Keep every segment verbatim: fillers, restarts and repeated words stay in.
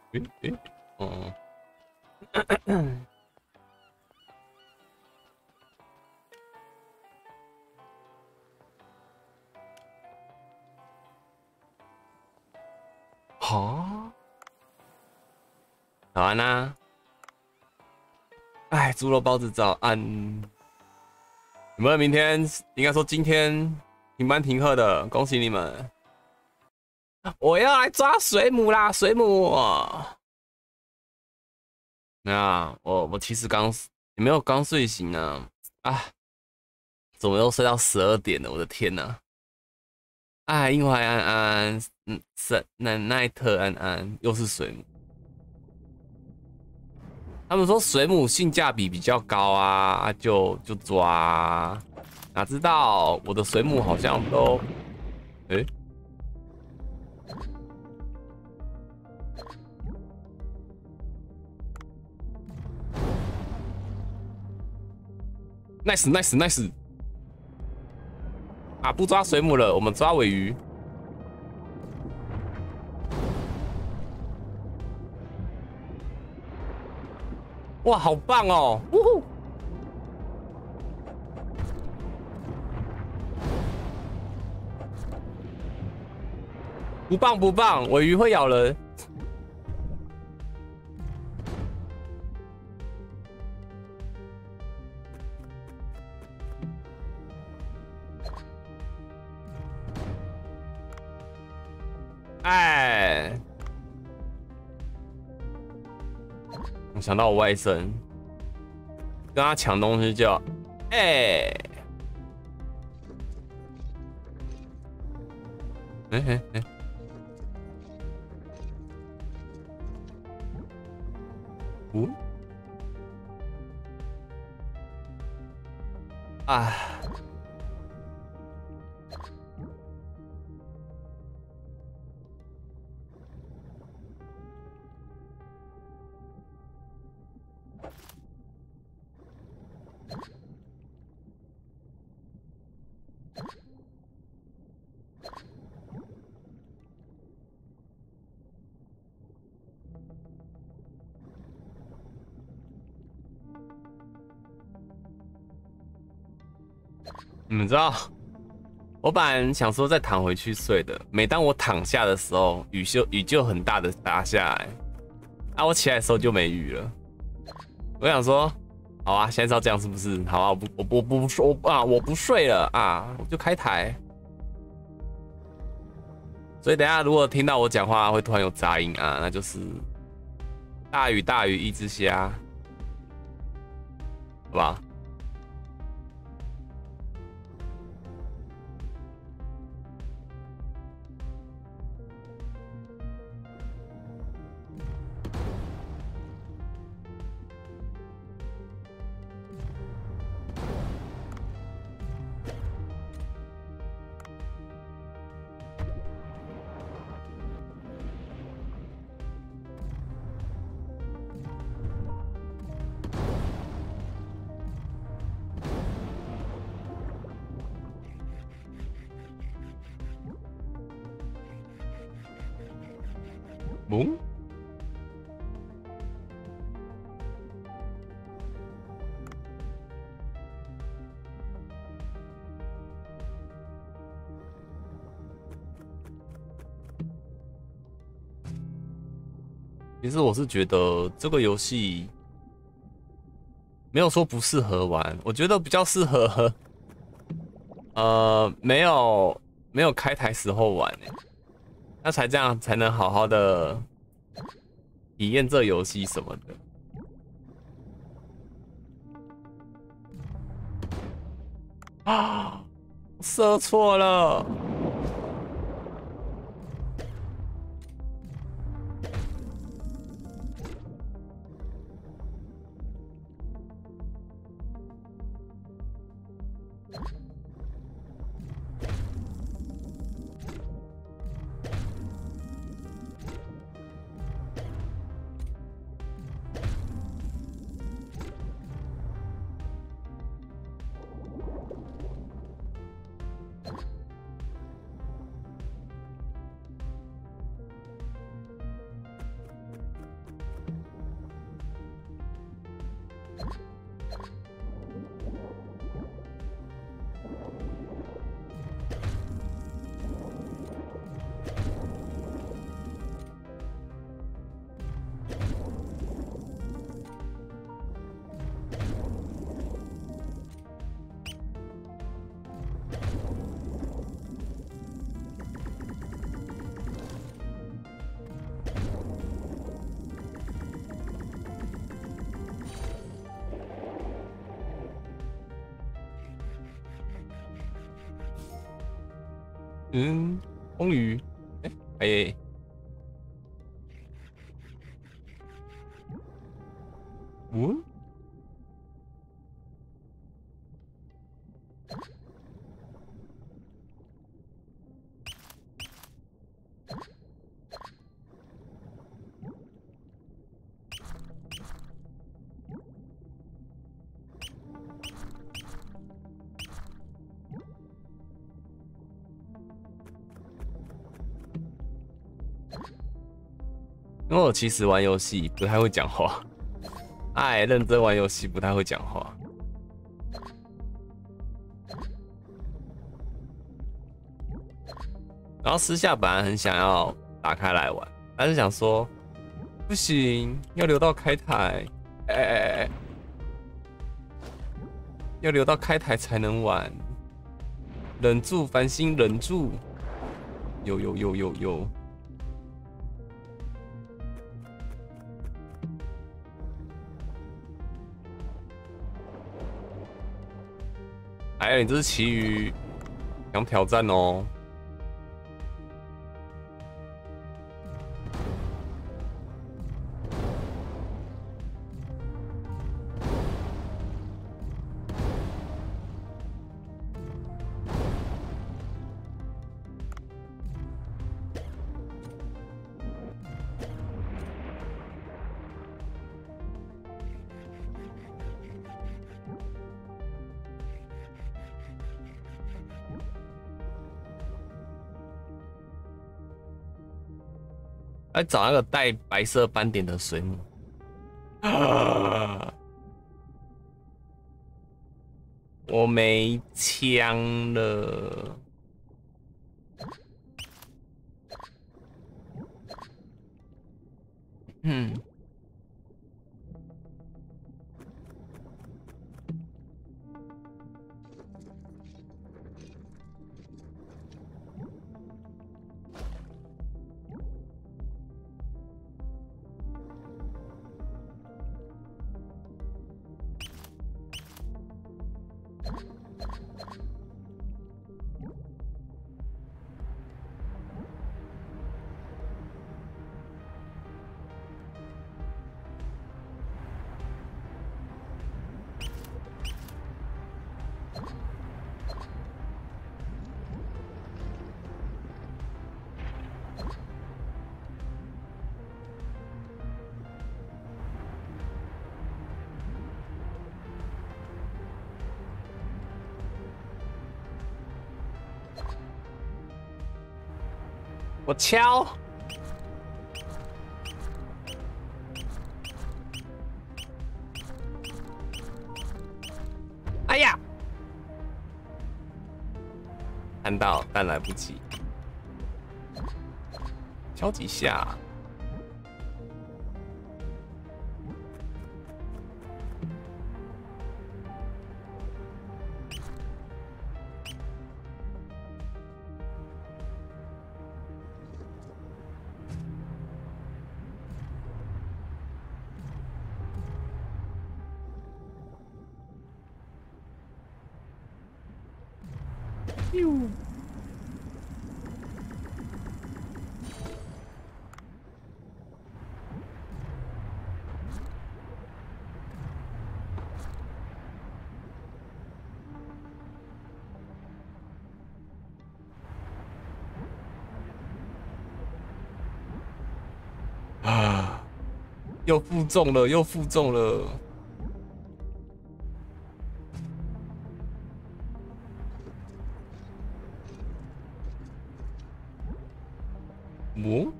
诶诶，哦，好，早安啦！哎，猪肉包子早安。你们明天应该说今天停班停课的，恭喜你们！我要来抓水母啦，水母！那我我其实刚有没有刚睡醒呢？啊，怎么又睡到十二点了？我的天哪！哎，樱怀安安，嗯，是奈奈特安安，又是水母。他们说水母性价比比较高啊，就就抓啊，哪知道我的水母好像都，诶 nice nice nice 啊，不抓水母了，我们抓尾鱼。哇，好棒哦！呜呼，不棒不棒，尾鱼会咬人。哎，我想到我外甥，跟他抢东西就，哎，哎哎哎，呜，啊，你们知道，我本来想说再躺回去睡的，每当我躺下的时候，雨就雨就很大的打下来，啊，我起来的时候就没雨了。我想说，好啊，现在是要这样是不是？好啊，我不我不我不说啊，我不睡了啊，我就开台。所以等一下如果听到我讲话会突然有杂音啊，那就是大雨大雨一只虾，好吧？嗯，其实我是觉得这个游戏没有说不适合玩，我觉得比较适合呃没有没有开台时候玩，那才这样才能好好的体验这游戏什么的。啊，射错了。 嗯，风雨，哎、哎，嗯，因为我其实玩游戏不太会讲话，哎，认真玩游戏不太会讲话。然后私下本来很想要打开来玩，但是想说不行，要留到开台，哎哎哎哎，要留到开台才能玩，忍住，繁星忍住，有有有有有，哎，你这是奇遇，想挑战哦。来找那个带白色斑点的水母。啊！我没枪了。嗯。我敲。哎呀！看到，但来不及。敲几下。哟。啊！又负重了，又负重了。哦。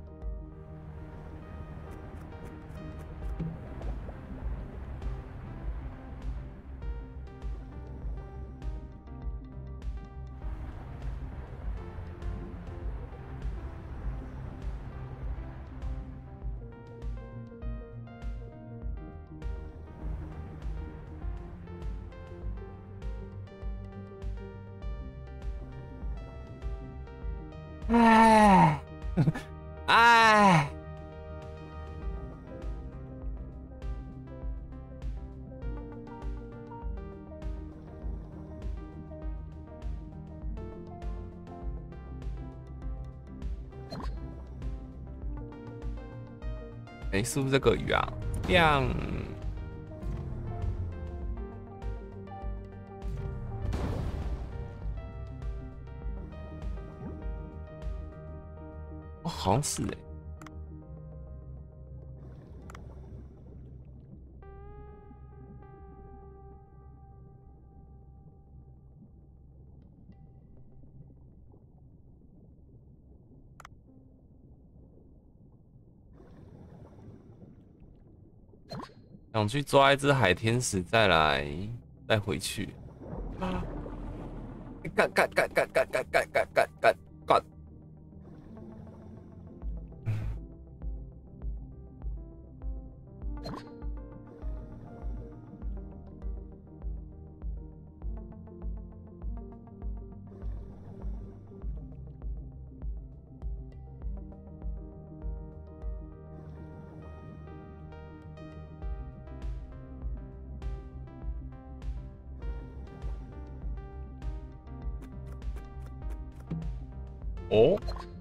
哎。哎。 哎、欸，是不是这个鱼啊？亮。哦，好像是哎、欸。想去抓一只海天使，再来再回去。啊！干干干干干干干干干干干！哦。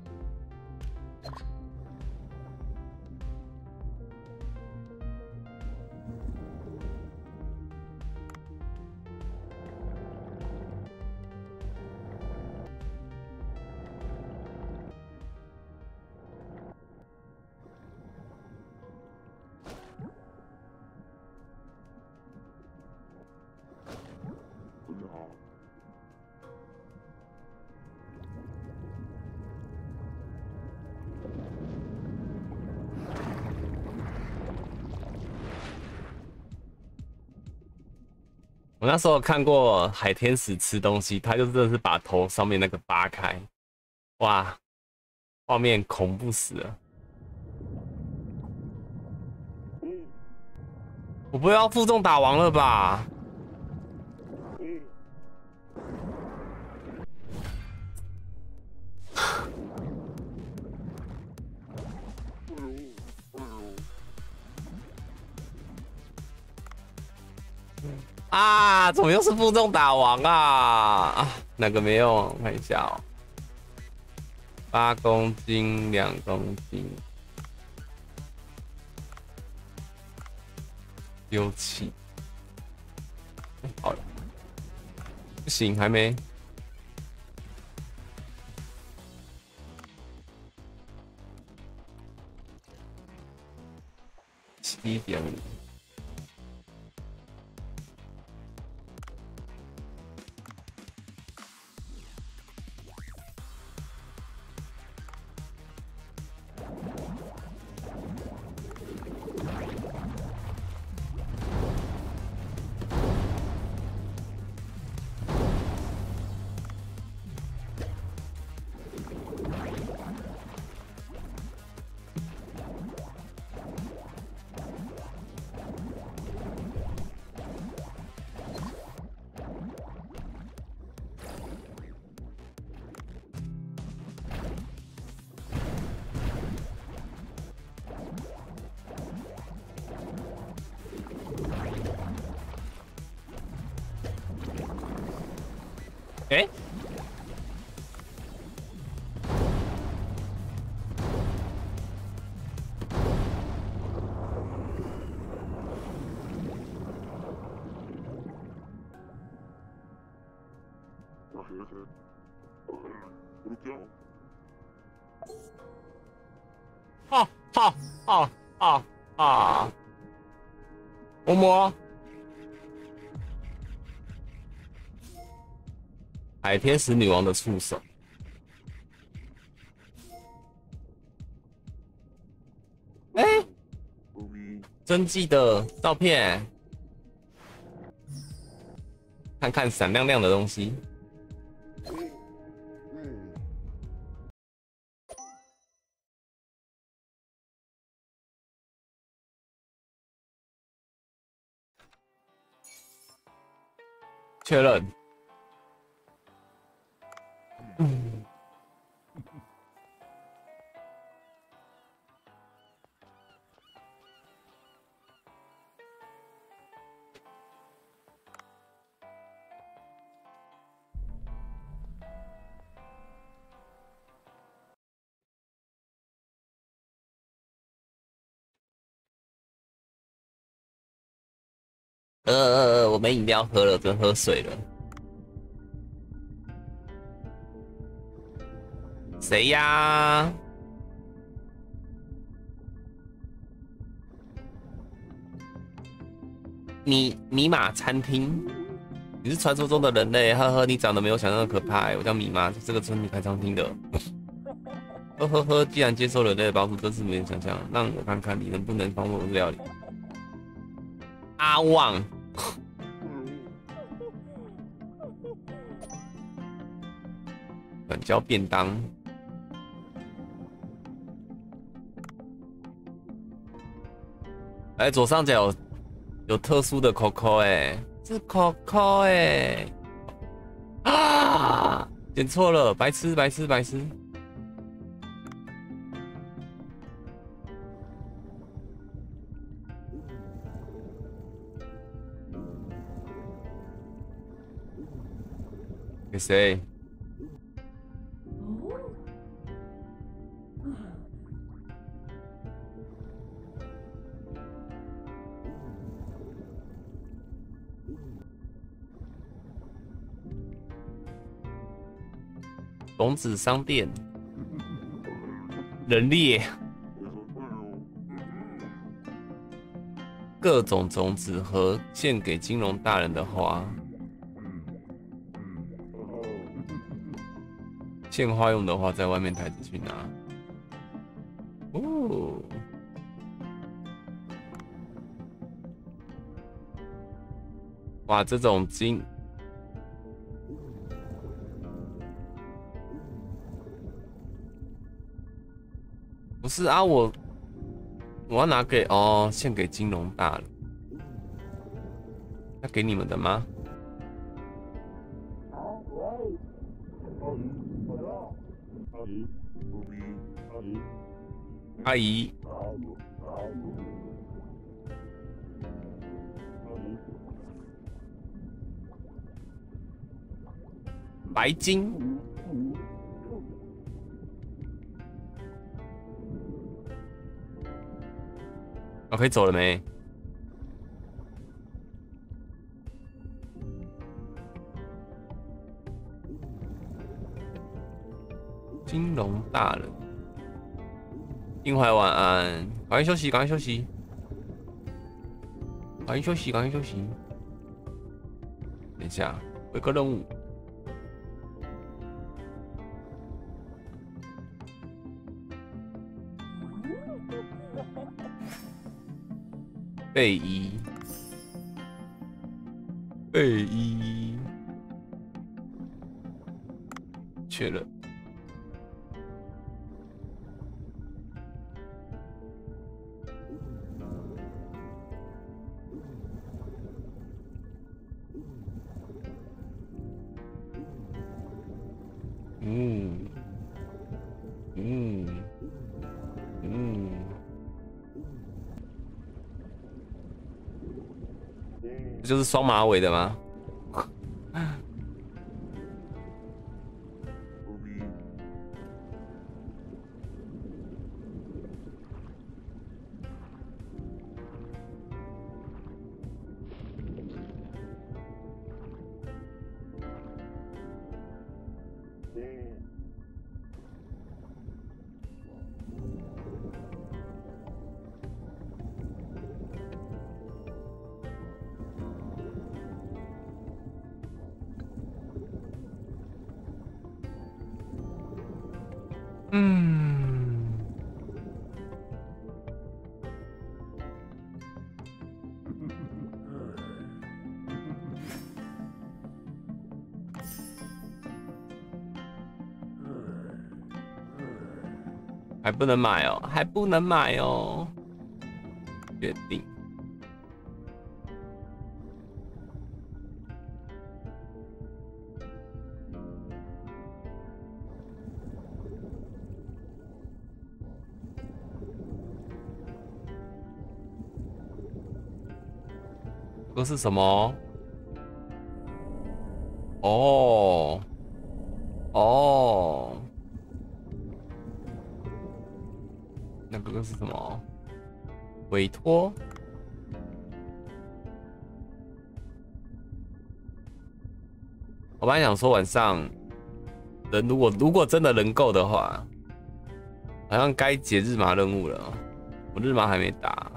我那时候看过海天使吃东西，它就真的是把头上面那个扒开，哇，画面恐怖死了！我不要负重打王了吧？啊！怎么又是负重打王啊？啊，哪个没用？我看一下哦。八公斤，两公斤，丢弃。好了，不行，还没。七点五。哎、欸，啊啊啊啊啊！我摸海天使女王的触手。哎、欸，真迹的照片，看看闪亮亮的东西。确认。嗯。 呃呃呃，我没饮料喝了，只能喝水了。谁呀？米米玛餐厅，你是传说中的人类，呵呵，你长得没有想象的可怕、欸。我叫米玛，这个村里开餐厅的。呵呵呵，既然接受人类的帮助，真是没人想象。让我看看你能不能帮我料理。阿旺，转交便当。哎，左上角有有特殊的 Coco 哎，是 Coco 哎。啊！点错了，白痴白痴白痴。给谁？种子商店，人猎，各种种子和献给金龙大人的花。献花用的话，在外面台子去拿。哦，哇，这种金。不是啊，我我要拿给哦，献给金龙大人。要给你们的吗？阿姨，白金。我、哦、可以走了没？金龙大人，丁怀晚安，赶快休息，赶快休息，赶快休息，赶快休息。等一下，我有个任务。备一，备一，确认。嗯，嗯，嗯。这就是双马尾的吗？嗯，还不能买哦，还不能买哦，决定。这是什么？哦，哦，那个是什么？委托？ 我本来想说晚上人如果如果真的人够的话，好像该解日麻任务了。我日麻还没打。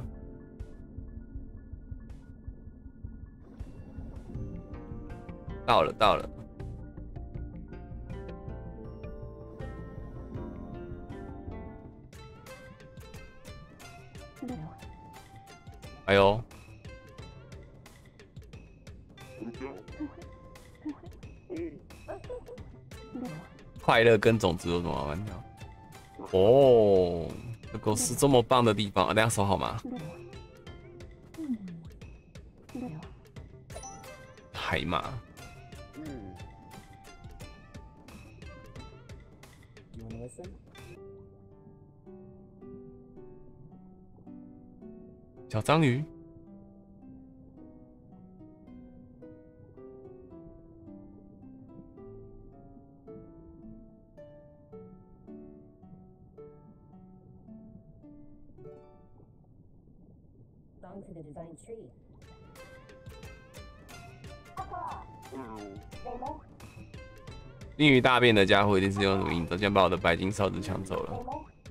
到了到了。哎呦！快乐跟种子有什么玩掉？哦，这个是这么棒的地方，大家手好吗？海马。小章鱼。 Onto the design tree. 鲸鱼大便的家伙一定是用什么引导，竟然把我的白金哨子抢走了。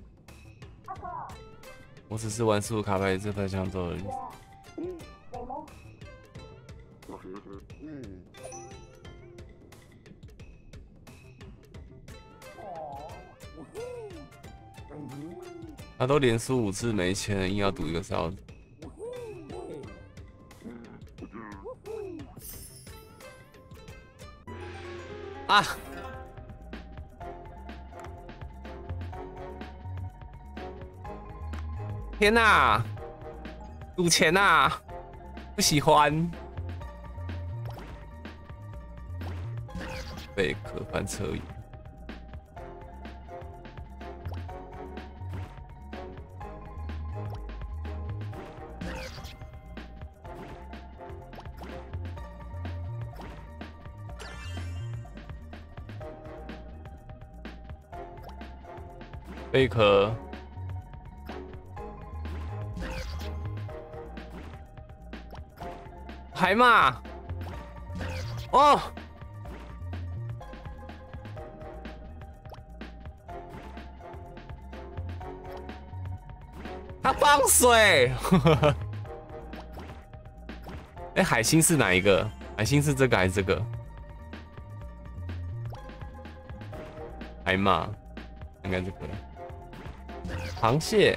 我只是玩十五卡牌，这把抢走了。他都连输五次没钱了，硬要赌一个哨子。啊！天哪！赌钱呐！不喜欢。贝壳翻车鱼。贝壳。海马。哦。他放水。哎、欸，海星是哪一个？海星是这个还是这个？海马，应该这个。螃蟹。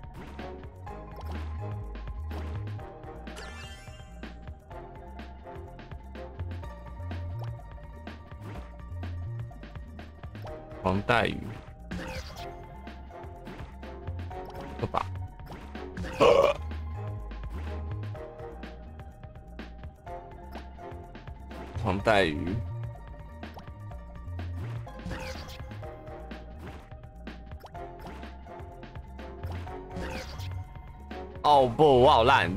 黄带鱼。这把。黄带鱼。哦不，我好烂。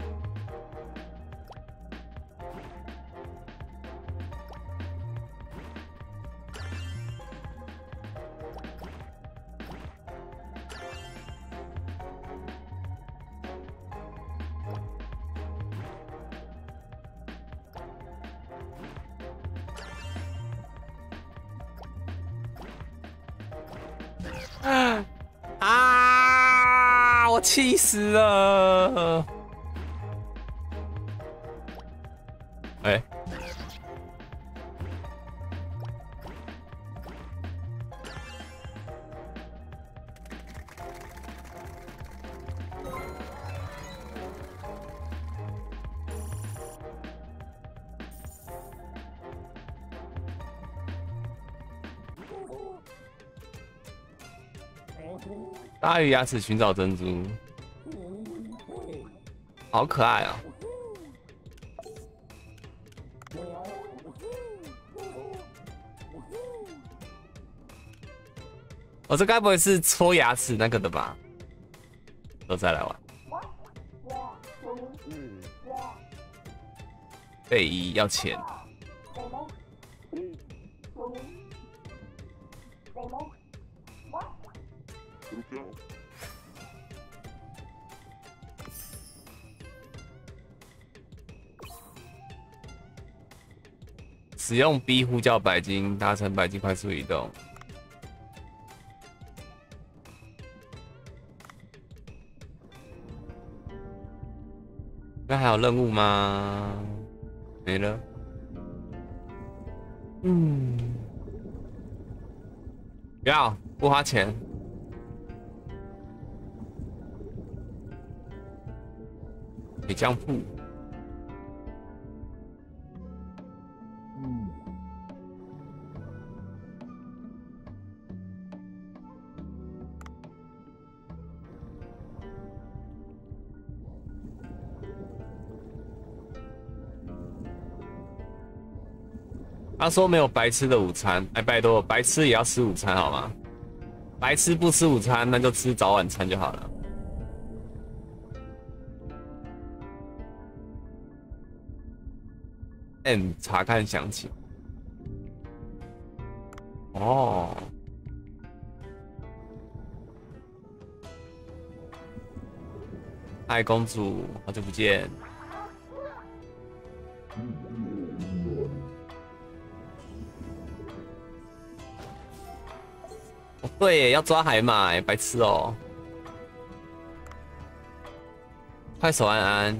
啊！我气死了！哎、欸，大鱼牙齿寻找珍珠，好可爱啊！哦，这该不会是搓牙齿那个的吧？都再来玩。贝伊要钱。 使用 B 呼叫白金，达成白金快速移动。那还有任务吗？没了。嗯，不要不花钱。铁匠铺。嗯。他说没有白吃的午餐，哎，拜托，白吃也要吃午餐好吗？白吃不吃午餐，那就吃早晚餐就好了。M 查看详情。哦。嗨，公主，好久不见。哦，对耶，要抓海马耶，白痴哦。快手安安。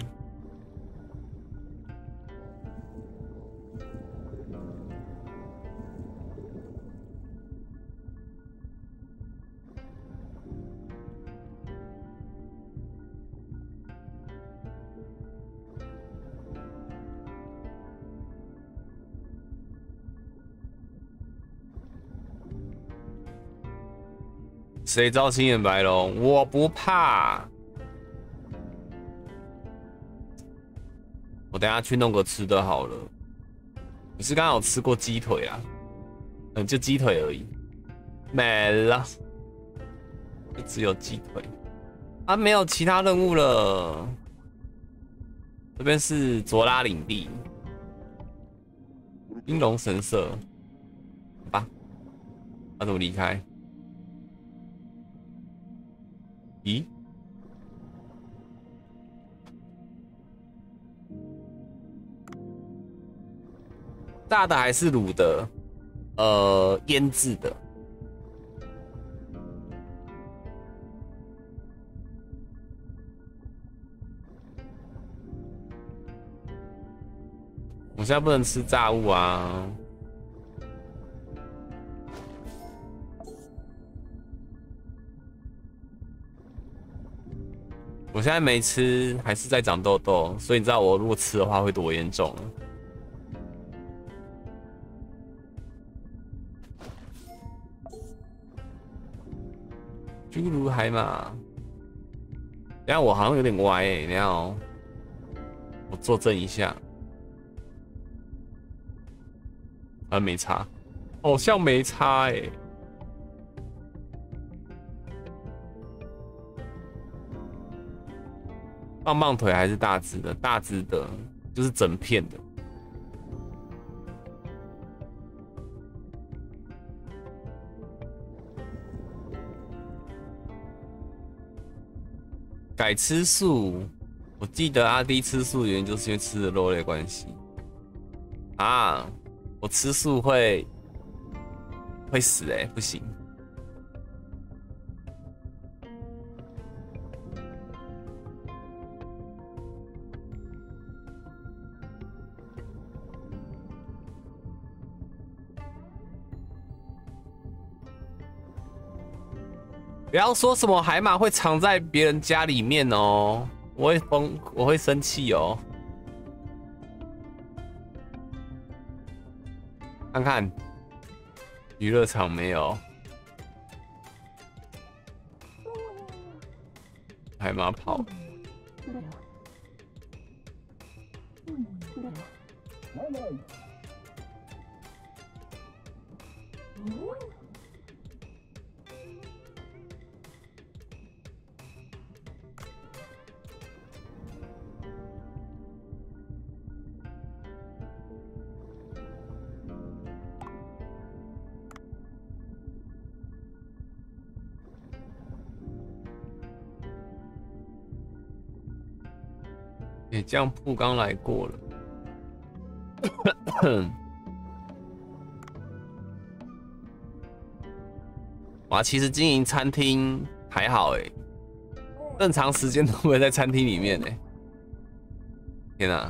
谁招青眼白龙？我不怕。我等下去弄个吃的好了。你是刚刚有吃过鸡腿啊？嗯，就鸡腿而已，没了，就只有鸡腿。啊，没有其他任务了。这边是卓拉领地，金龙神社。好吧，那怎么离开？咦？炸的还是卤的？呃，腌制的。我现在不能吃炸物啊。我现在没吃，还是在长痘痘，所以你知道我如果吃的话会多严重。侏儒海马，等下我好像有点歪哎、欸，等下哦，我作证一下，啊没差，好像没差哎、欸。棒棒腿还是大只的，大只的，就是整片的。改吃素，我记得阿弟吃素原因就是因为吃的肉类关系。啊，我吃素会会死哎、欸，不行。不要说什么海马会藏在别人家里面哦，我会疯，我会生气哦。看看娱乐场没有海马跑。铁匠铺刚来过了。 哇，其实经营餐厅还好哎，正常时间都不会在餐厅里面哎。天哪！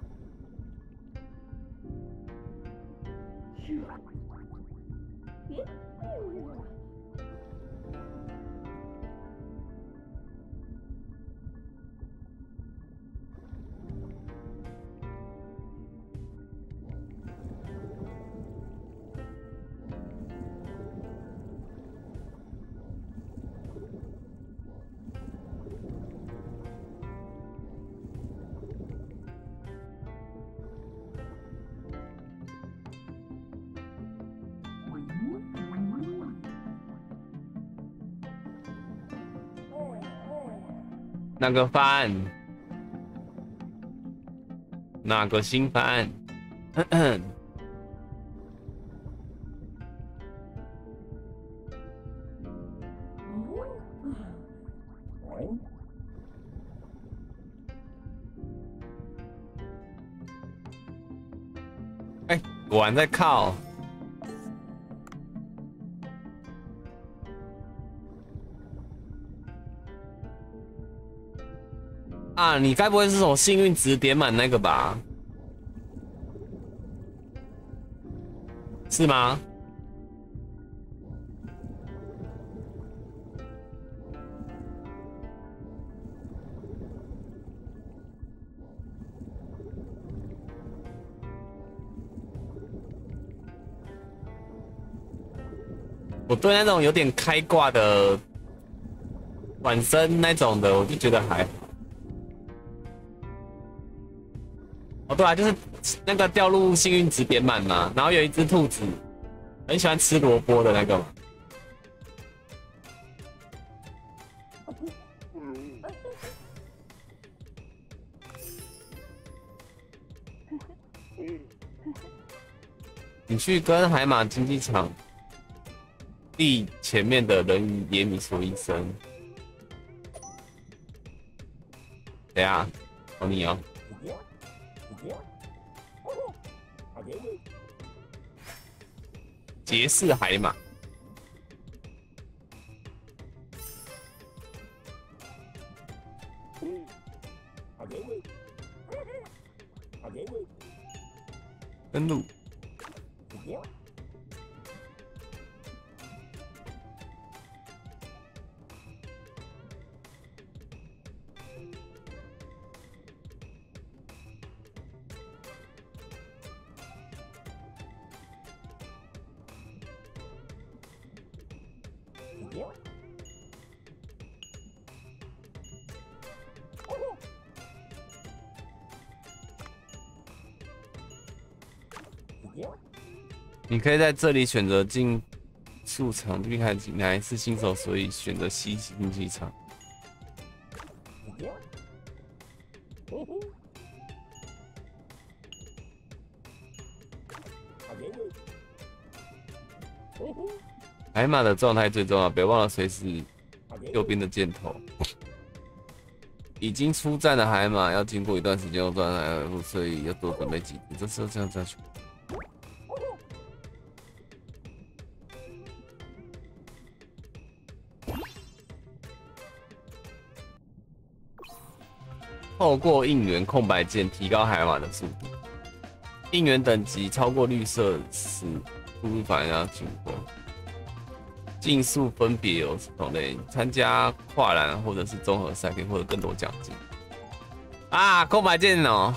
那个饭？哪个新番？哎，果然在靠。啊，你该不会是什么幸运值点满那个吧？是吗？我对那种有点开挂的晚生那种的，我就觉得还好。哦，对啊，就是那个掉入幸运值点满嘛，然后有一只兔子很喜欢吃萝卜的那个嘛。你去跟海马竞技场地前面的人鱼野米说一声。谁啊？哦你哦。杰士海马。登录。你可以在这里选择竞速场，并看哪一次新手，所以选择西竞技场。海马的状态最重要，别忘了随时右边的箭头。已经出战的海马要经过一段时间后状态恢复，所以要多准备几次。这时候这样下去。透过应援空白键提高海马的速度。应援等级超过绿色时，输入反应要经过。竞速分别有种类，参加跨栏或者是综合赛可以获得更多奖金。啊，空白键哦。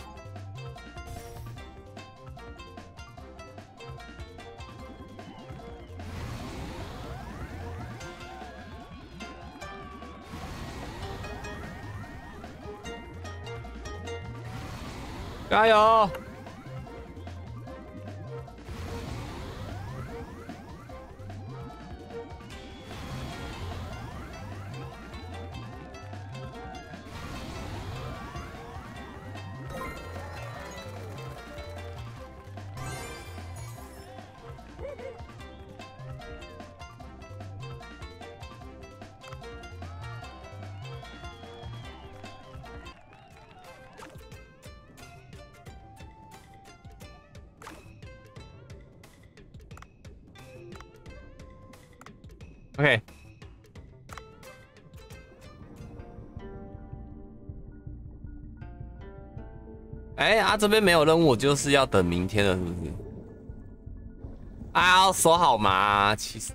加油！ OK。哎、欸、啊，这边没有任务，我就是要等明天了，是不是？啊，手好麻，其实。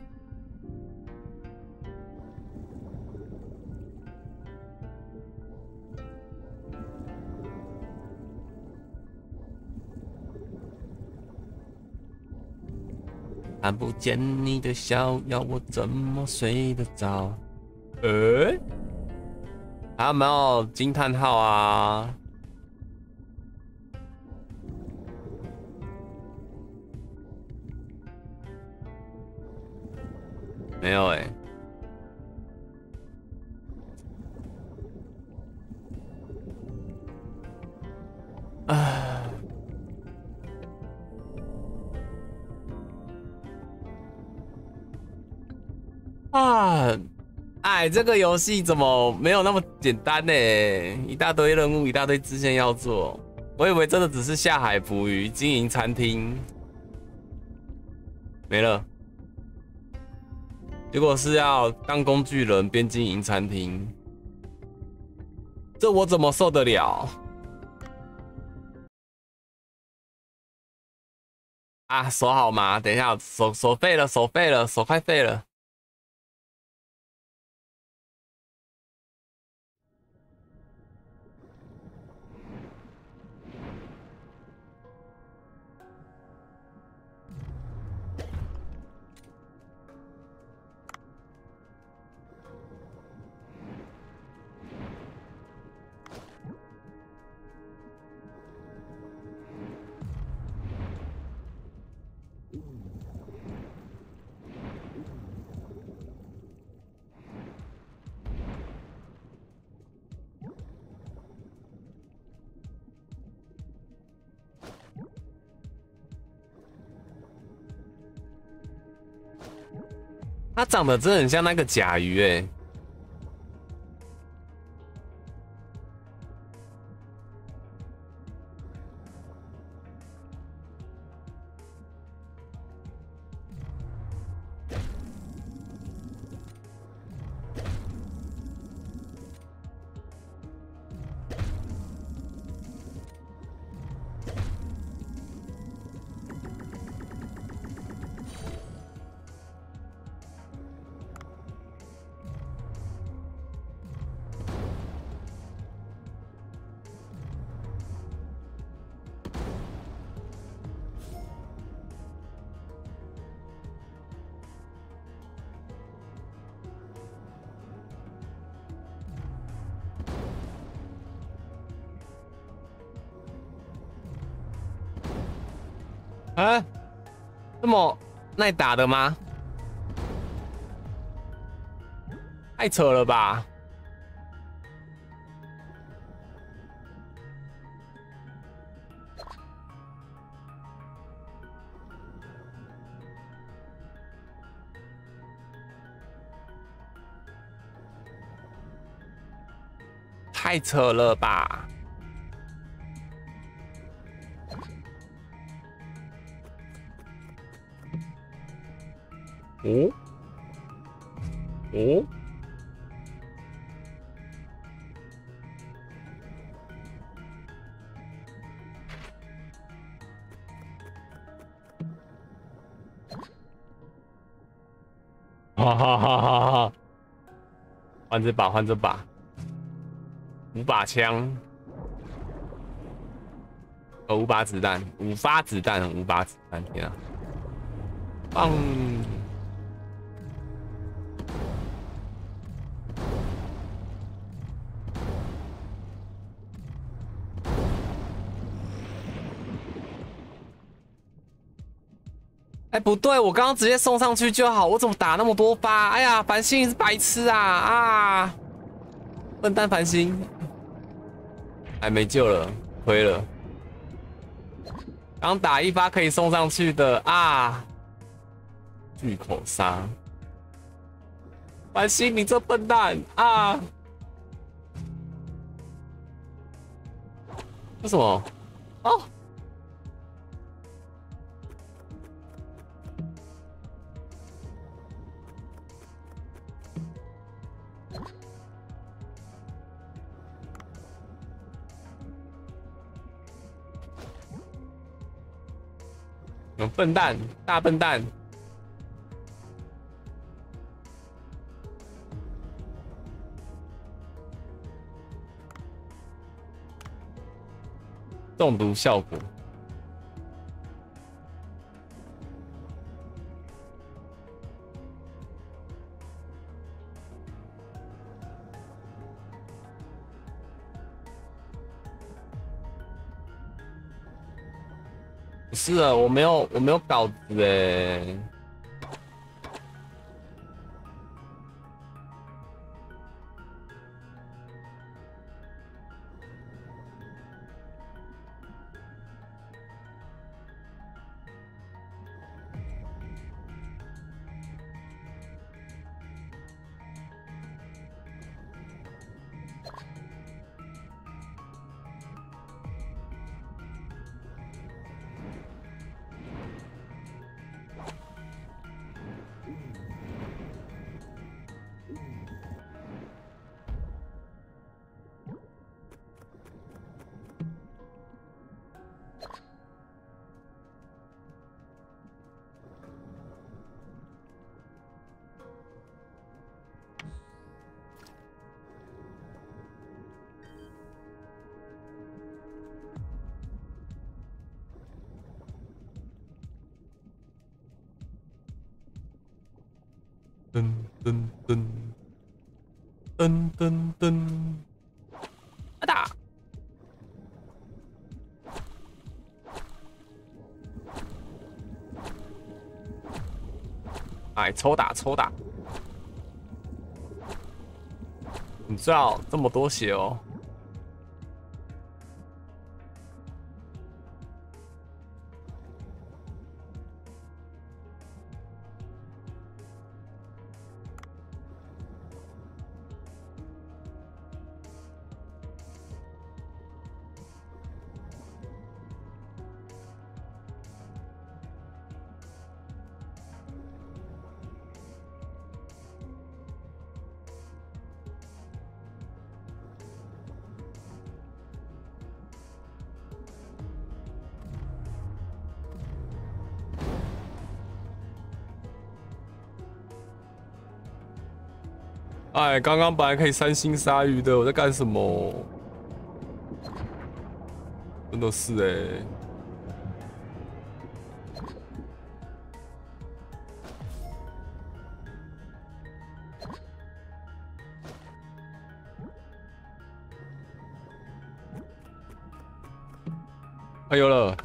看不见你的笑，要我怎么睡得着？呃、欸，还有没有惊叹号啊？没有哎、欸。啊。啊！哎，这个游戏怎么没有那么简单呢？一大堆任务，一大堆支线要做。我以为真的只是下海捕鱼、经营餐厅，没了。结果是要当工具人边经营餐厅，这我怎么受得了？啊，手好麻，等一下，手手废了，手废了，手快废了。它长得真的很像那个甲鱼哎、欸。啊，这么耐打的吗？太扯了吧！太扯了吧！哦哦，哈哈哈哈哈！换这把，换这把，五把枪，呃，五把子弹，五发子弹，五把子弹，天啊！棒！哎，不对，我刚刚直接送上去就好，我怎么打那么多发？哎呀，繁星是白痴啊啊！笨蛋繁星，哎，没救了，亏了。刚打一发可以送上去的啊！巨口杀，繁星，你这笨蛋啊！为什么？哦。 嗯，笨蛋，大笨蛋。中毒效果。不是啊，我没有，我没有稿子哎。噔噔噔噔噔噔，啊打！哎，抽打抽打！你最好这么多血哦。哎，刚刚本来可以三星鲨鱼的，我在干什么？真的是哎、哎有了。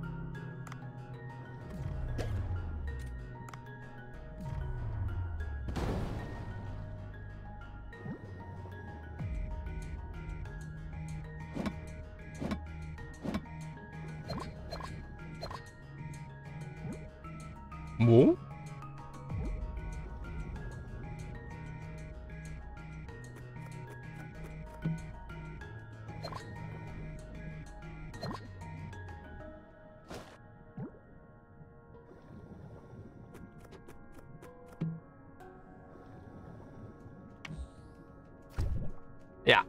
哦，呀，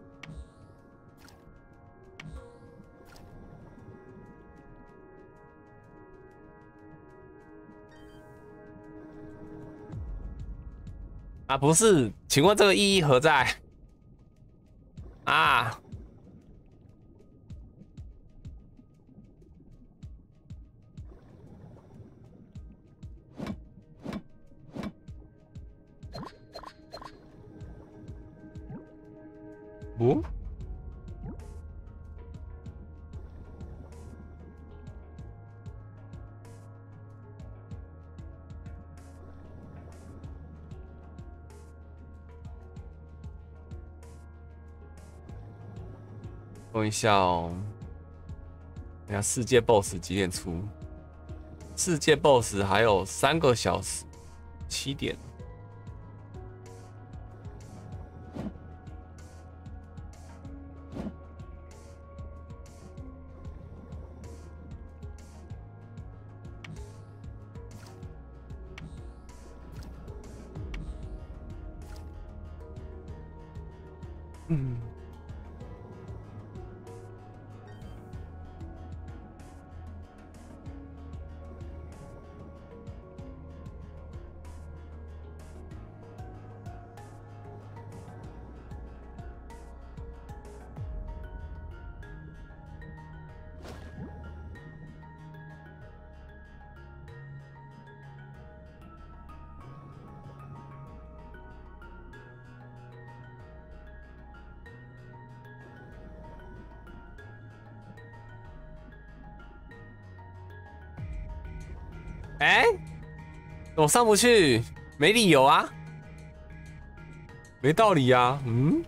啊不是，请问这个意义何在？啊，哦，等一下哦，等一下世界 B O S S 几点出？世界 B O S S 还有三个小时，七点。嗯， 哎、欸，我上不去，没理由啊，没道理啊，嗯。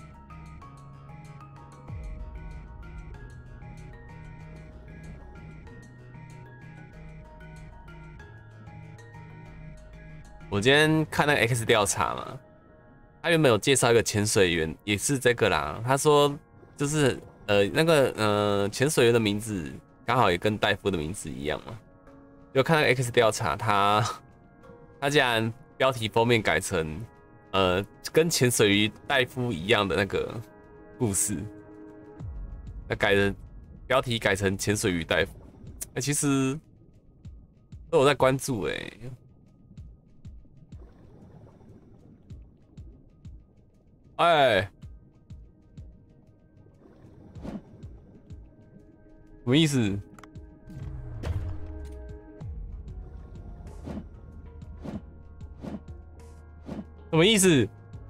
我今天看那个 X 调查嘛，他原本有介绍一个潜水员，也是这个啦。他说就是呃那个呃潜水员的名字刚好也跟戴夫的名字一样嘛。就看那个 X 调查，他他竟然标题封面改成呃跟潜水鱼戴夫一样的那个故事，那改的标题改成潜水鱼戴夫。那、欸、其实都有在关注哎、欸。哎，什么意思？什么意思？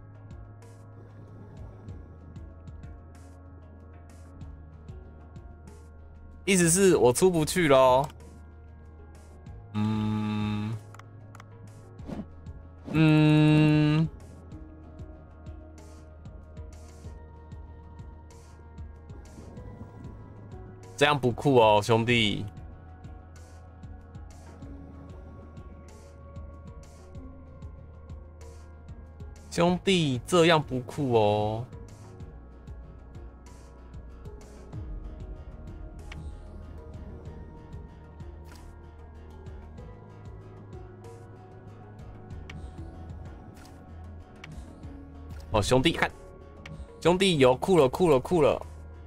意思是我出不去咯。嗯嗯。这样不酷哦，兄弟。兄弟，这样不酷哦。哦，兄弟，看，兄弟有酷了，酷了，酷了。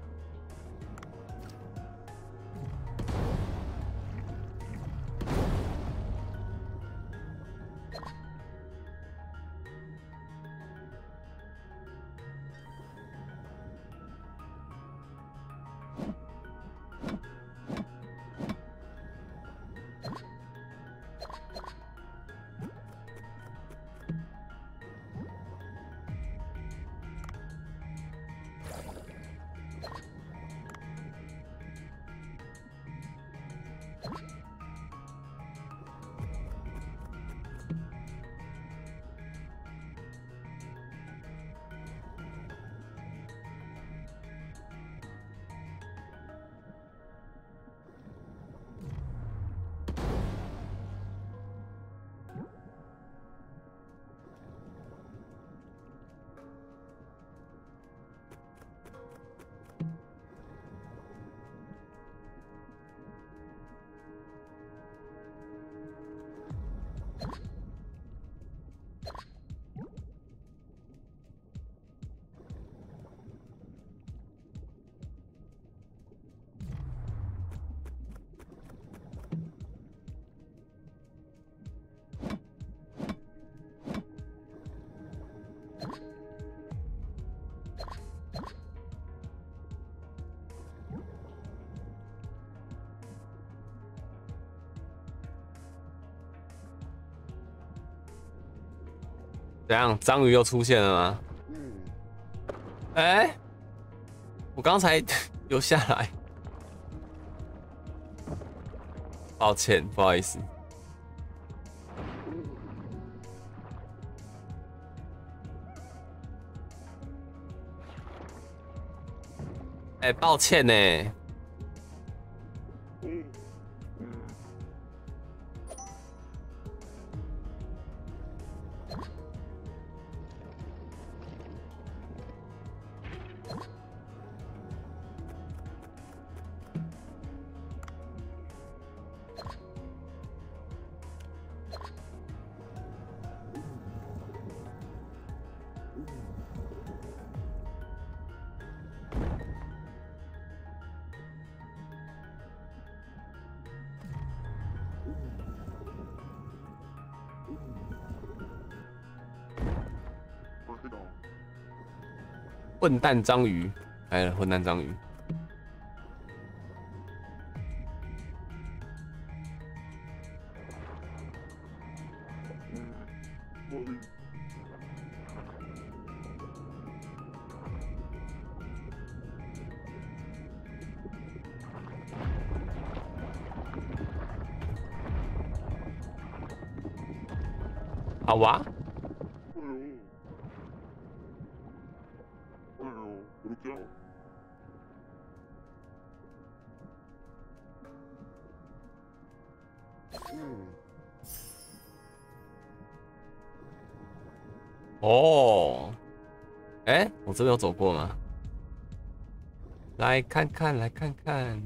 怎样？章鱼又出现了吗？嗯。哎、欸，我刚才有下来，抱歉，不好意思。哎、欸，抱歉呢、欸。混蛋章鱼来了，混蛋章鱼。 好哇。哦，哎、欸，我这边有走过吗？来看看，来看看，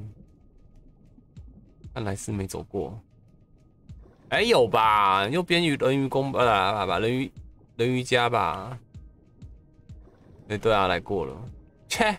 看来是没走过。哎、欸，有吧？右边鱼人鱼公呃吧，人鱼人鱼家吧？哎、欸，对啊，来过了。切。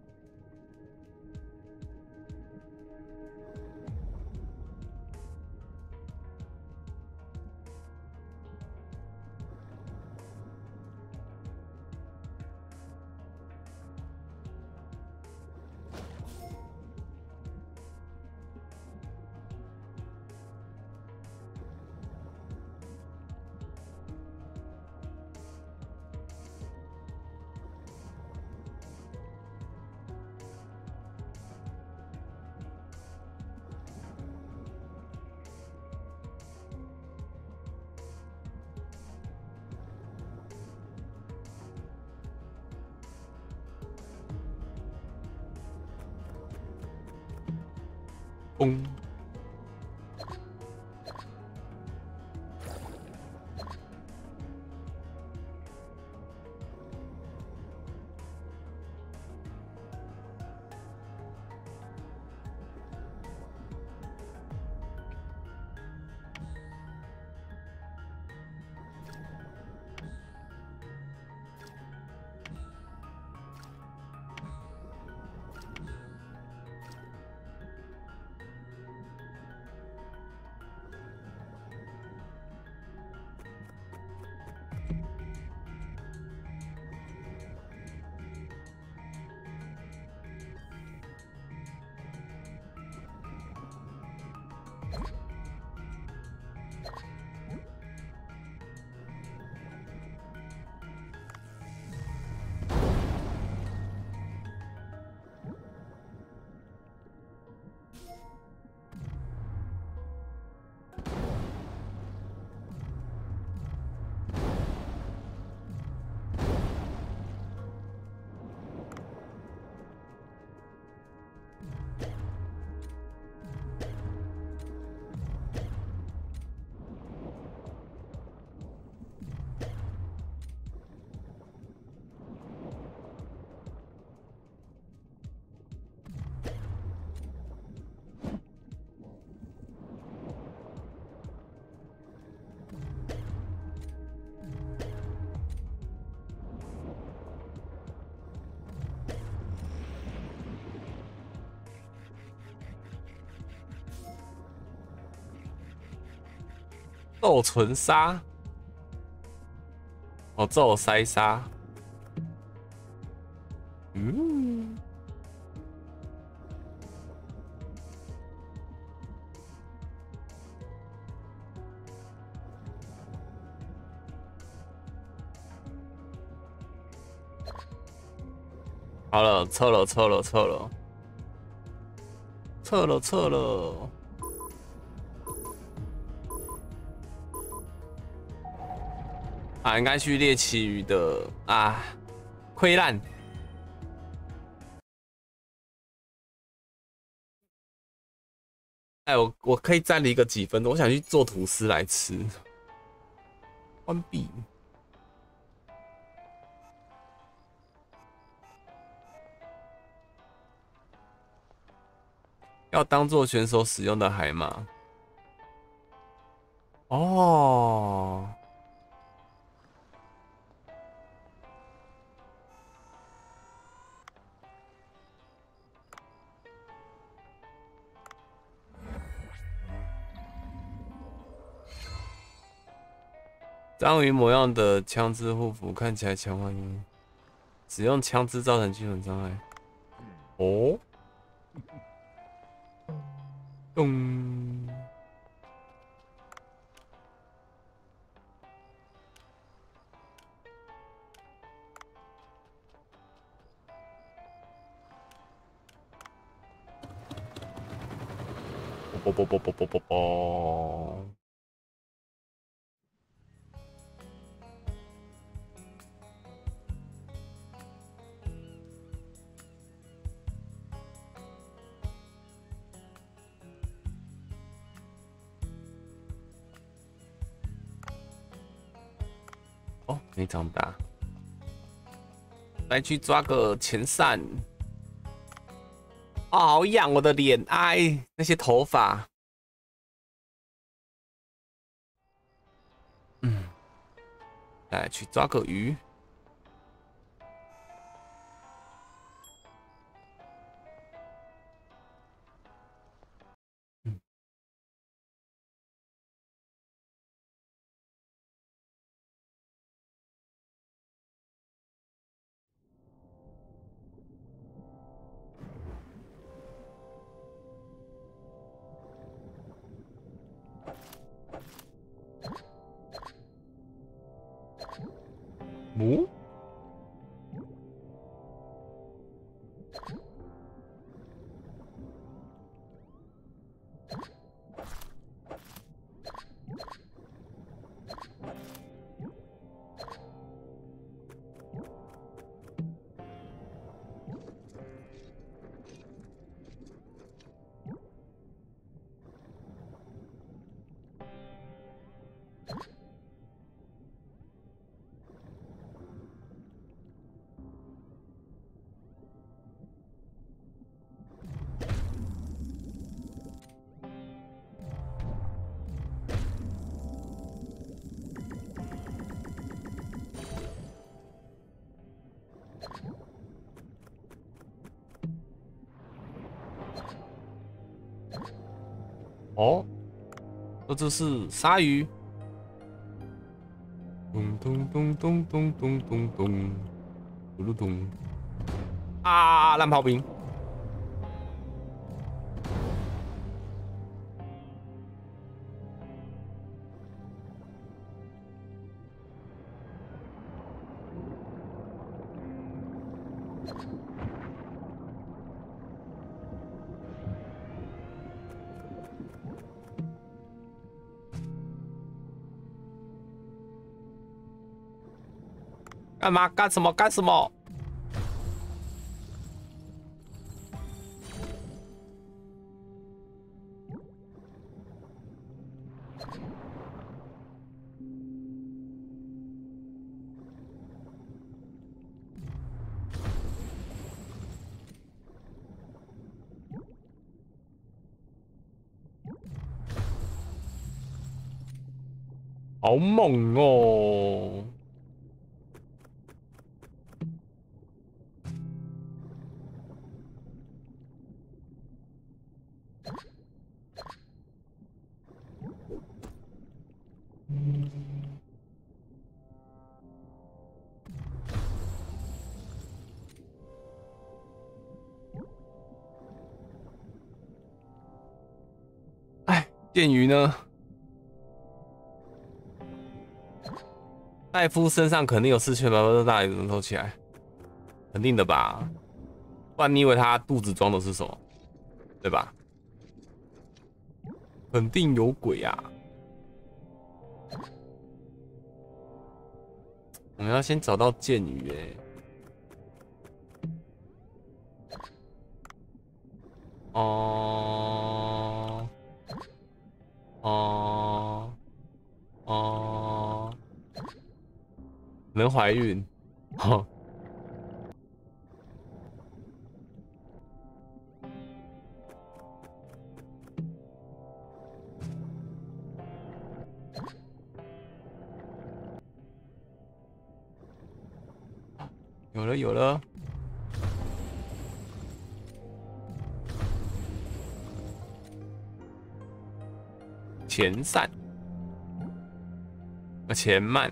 嘣！豆唇鲨，哦，咒塞鲨，嗯，好了，撤了，撤了，撤了，撤了，撤了。啊，应该去猎奇鱼的啊，溃烂。哎，我我可以暂离个几分钟，我想去做吐司来吃。关闭。要当做选手使用的海马。哦。章鱼模样的枪支护符看起来强化因为使用枪支造成基本伤害。哦。咚。啵啵啵啵啵啵啵。 哦，没长大。来去抓个前扇。啊、哦，好痒我的脸，哎，那些头发。嗯，来去抓个鱼。嗯，母。哦，这这是鲨鱼。咚咚咚咚咚咚咚咚，咕噜咚。啊，烂炮兵。干嘛？干什么？干什么？好猛哦！哎，剑鱼呢？戴夫身上肯定有四千八百多大鱼能抽起来，肯定的吧？不然你以为他肚子装的是什么？对吧？肯定有鬼啊！我们要先找到剑鱼哎。哦哦哦，能怀孕？哦，有了有了。前扇，呃，前慢。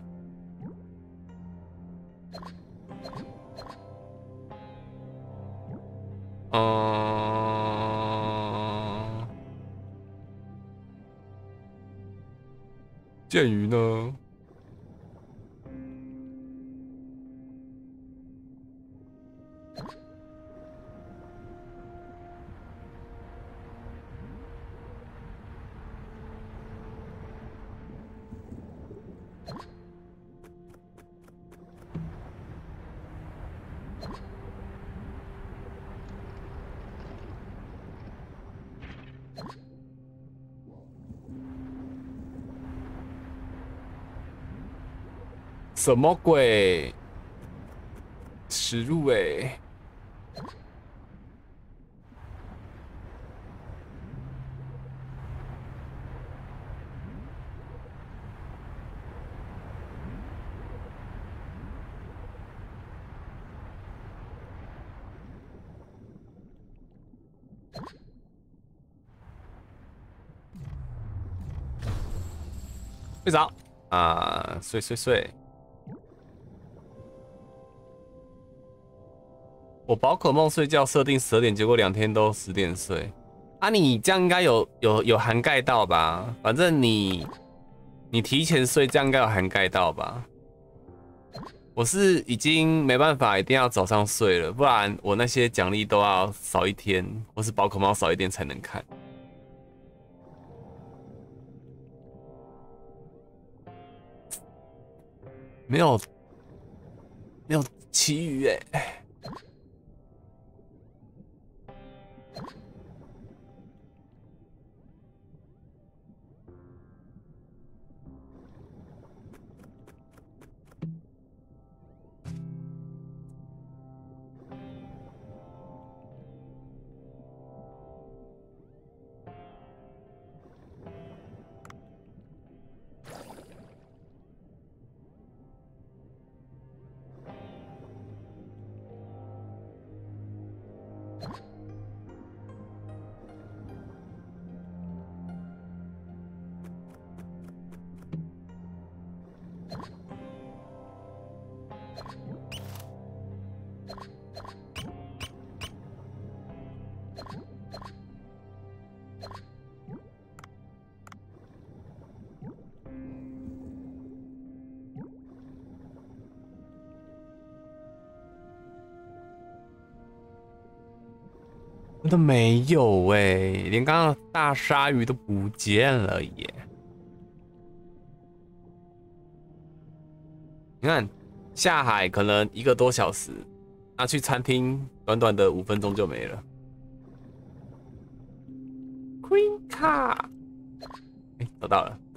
嗯，剑鱼呢？ 什么鬼？耻辱哎！睡着啊，睡睡睡。我宝可梦睡觉设定十二点，结果两天都十点睡。啊，你这样应该有有有涵盖到吧？反正你你提前睡，这样应该有涵盖到吧？我是已经没办法，一定要早上睡了，不然我那些奖励都要少一天，或是宝可梦少一天才能看。没有没有奇遇哎。真的没有哎、欸，连刚刚大鲨鱼都不见了耶！你看下海可能一个多小时，那去餐厅短短的五分钟就没了。Queen 卡，哎，找到了。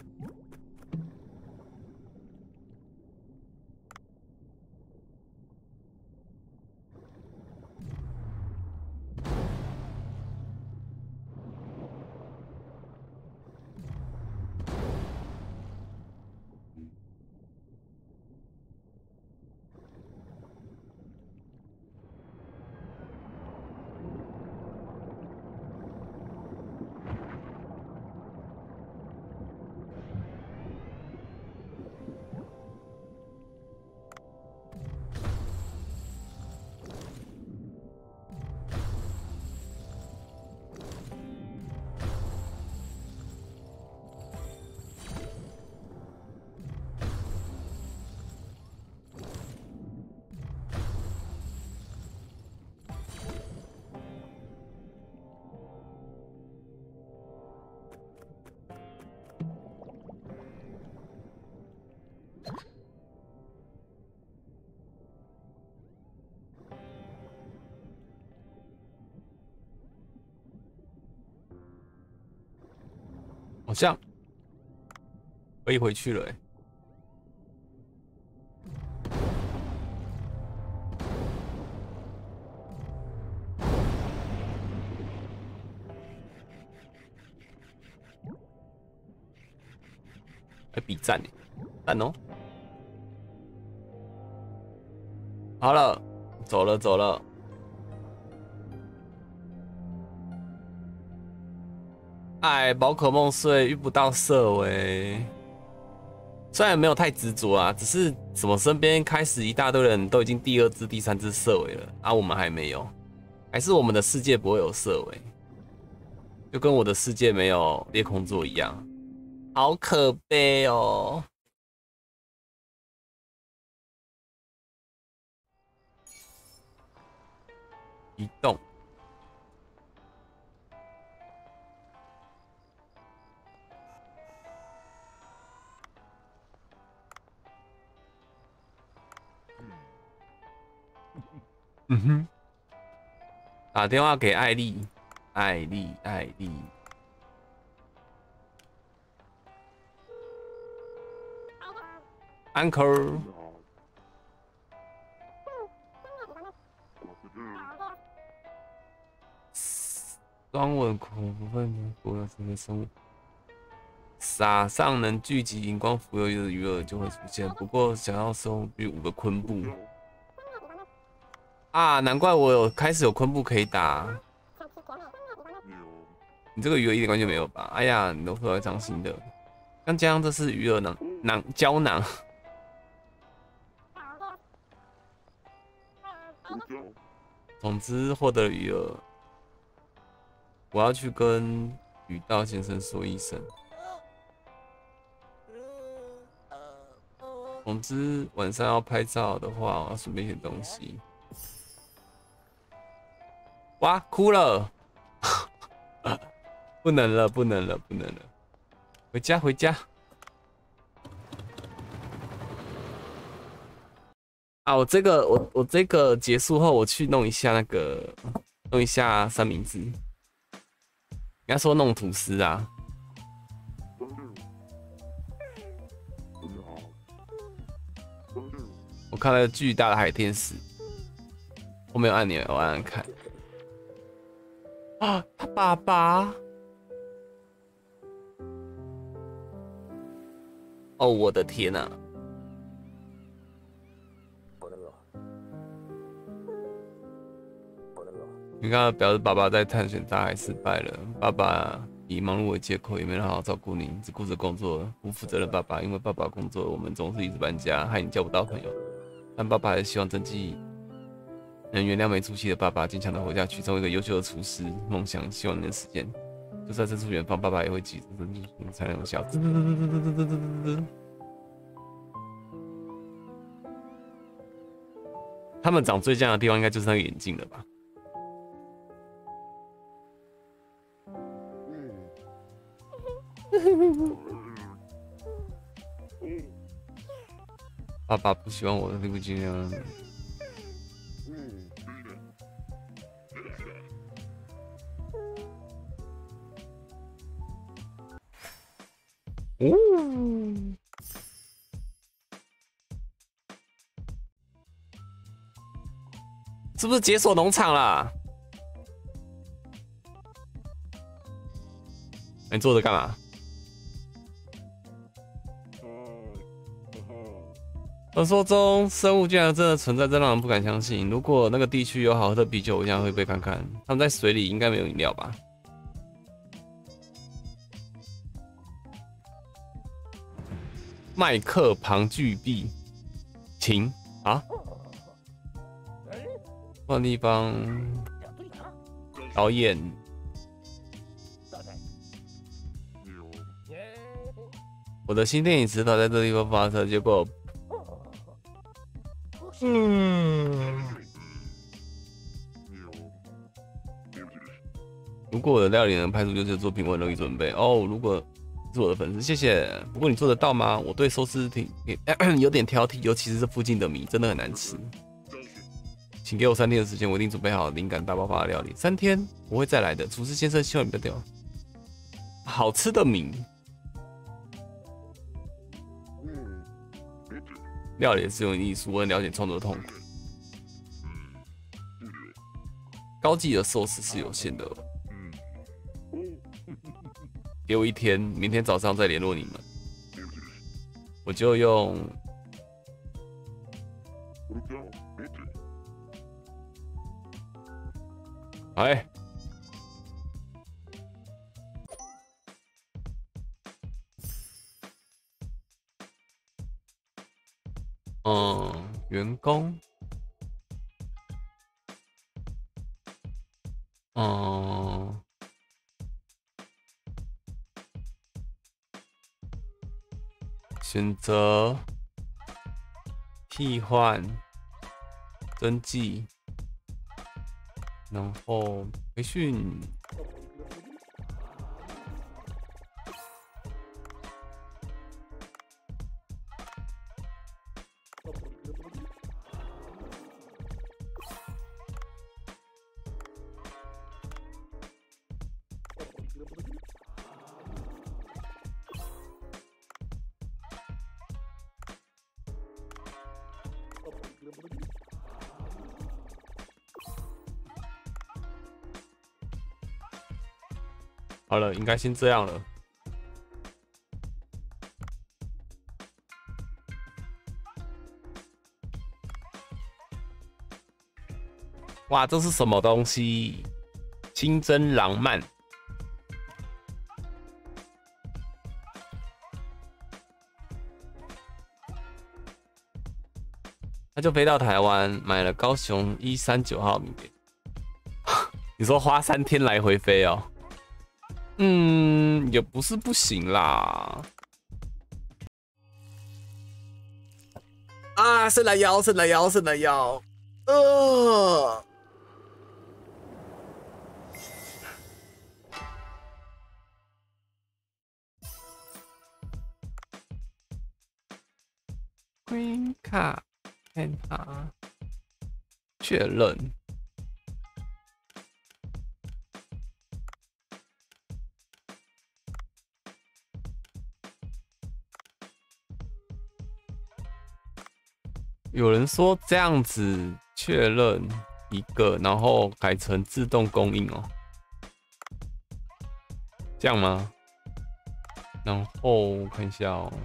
好像可以回去了哎、欸。还比赞呢，赞哦！好了，走了走了。哎，宝可梦睡遇不到色尾，虽然没有太执着啊，只是怎么身边开始一大堆人都已经第二只、第三只色尾了，啊，我们还没有，还是我们的世界不会有色尾，就跟我的世界没有裂空座一样，好可悲哦。移动。嗯哼，打电话给艾丽，艾丽，艾丽。Uncle， 装稳恐怖分子活的这些生物，撒上能聚集荧光浮游的鱼饵就会出现。不过想要收集五个昆布啊，难怪我有开始有昆布可以打。你这个鱼饵一点关系没有吧？哎呀，你都会来伤心的。刚加上这是鱼饵囊囊胶囊。总之获得了鱼饵，我要去跟雨道先生说一声。总之晚上要拍照的话，我要准备一些东西。哇，哭了！不能了，不能了，不能了！回家，回家！啊，我这个，我我这个结束后，我去弄一下那个，弄一下三明治。应该说弄吐司啊。我看了巨大的海天使，后面有按钮，我按按看。啊，他爸爸！哦，我的天哪、啊！你看，表示爸爸在探险大海失败了。爸爸以忙碌为借口，也没人好好照顾你，只顾着工作，不负责任。爸爸因为爸爸工作，我们总是一直搬家，害你交不到朋友。但爸爸还是希望真纪能原谅没出息的爸爸，坚强的活下去，成为一个优秀的厨师。梦想希望能实现，就算身处远方，爸爸也会记着，才能有效。他们长最像的地方，应该就是那个眼镜了吧？爸爸不希望我的这部尽量。哦，是不是解锁农场啦？你坐着干嘛？传说中生物居然真的存在，真让人不敢相信。如果那个地区有好喝的啤酒，我想会被看看。他们在水里应该没有饮料吧？麦克庞巨壁，琴啊，换地方。导演。我的新电影石头在这地方发射，结果。嗯，如果我的料理能拍出优秀的作品，我很乐意准备哦。如果是我的粉丝，谢谢。不过你做得到吗？我对寿司挺有点挑剔，尤其是这附近的米真的很难吃。请给我三天的时间，我一定准备好灵感大爆发的料理。三天我会再来的，厨师先生，希望你不要掉。好吃的米。料理是用艺术，我很了解创作的痛苦。高级的寿司是有限的，给我一天，明天早上再联络你们。我就用，哎，嗯，员工，嗯，选择替换登记，然后培训。 好了，应该先这样了。哇，这是什么东西？清真浪漫。他就飞到台湾，买了高雄一三九号名片。你说花三天来回飞哦？嗯，也不是不行啦。啊，伸懒腰，伸懒腰，伸懒腰。呃。Green 卡，看它确认。有人说这样子确认一个，然后改成自动供应哦，这样吗？然后看一下哦。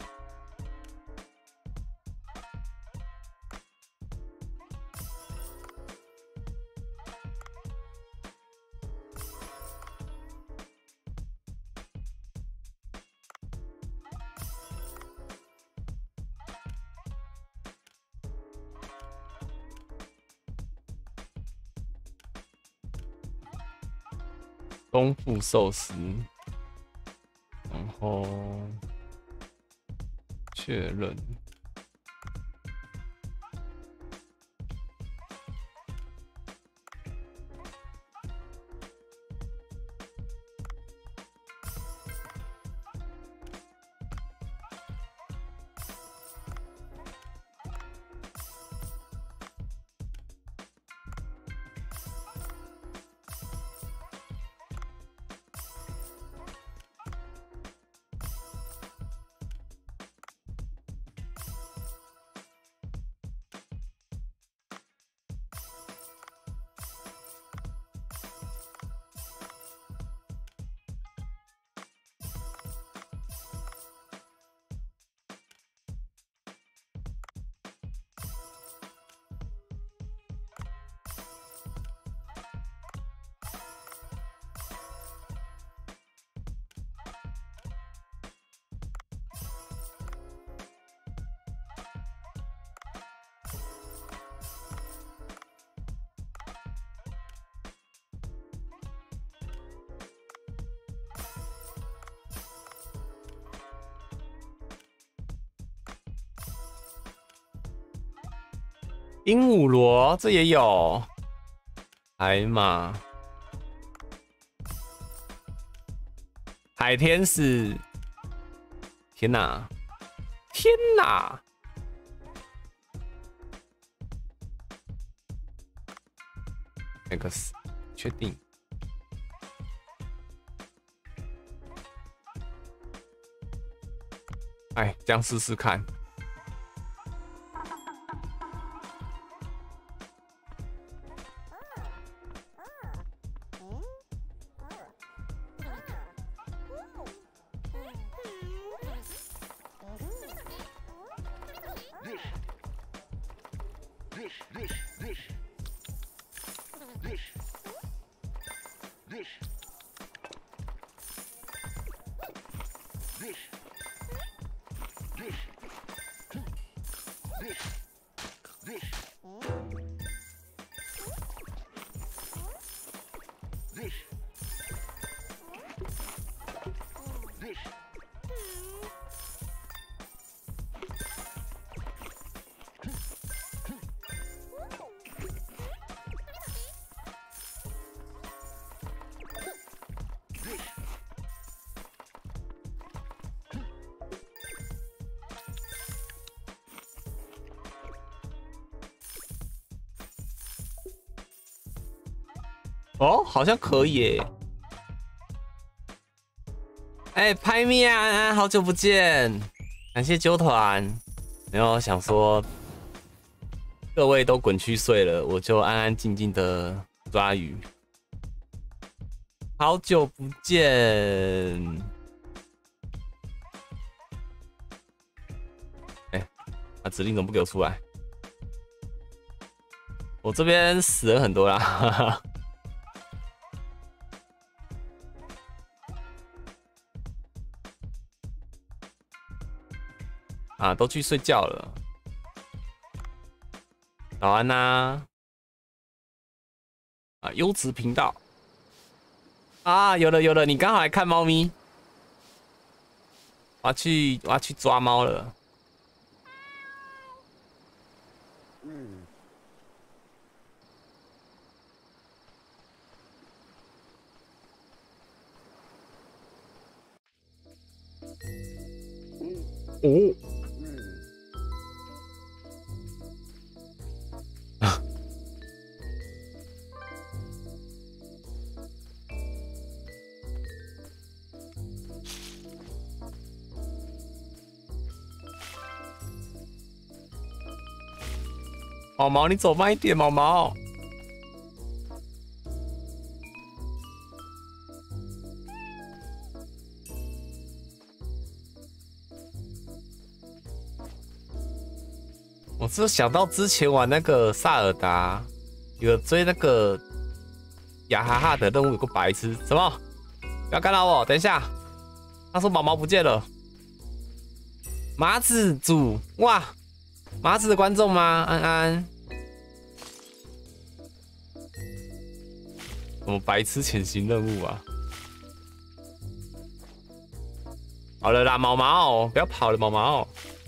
丰富寿司，然后确认。鹦鹉螺这也有，海马、海天使，天哪，天哪 ！X 确定。哎，这样试试看。哦，好像可以耶！哎，拍面，好久不见，感谢揪团。没有想说，各位都滚去睡了，我就安安静静的抓鱼。 好久不见。哎、欸，啊，指令怎么不给我出来？我这边死人很多啦，哈哈。啊，都去睡觉了。早安呐、啊！啊，优质频道。啊，有了有了，你刚好来看猫咪。我要去我要去抓猫了。嗯。哦。毛毛，你走慢一点，毛毛。我只想到之前玩那个萨尔达，有追那个雅哈哈的任务，有个白痴，什么？不要干扰我，等一下。他说毛毛不见了。麻子组，哇！麻子的观众吗？安安，什么白痴潜行任务啊？好了啦，毛毛，不要跑了，毛毛。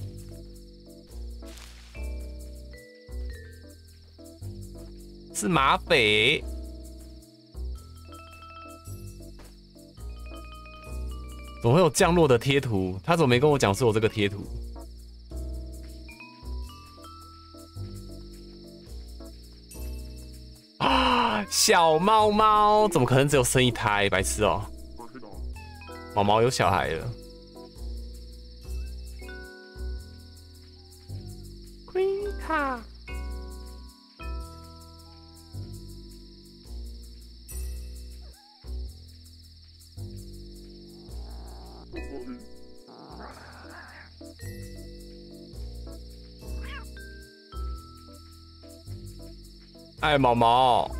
是马匪。怎么会有降落的贴图？他怎么没跟我讲是有这个贴图？啊！小猫猫怎么可能只有生一胎？白痴哦！毛毛有小孩了。Queen 卡。哎，毛毛！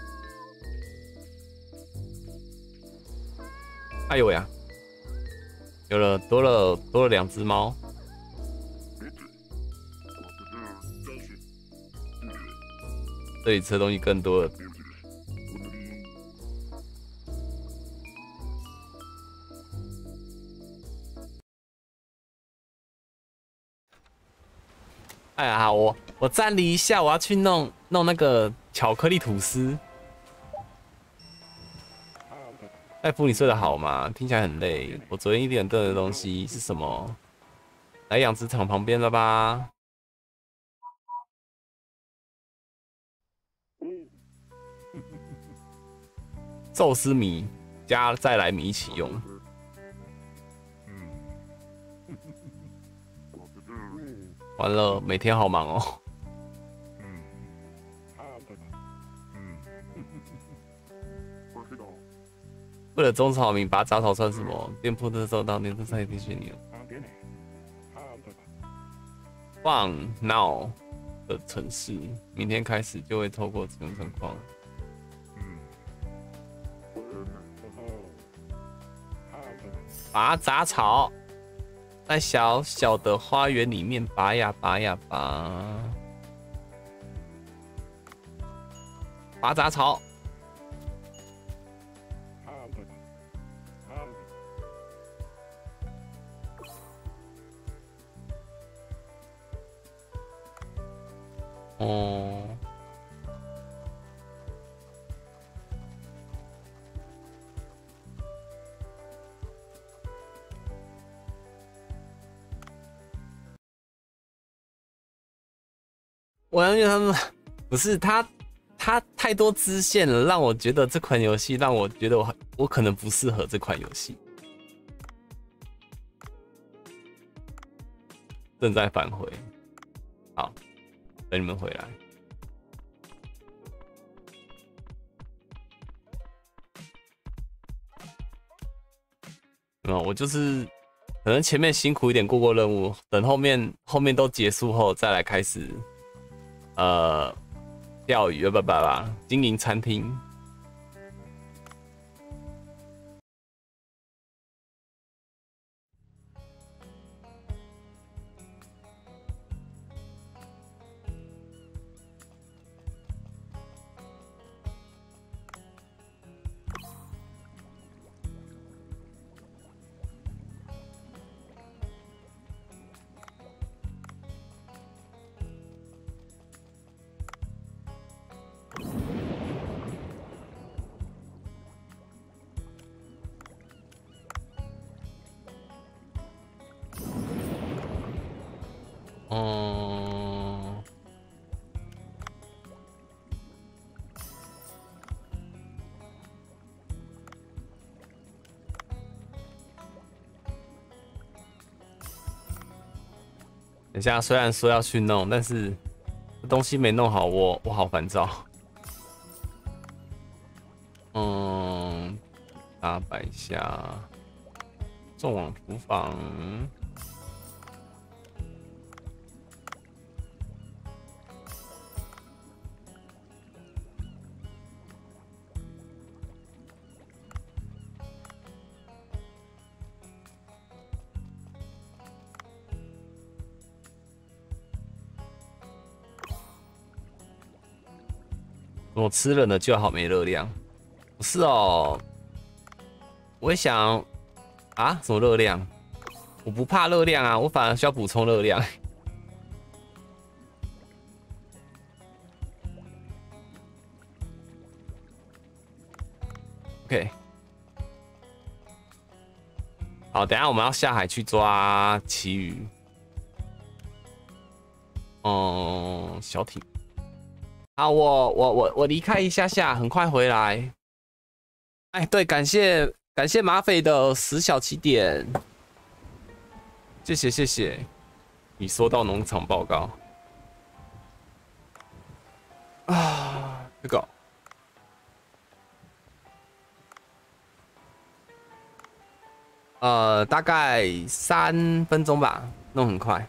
哎呦呀，有了，多了多了两只猫。这里吃的东西更多了。哎呀，我我暂离一下，我要去弄弄那个巧克力吐司。艾夫，你睡得好吗？听起来很累。我昨天一点炖的东西是什么？来养殖场旁边了吧？寿司米加再来米一起用。完了，每天好忙哦。为了种草民，拔杂草算什么？店铺的收到，年度赛提醒你了。放 now 的城市，明天开始就会透过这种情况。拔杂草，在小小的花园里面拔呀拔呀拔，拔杂草。哦。我感觉他们不是他，他太多支线了，让我觉得这款游戏让我觉得我我可能不适合这款游戏。正在返回，好，等你们回来。 嗯，我就是可能前面辛苦一点过过任务，等后面后面都结束后再来开始，呃，钓鱼，不不不，经营餐厅。嗯，等一下，虽然说要去弄，但是东西没弄好，我我好烦躁。嗯，打摆下，送往厨房。我吃了呢就好没热量，不是哦。我也想啊，什么热量？我不怕热量啊，我反而需要补充热量。OK， 好，等一下我们要下海去抓旗鱼。嗯，小艇。好，我我我我离开一下下，很快回来。哎，对，感谢感谢马匪的十小起点，谢谢谢谢。你收到农场报告啊，这个呃大概三分钟吧，弄很快。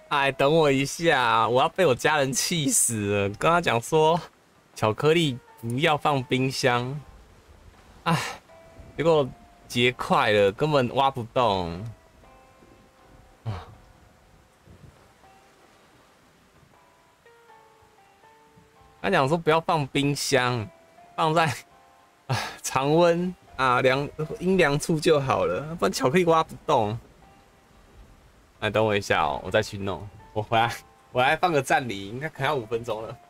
哎，等我一下，我要被我家人气死了。跟他讲说，巧克力不要放冰箱。哎，结果结块了，根本挖不动。他讲说不要放冰箱，放在啊常温啊凉阴凉处就好了，不然巧克力挖不动。哎，等我一下哦，我再去弄。我回来，我来放个暂停，应该可能要五分钟了。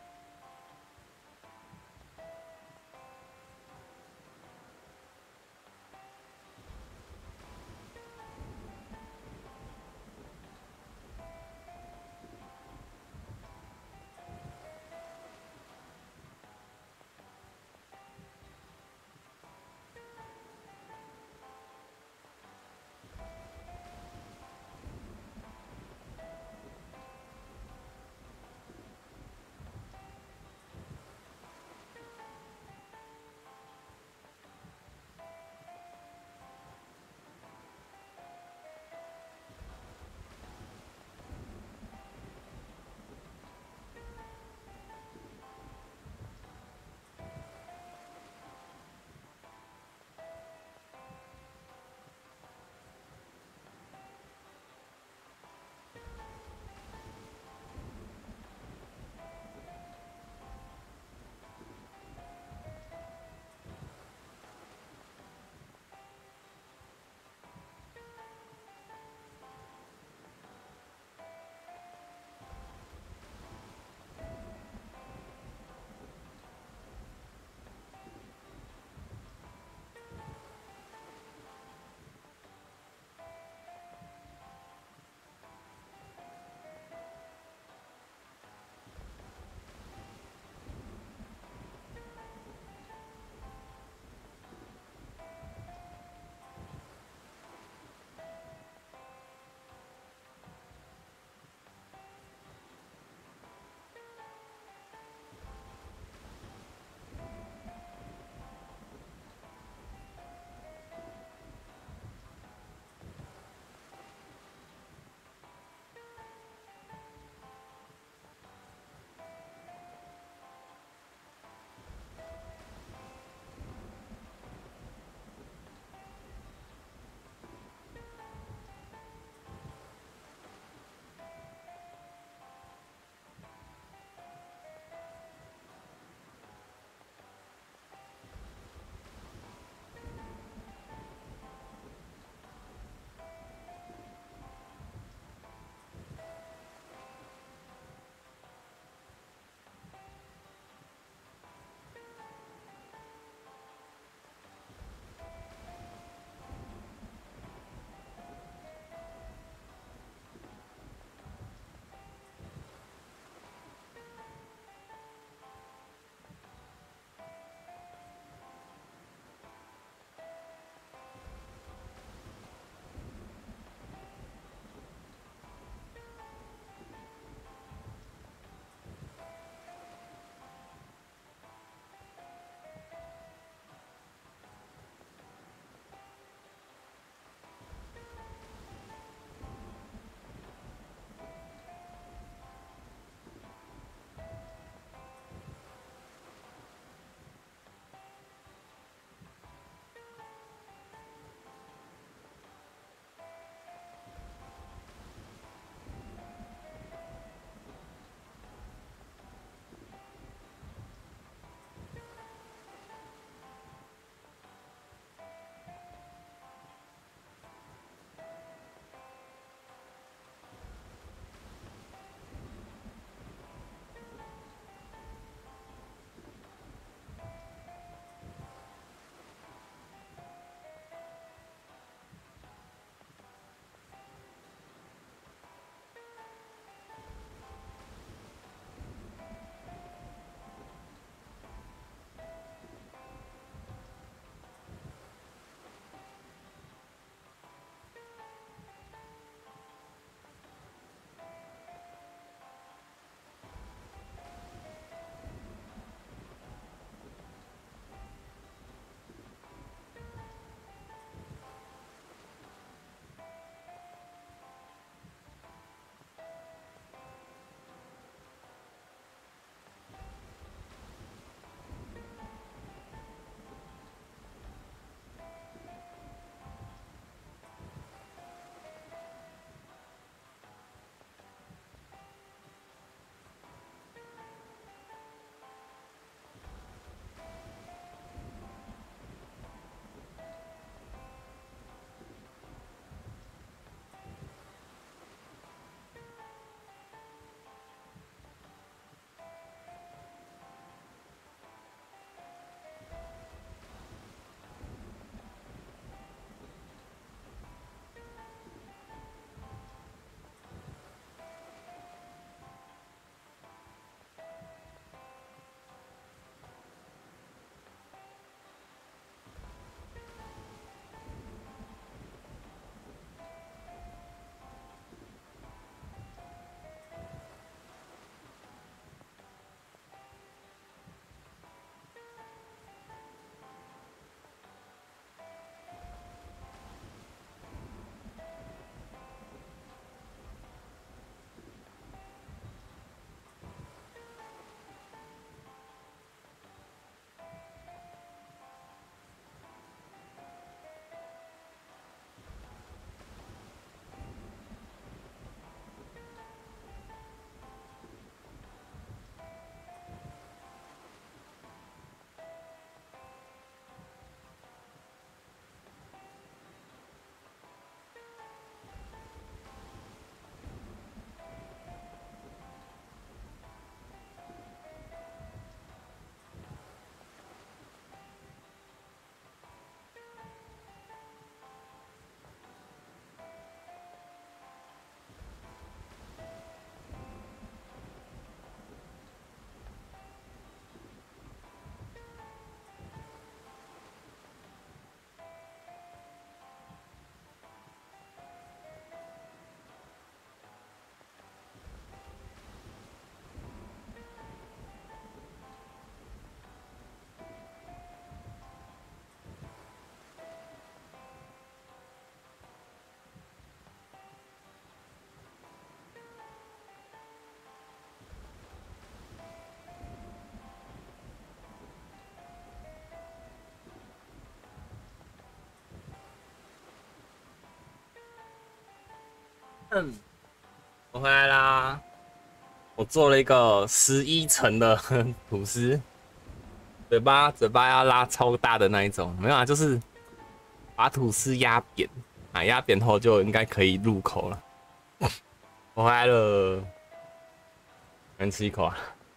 嗯，我回来啦。我做了一个十一层的吐司，嘴巴嘴巴要拉超大的那一种，没有啊，就是把吐司压扁，啊，压扁后就应该可以入口了。我回来了，能吃一口啊。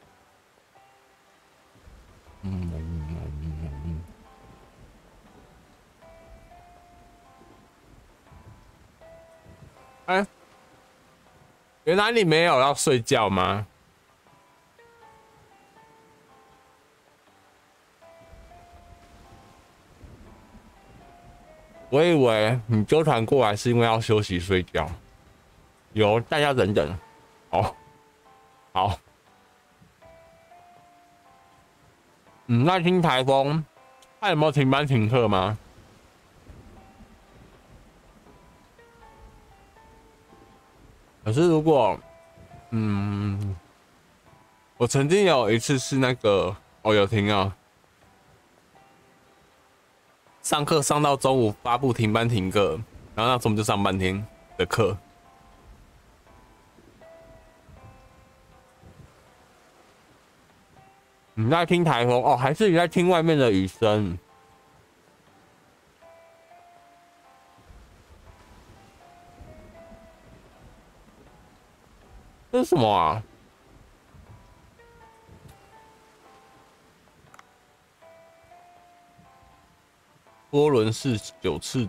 嗯嗯嗯嗯。哎、欸，原来你没有要睡觉吗？我以为你纠团过来是因为要休息睡觉。有，大家等等。好，好。嗯，那听台风，他有没有停班停课吗？可是如果，嗯，我曾经有一次是那个，哦，有停啊，上课上到中午发布停班停课，然后那中午就上半天的课。你在听台风哦，还是你在听外面的雨声？这是什么啊？波伦氏九次子。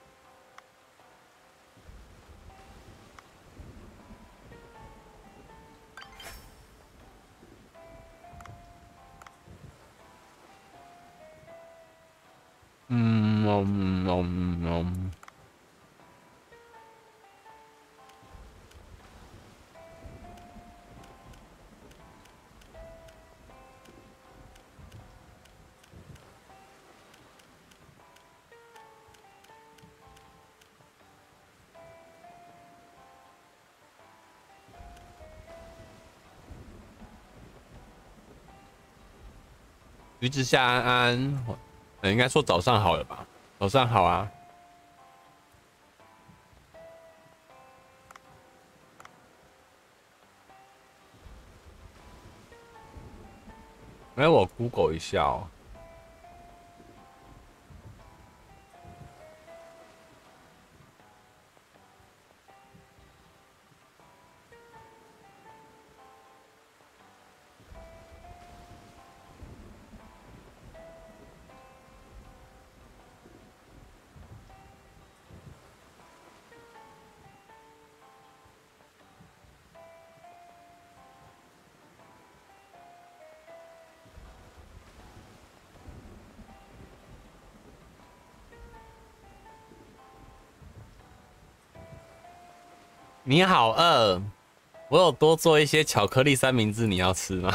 嗯嗯嗯嗯。橘子夏安安，呃，应该说早上好了吧？早上好啊。来，我 Google 一下哦。你好饿，我有多做一些巧克力三明治，你要吃吗？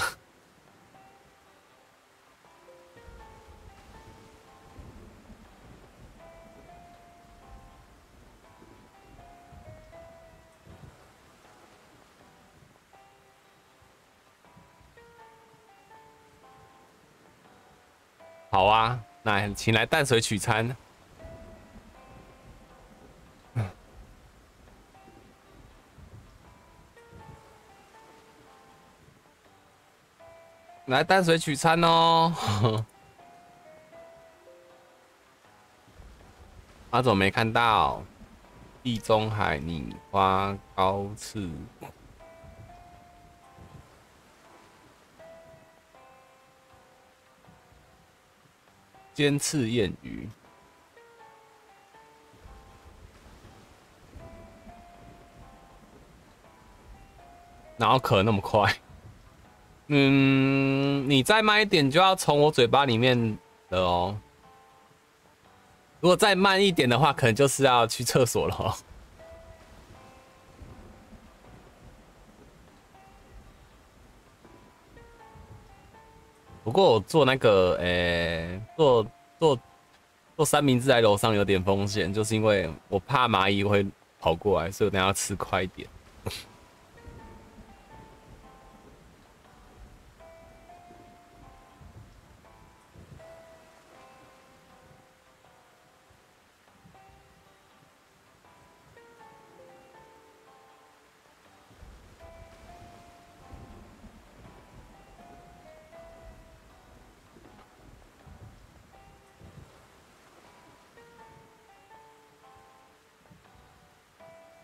好啊，那请来淡水取餐。来淡水取餐哦。阿总没看到。地中海拟花高翅，尖刺燕鱼，然后壳那么快。嗯，你再慢一点就要从我嘴巴里面了哦。如果再慢一点的话，可能就是要去厕所了哦。不过我做那个，诶、欸，做做做三明治在楼上有点风险，就是因为我怕蚂蚁会跑过来，所以我等下要吃快一点。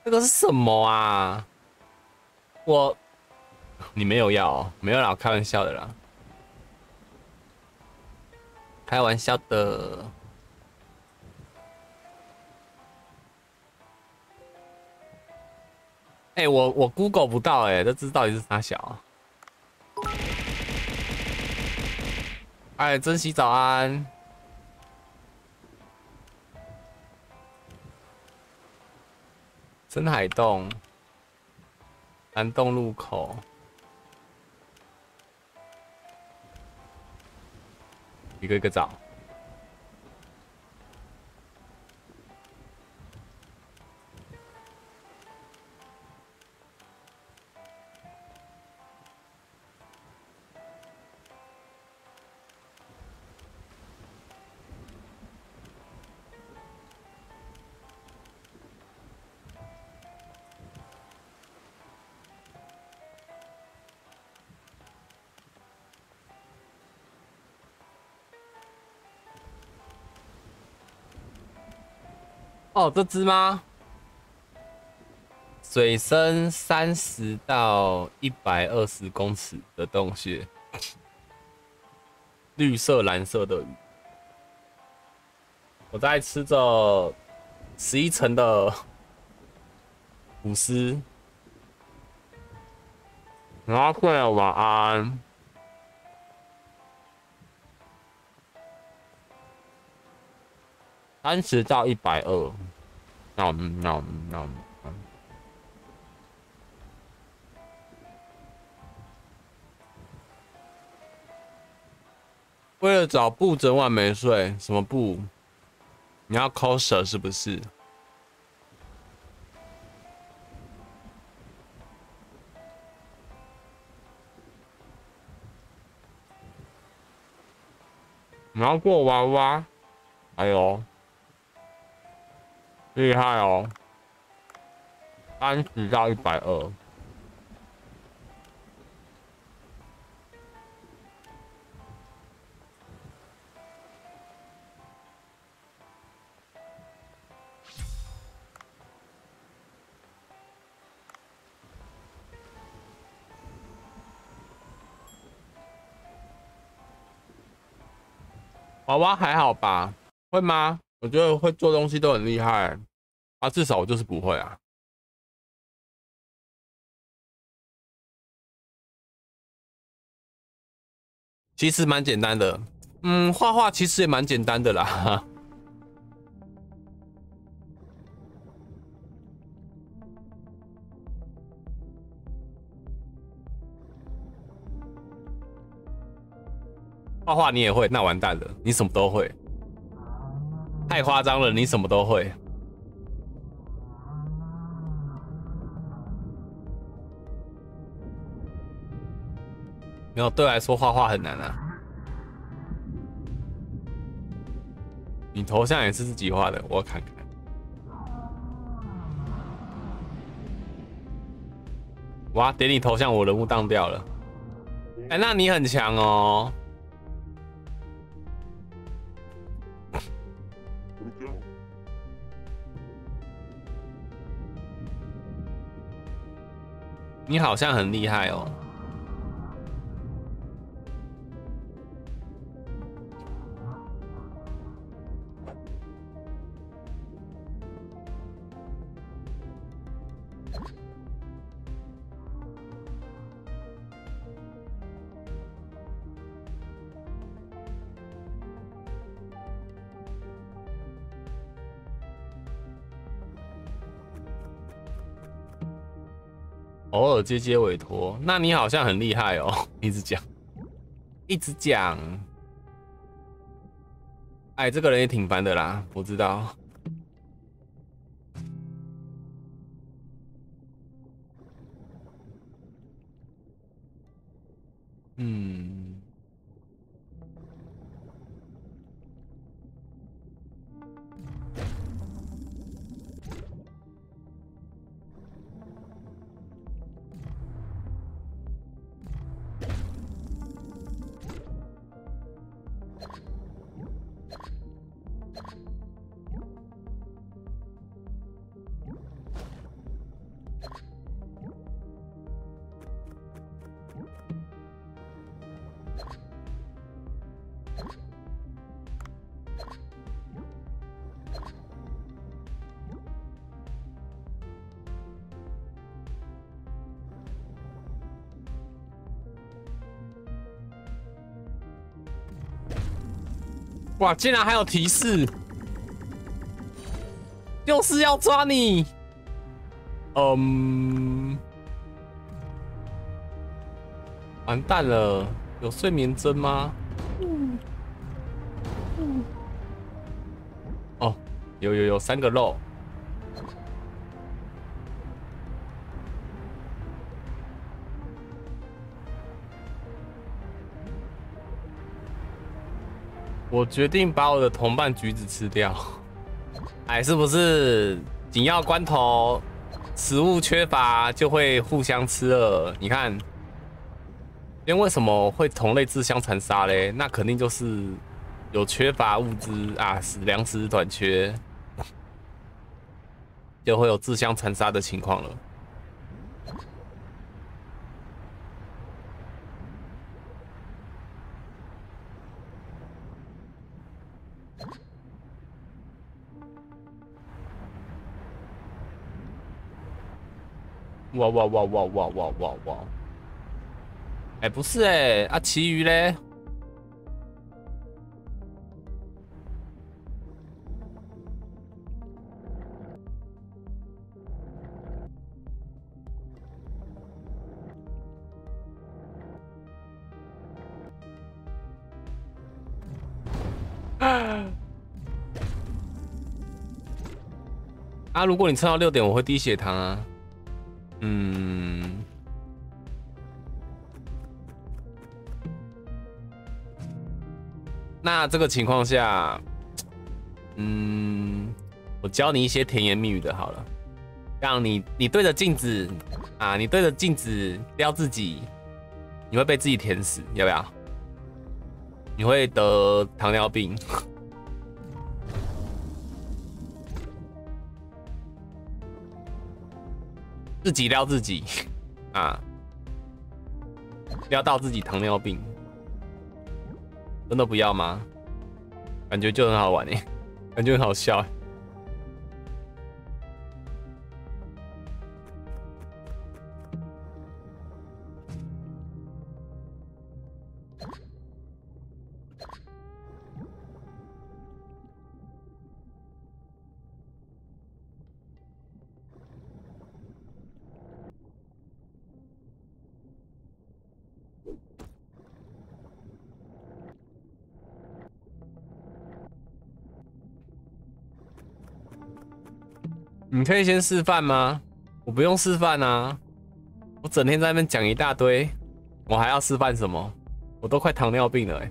这个是什么啊？我，你没有要、哦，没有啦，我开玩笑的啦，开玩笑的。哎、欸，我我 Google 不到哎、欸，这只到底是啥小、啊？哎，珍惜早安。深海洞，南洞路口。一个一个找。哦，这只吗？水深三十到一百二十公尺的洞穴，绿色、蓝色的鱼。我在吃着十一层的吐司。然后睡了，晚安。三十到一百二，那我们那我们那我们。为了找布，整晚没睡。什么布？你要 coser 是不是？你要做娃娃？哎呦，厉害哦！三十到一百二。娃娃还好吧？会吗？我觉得会做东西都很厉害啊，至少我就是不会啊。其实蛮简单的，嗯，画画其实也蛮简单的啦。画画你也会，那完蛋了，你什么都会，太夸张了，你什么都会。没有，对我来说画画很难啊。你头像也是自己画的，我看看。哇，点你头像，我人物当掉了。哎、欸，那你很强哦。你好像很厉害哦。偶尔接接委托，那你好像很厉害哦，一直讲，一直讲。哎，这个人也挺烦的啦，我知道。嗯。 哇，竟然还有提示，就是要抓你。嗯，完蛋了，有睡眠针吗？嗯嗯、哦，有有有三个肉。我决定把我的同伴橘子吃掉。哎，是不是紧要关头，食物缺乏就会互相吃了？你看，因为为什么会同类自相残杀嘞？那肯定就是有缺乏物资啊，粮食短缺，就会有自相残杀的情况了。哇哇哇哇哇哇哇哇！哎、欸，不是哎、欸，啊，其余嘞？啊，如果你撑到六点，我会低血糖啊。嗯，那这个情况下，嗯，我教你一些甜言蜜语的，好了，让你你对着镜子啊，你对着镜子撩自己，你会被自己甜死，要不要？你会得糖尿病。自己撩自己啊，撩到自己糖尿病，真的不要吗？感觉就很好玩哎，感觉很好笑。你可以先示范吗？我不用示范啊，我整天在那边讲一大堆，我还要示范什么？我都快糖尿病了哎、欸。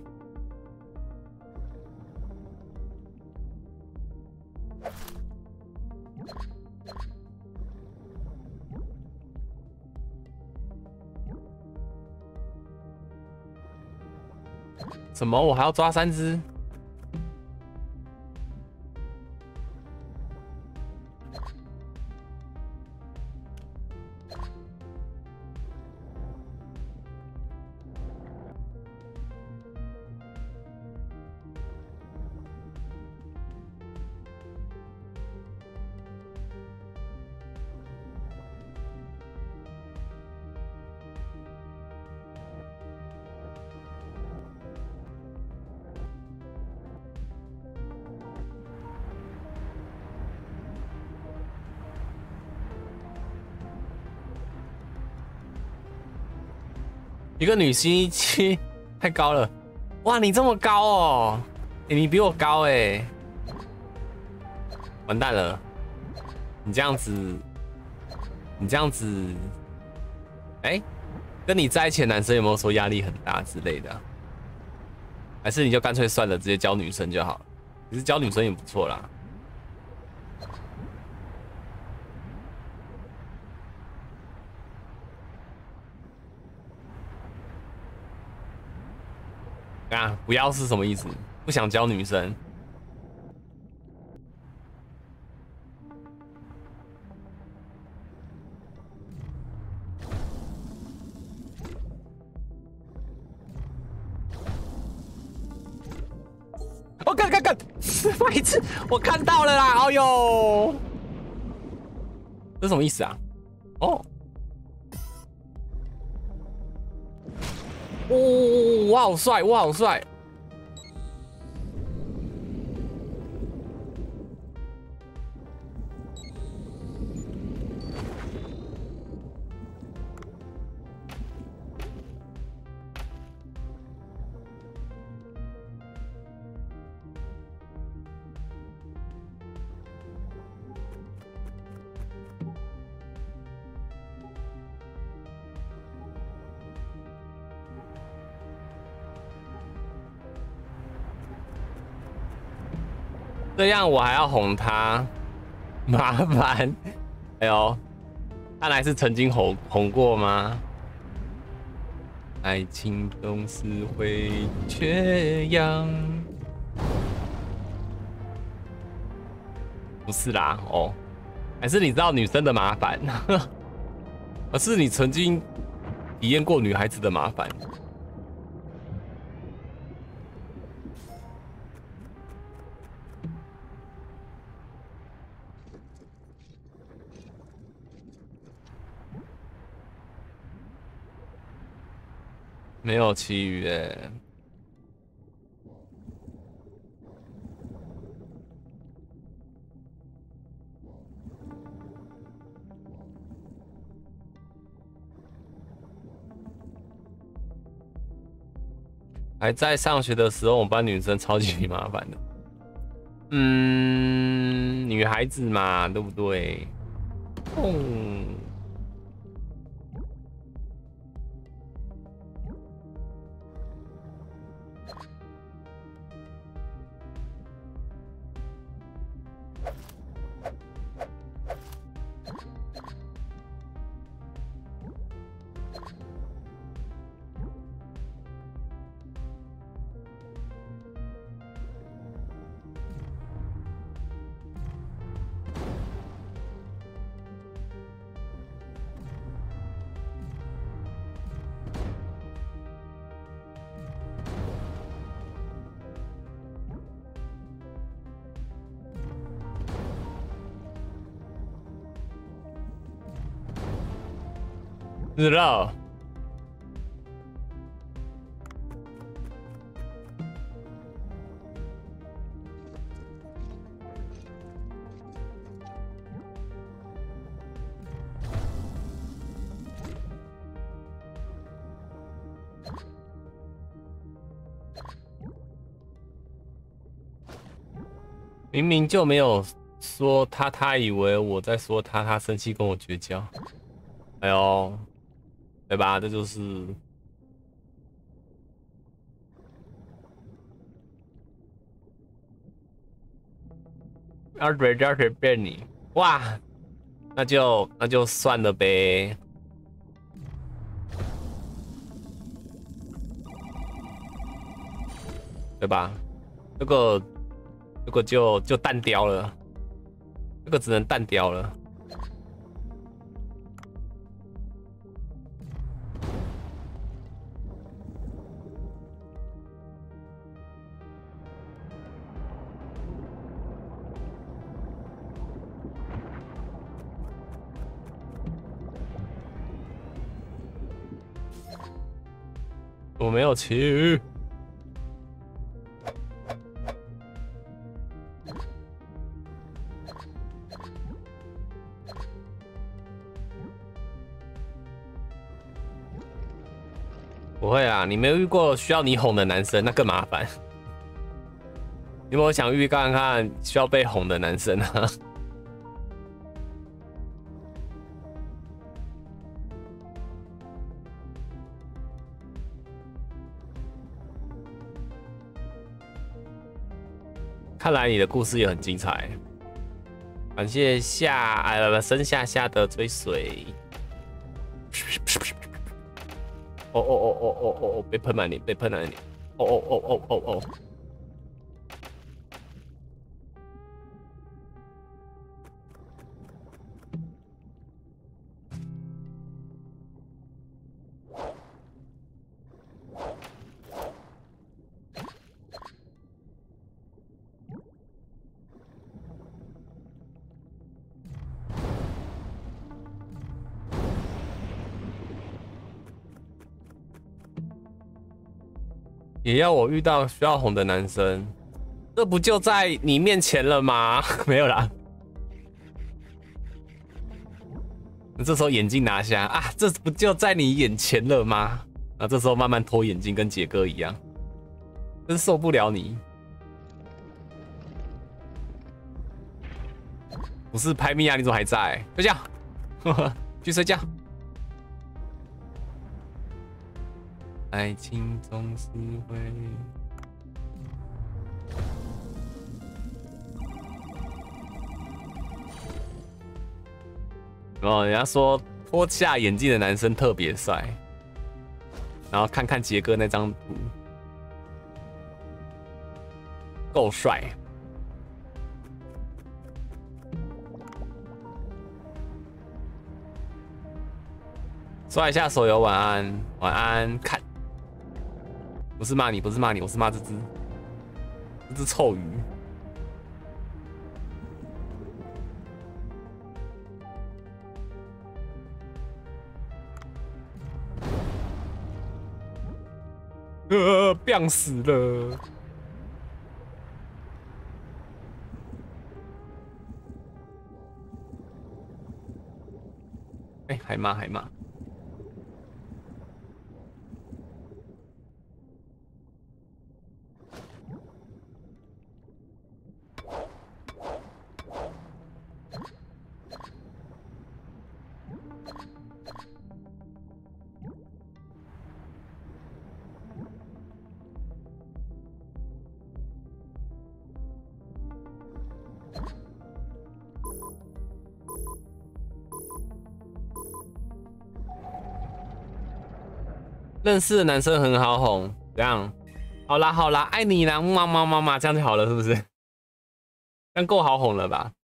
什么？我还要抓三只？一个女星期太高了，哇，你这么高哦，欸、你比我高哎、欸，完蛋了，你这样子，你这样子，哎、欸，跟你在一起的男生有没有说压力很大之类的、啊？还是你就干脆算了，直接教女生就好了？其实教女生也不错啦。啊，不要是什么意思？不想教女生？我看看看，白痴！我看到了啦！哎呦，这什么意思啊？哦，哦，我好帅，我好帅！ 这样我还要哄他，麻烦。哎呦，看来是曾经哄哄过吗？爱情总是会缺氧。不是啦，哦，还是你知道女生的麻烦，而是你曾经体验过女孩子的麻烦。没有其余诶。还在上学的时候，我们班女生超级麻烦的。嗯，女孩子嘛，对不对？嗯。知道。明明就没有说他，他以为我在说他，他生气跟我绝交。哎呦，对吧？这就是要随便随便你哇，那就那就算了呗，对吧？这个这个就就淡掉了，这个只能淡掉了。我没有其余。不会啊，你没有遇过需要你哄的男生，那更麻烦。你有没有想遇看看需要被哄的男生啊？看来你的故事也很精彩。感谢夏哎不生夏夏的追随。哦哦哦哦哦哦哦，被喷满脸，被喷满脸。哦哦哦哦哦哦。也要我遇到需要哄的男生，这不就在你面前了吗？没有啦。这时候眼镜拿下啊，这不就在你眼前了吗？啊，这时候慢慢脱眼镜，跟杰哥一样，真受不了你。不是拍米啊，你怎么还在？睡觉，呵呵，去睡觉。爱情总是会。 哦，人家说脱下眼镜的男生特别帅，然后看看杰哥那张图，够帅。刷一下手游，晚安，晚安。看，不是骂你，不是骂你，我是骂这只，这只臭鱼。呃，病死了。哎、欸，还骂还骂。认识的男生很好哄，这样，好啦好啦，爱你啦，妈妈妈妈，这样就好了，是不是？这样够好哄了吧？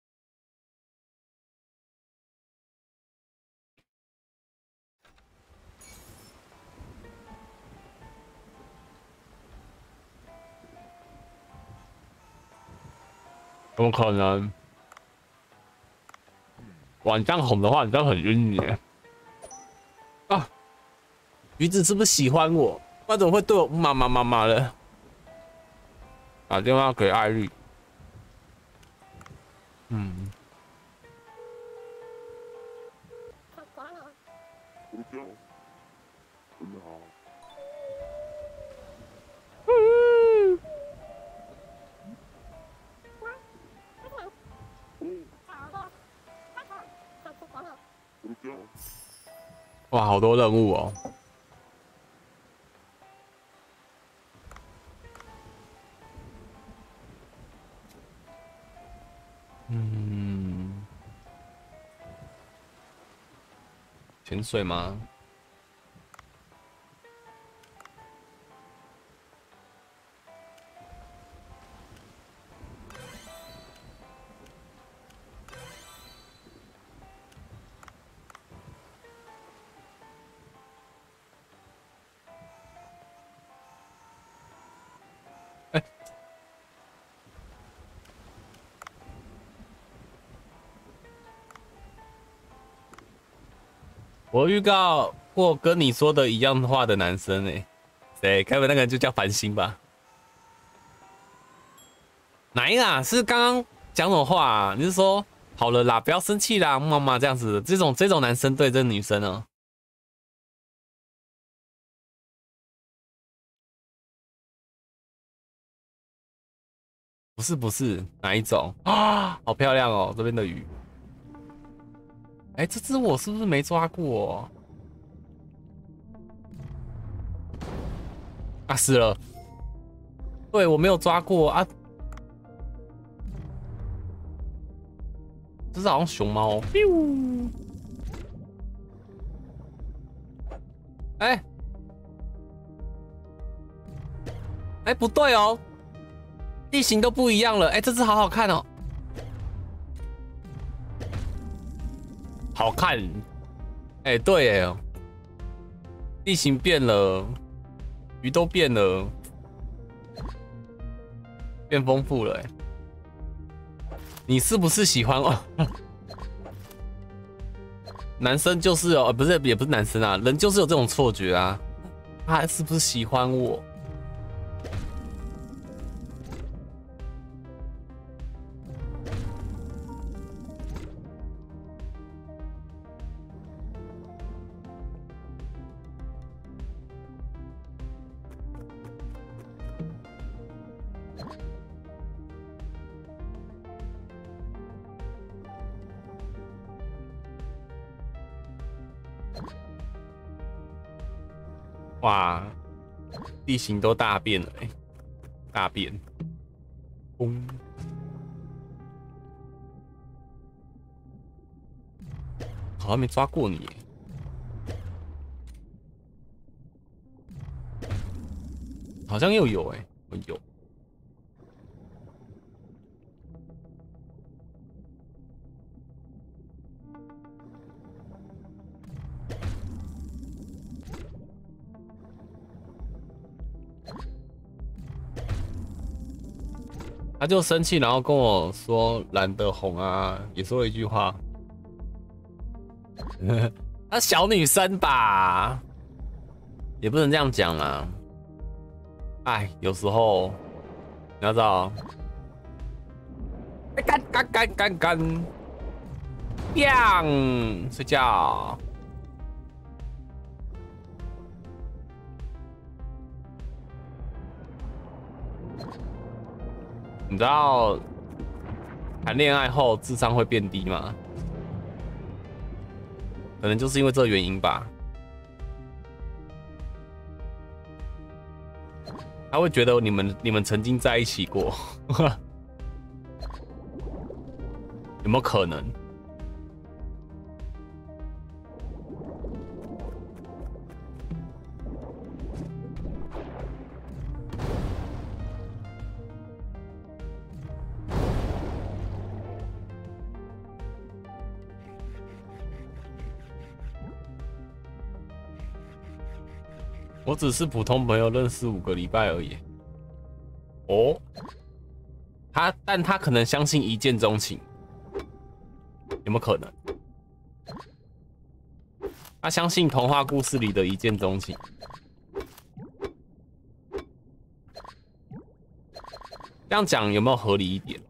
怎么可能？晚上哄的话，你这样很晕你啊！鱼子是不是喜欢我？他怎么会对我妈妈妈妈的？打电话给艾丽。嗯。嗯。哇，好多任务哦！嗯，潜水吗？哎、欸，我预告过跟你说的一样话的男生哎、欸，谁？该不会那个人就叫繁星吧？哪一个啊？是刚刚讲什么话啊？你是说好了啦，不要生气啦，妈妈这样子，这种这种男生对这女生呢？不是不是，哪一种啊？好漂亮哦，这边的鱼。哎、欸，这只我是不是没抓过？啊，死了！对我没有抓过啊。这是好像熊猫。哎、欸，哎、欸，不对哦。地形都不一样了，哎、欸，这只好好看哦，好看，哎、欸，对，哎，地形变了，鱼都变了，变丰富了，哎，你是不是喜欢哦？男生就是哦，不是，也不是男生啊，人就是有这种错觉啊，他是不是喜欢我？哇，地形都大变了哎、欸，大变，轰！ 操，还没抓过你耶！好像又有哎，我有。他就生气，然后跟我说懒得哄啊，也说了一句话。她小女生吧，也不能这样讲啦。哎，有时候你要知道，干干干干干，砰，睡觉。你知道谈恋爱后智商会变低吗？可能就是因为这个原因吧。他会觉得你们你们曾经在一起过，有没有可能？我只是普通朋友，认识五个礼拜而已。哦，他，但他可能相信一见钟情，有没有可能？他相信童话故事里的一见钟情，这样讲有没有合理一点？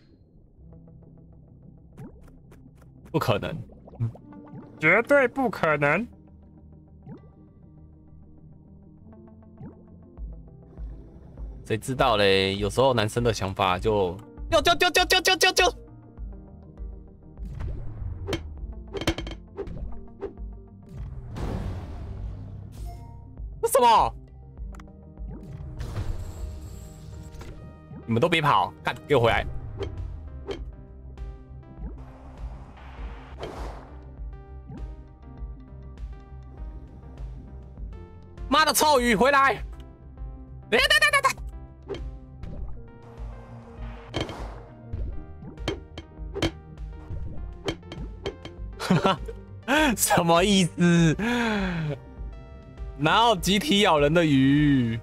不可能，绝对不可能。谁知道嘞？有时候男生的想法就丢丢丢丢丢丢丢丢。为什么？你们都别跑，干，给我回来！妈的臭鱼，回来！等等等等等！哈哈，什么意思？哪有集体咬人的鱼？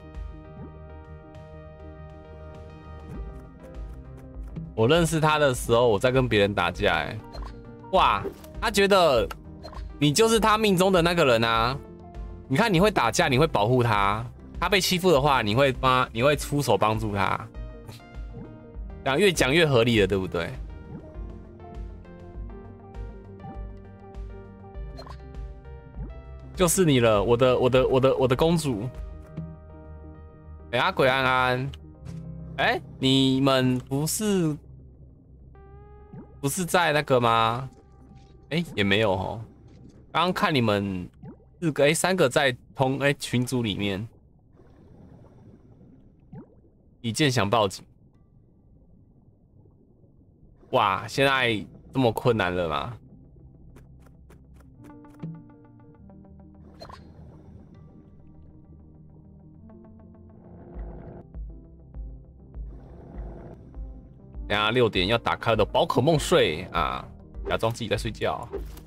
我认识他的时候，我在跟别人打架、欸，哎，哇，他觉得你就是他命中的那个人啊！你看，你会打架，你会保护他，他被欺负的话，你会帮，你会出手帮助他。这样越讲越合理了，对不对？就是你了，我的我的我的我的公主。哎、欸，阿鬼安安，哎、欸，你们不是不是在那个吗？哎、欸，也没有哦。刚刚看你们四个，哎、欸，三个在同哎、欸、群组里面，一键想报警。哇，现在这么困难了吗？等下六点要打开的宝可梦睡啊，假装自己在睡觉。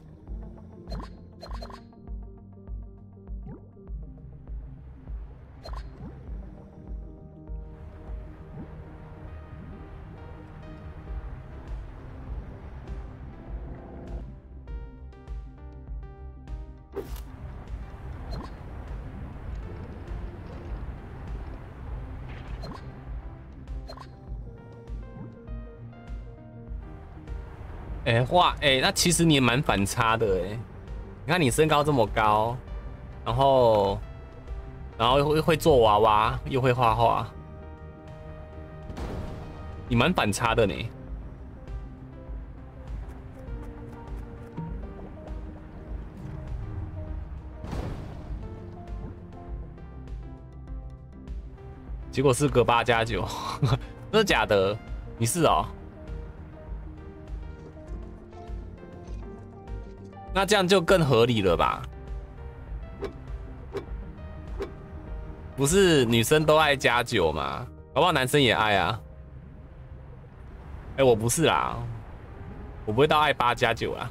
哎、欸，哇，哎、欸，那其实你也蛮反差的哎、欸。你看你身高这么高，然后，然后会会做娃娃，又会画画，你蛮反差的呢。结果是个八加九，真的假的？你是哦？ 那这样就更合理了吧？不是女生都爱加九吗？搞不好男生也爱啊。哎、欸，我不是啦，我不会到爱八加九啦。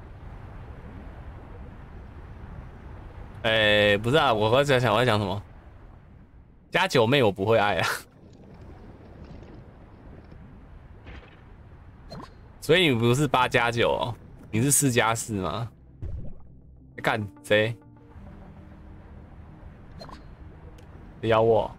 哎、欸，不是啊，我在想我在讲什么？加九妹我不会爱啊。所以你不是八加九哦，你是四加四吗？干谁？咬我！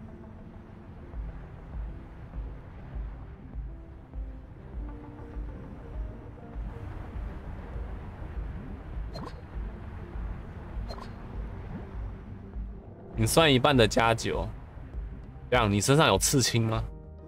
你算一半的加九，这样你身上有刺青吗？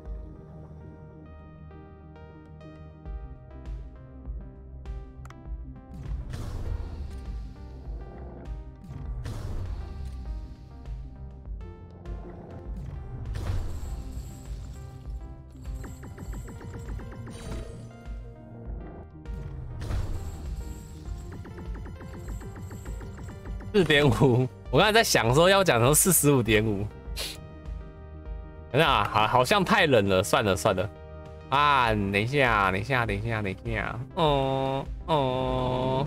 四点五，我刚才在想说要讲成四十五点五，等下啊，好，好像太冷了，算了算了，啊，等一下，等一下，等一下，等一下，哦哦，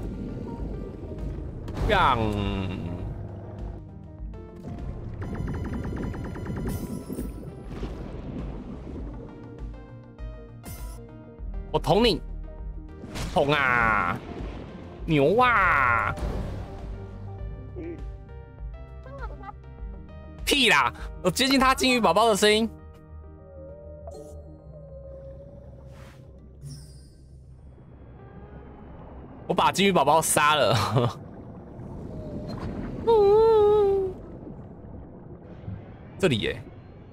让，我捅你，捅啊，牛啊！屁啦！我接近他金鱼宝宝的声音。我把金鱼宝宝杀了。这里耶。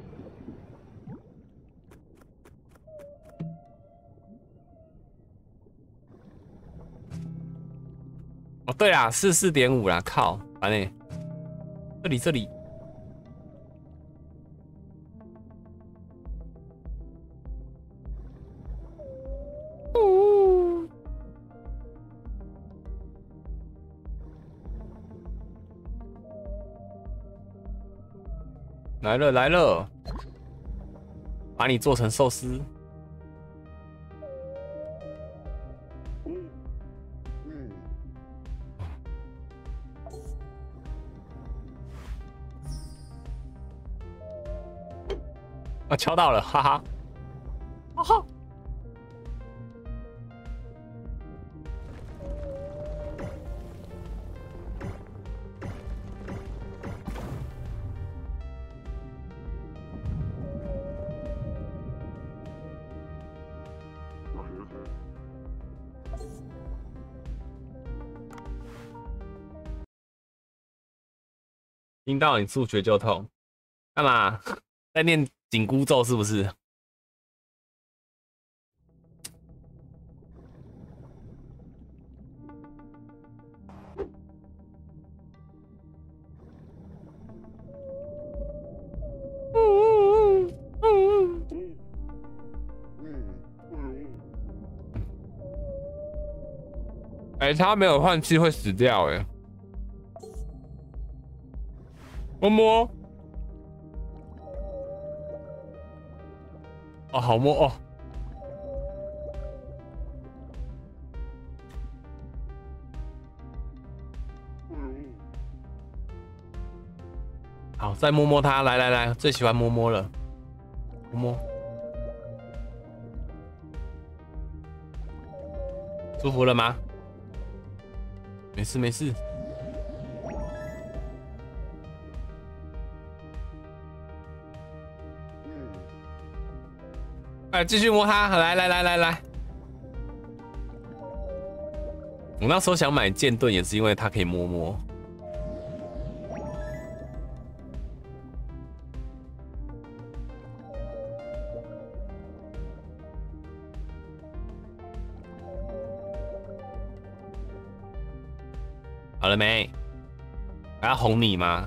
哦，对啦，是四点五啦，靠，烦欸。这里，这里。来了来了，把你做成寿司。啊，敲到了，哈哈，哈哈。听到你数学就痛，干嘛？在念紧箍咒是不是？哎、欸，他没有换气会死掉哎、欸。摸摸，哦，好摸哦。好，再摸摸它，来来来，最喜欢摸摸了，摸摸，舒服了吗？没事没事。哎，继续摸它，来来来来来。我那时候想买剑盾，也是因为它可以摸摸。好了没？还要哄你吗？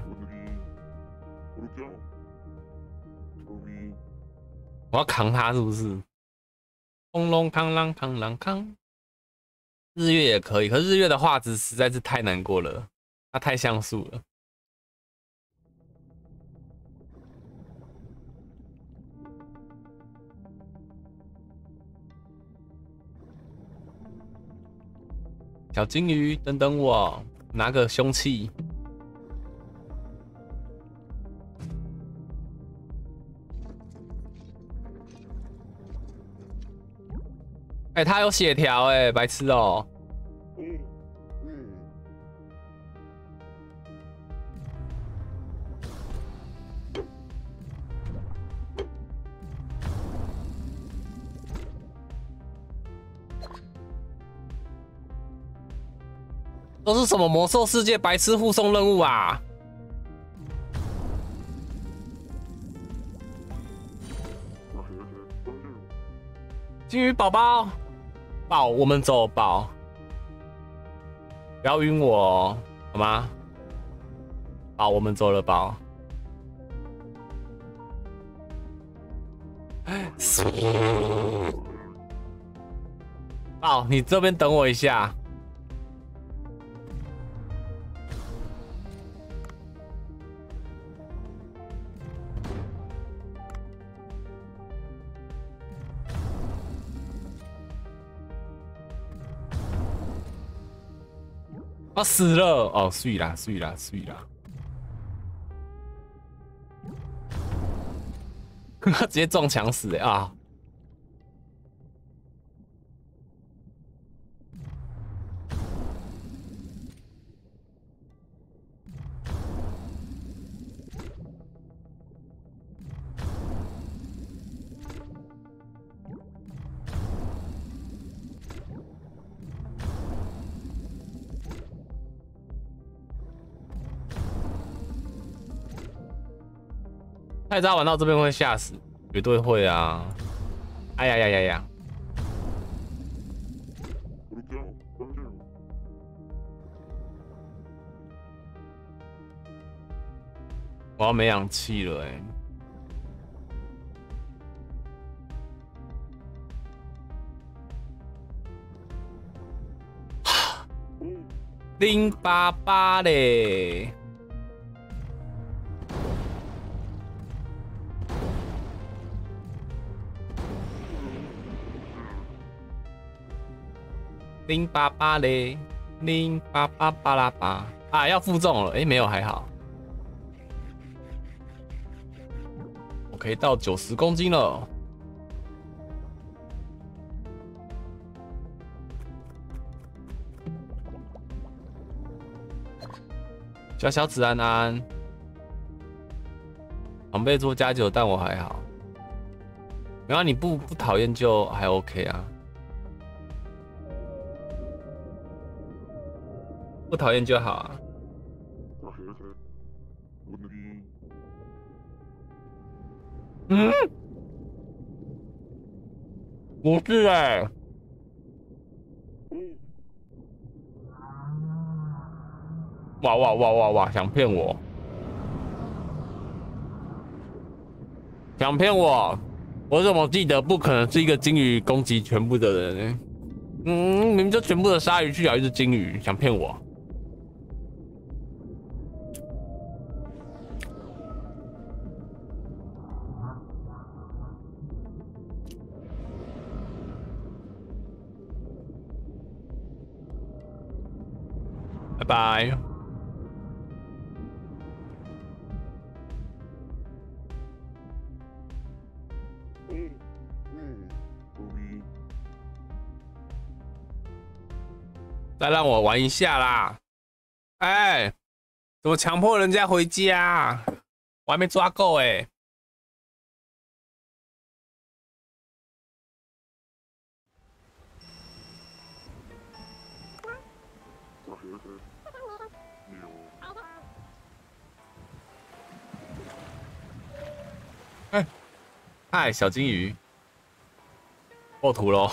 我要扛他是不是？轰隆扛啷扛啷扛， 日月也可以，可是日月的画质实在是太难过了，它太像素了。小金鱼，等等我，拿个凶器。哎、欸，他有血条哎，白痴哦、喔。都是什么魔兽世界白痴护送任务啊？金鱼宝宝，宝，我们走，宝，不要晕我哦，好吗？宝，我们走了，宝。宝，你这边等我一下。啊，死了！哦，碎啦，碎啦，碎啦！他直接撞墙死哎啊！太渣玩到这边会吓死，绝对会啊！哎呀呀呀呀！我要没氧气了哎、欸！零八八嘞！零八八嘞，零八八巴拉巴啊，要负重了，哎、欸，没有还好，我可以到九十公斤了。小小子安安，常被做加酒，但我还好。然后你不不讨厌就还 OK 啊。不讨厌就好啊。嗯，不是哎、欸。哇哇哇哇哇！想骗我？想骗我？我怎么记得不可能是一个金鱼攻击全部的人呢、欸？嗯，明明就全部的鲨鱼去咬一只金鱼，想骗我？拜拜。再让我玩一下啦！哎、欸，怎么强迫人家回家？我还没抓够哎、欸！哎，嗨，小金鱼，破图喽！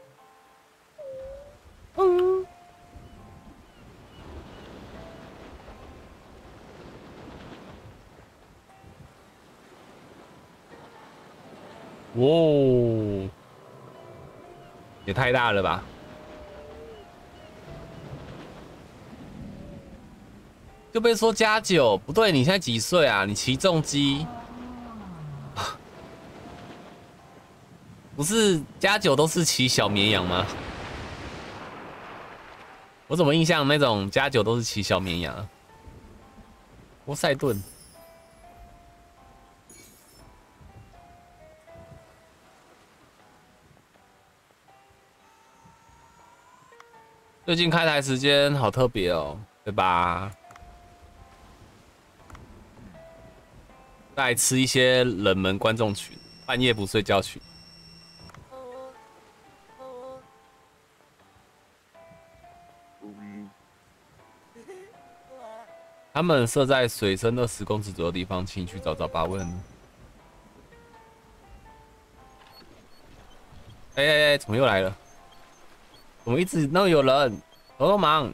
嗯。哇，也太大了吧！ 就被说加九，不对，你现在几岁啊？你骑重机，不是加九都是骑小绵羊吗？我怎么印象那种加九都是骑小绵羊？波塞顿。最近开台时间好特别哦，对吧？再吃一些冷门观众群，半夜不睡觉群。他们设在水深二十公尺左右的地方，请去找找吧。问。哎哎哎，怎么又来了？怎么一直都有人？帮帮忙！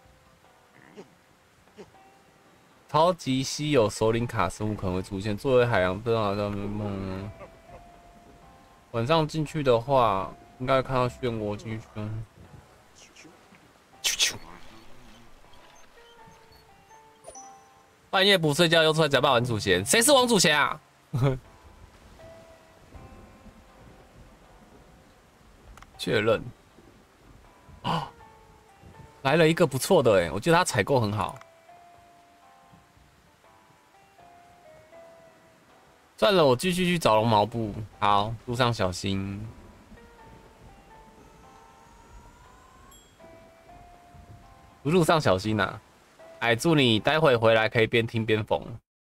超级稀有首领卡生物可能会出现，作为海洋灯啊，他们晚上进去的话，应该看到漩涡进去。啾啾！半夜不睡觉又出来假扮王祖贤，谁是王祖贤啊？确认。啊，来了一个不错的哎，我觉得他采购很好。算了，我继续去找龙毛布。好，路上小心。路上小心呐、啊！哎，祝你待会回来可以边听边缝。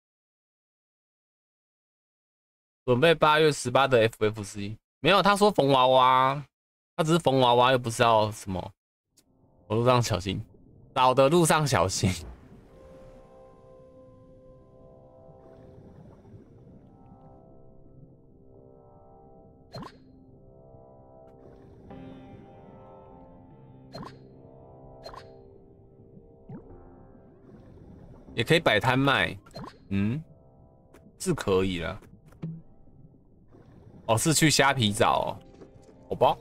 准备八月十八的 F F C， 没有，他说缝娃娃，他只是缝娃娃，又不是要什么。我路上小心，岛的路上小心。也可以摆摊卖，嗯，是可以啦。哦，是去虾皮找、哦，好吧，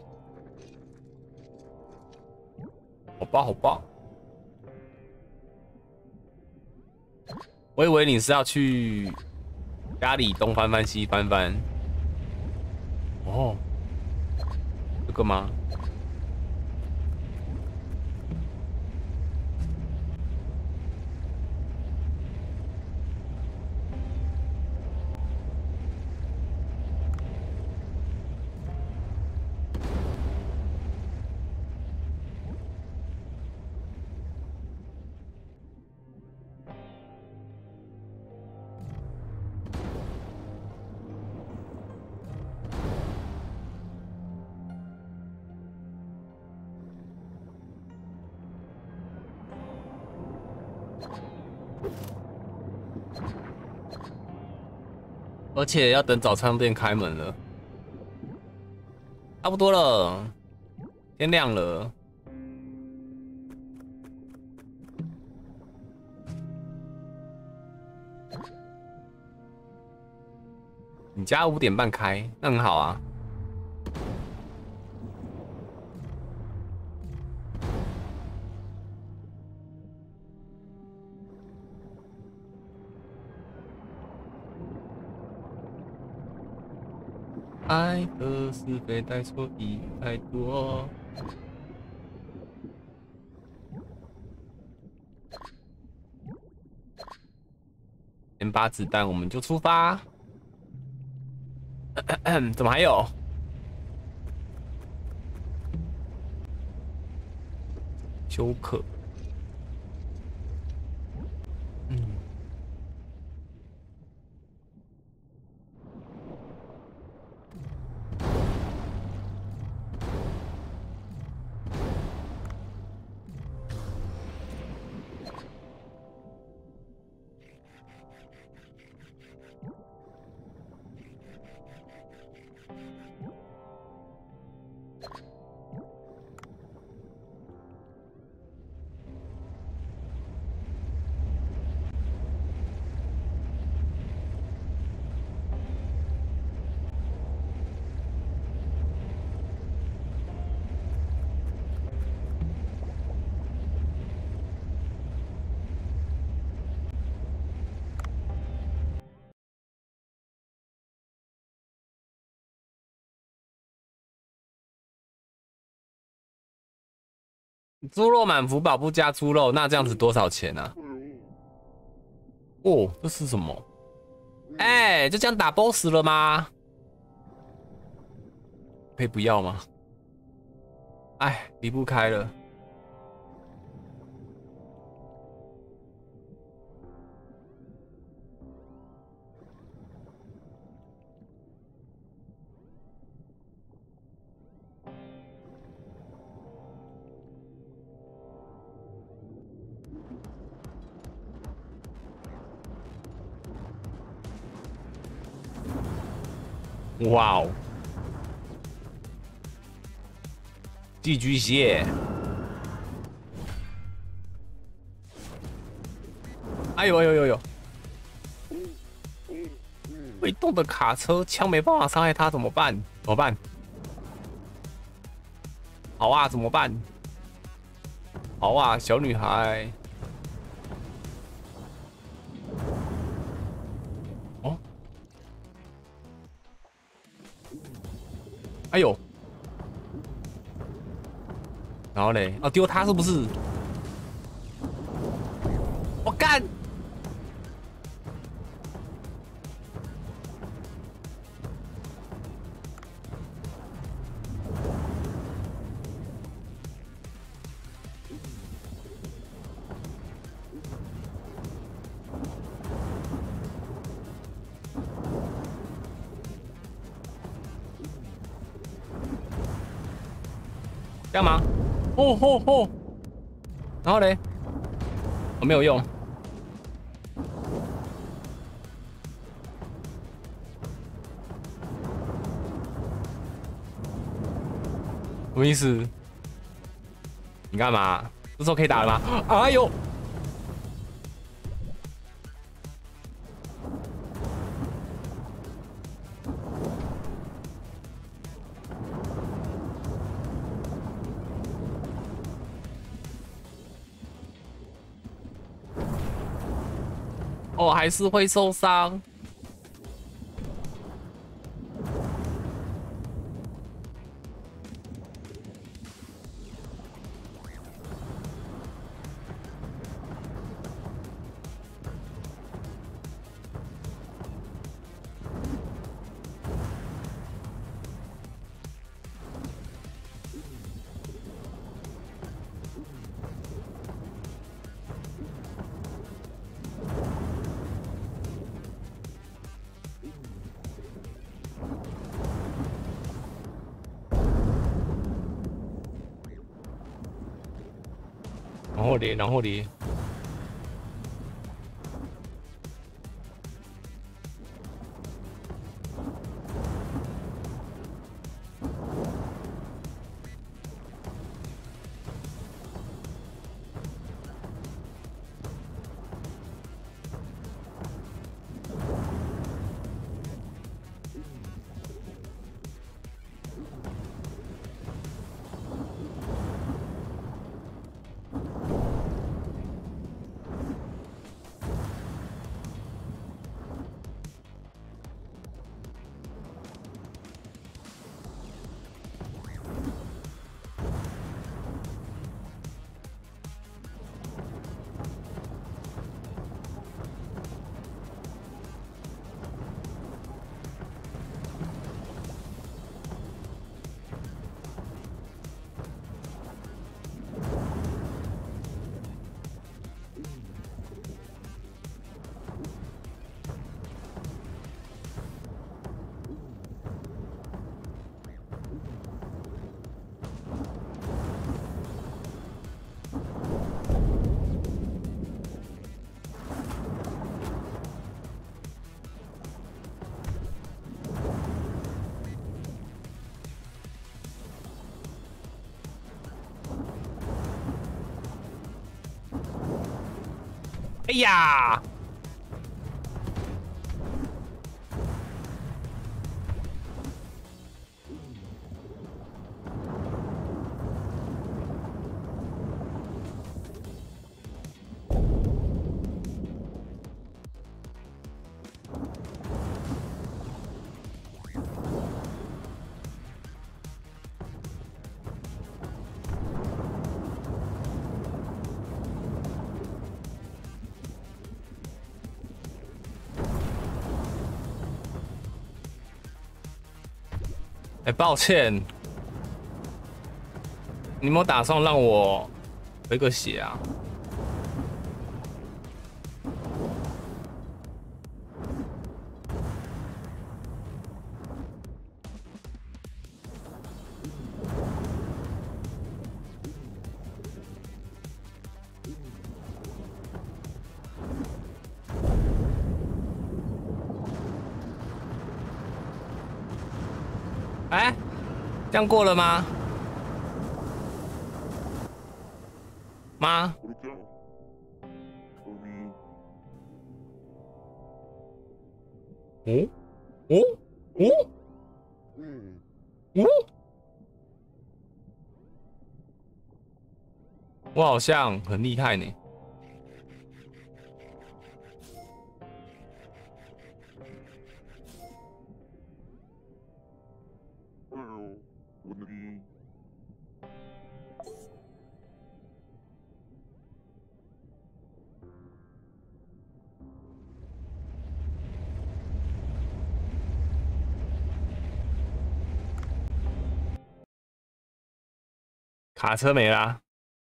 好吧，好吧。我以为你是要去家里东翻翻西翻翻。哦，这个吗？而且要等早餐店开门了，差不多了，天亮了。你家五点半开，那很好啊。爱的是非带错意太多。先把子弹，我们就出发。怎么还有？休克。嗯。 猪肉满福宝不加猪肉，那这样子多少钱啊？哦，这是什么？哎、欸，就这样打 boss 了吗？可以不要吗？哎，离不开了。哇哦！寄居蟹，哎呦哎呦呦呦！会动的卡车，枪没办法伤害它，怎么办？怎么办？好啊，怎么办？好啊，小女孩。哦，哎呦！然后嘞，哦，丢他是不是？我干！干嘛？哦吼吼！然后嘞，我、哦、没有用。什么意思？你干嘛？这时候可以打了吗？哎呦！哦，还是会受伤。然后咧，然后咧。哎呀！ 哎，抱歉，你有没有打算让我回个血啊？哎，这样过了吗？妈？哦哦哦哦！我好像很厉害呢。卡车没啦。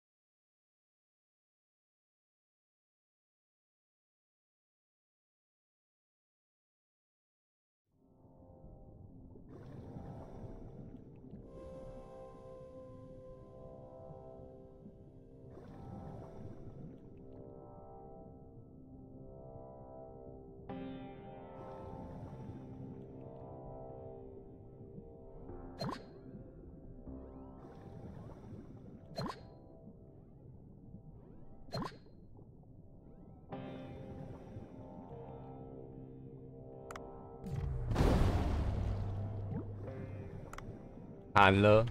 惨了。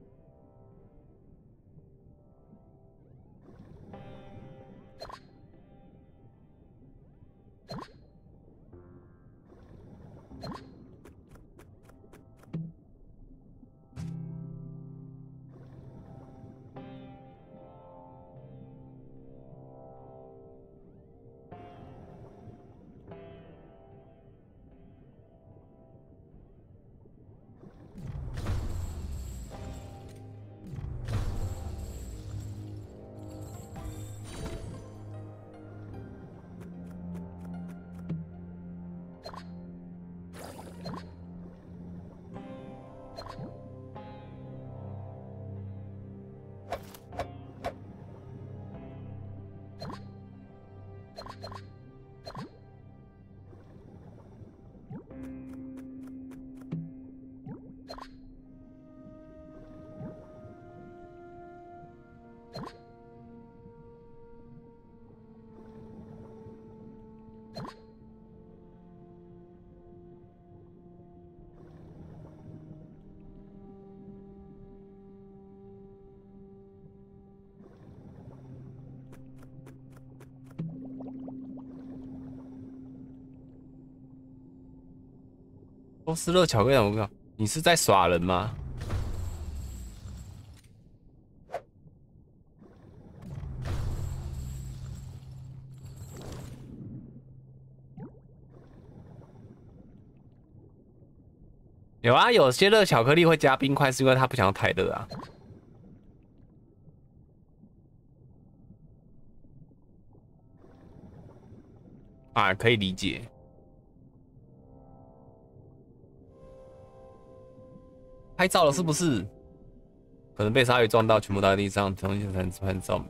波斯热巧克力，我靠，你是在耍人吗？有啊，有些热巧克力会加冰块，是因为他不想要太热啊。啊，可以理解。拍照了是不是？可能被鲨鱼撞到，全部倒在地上，重新才能拍照。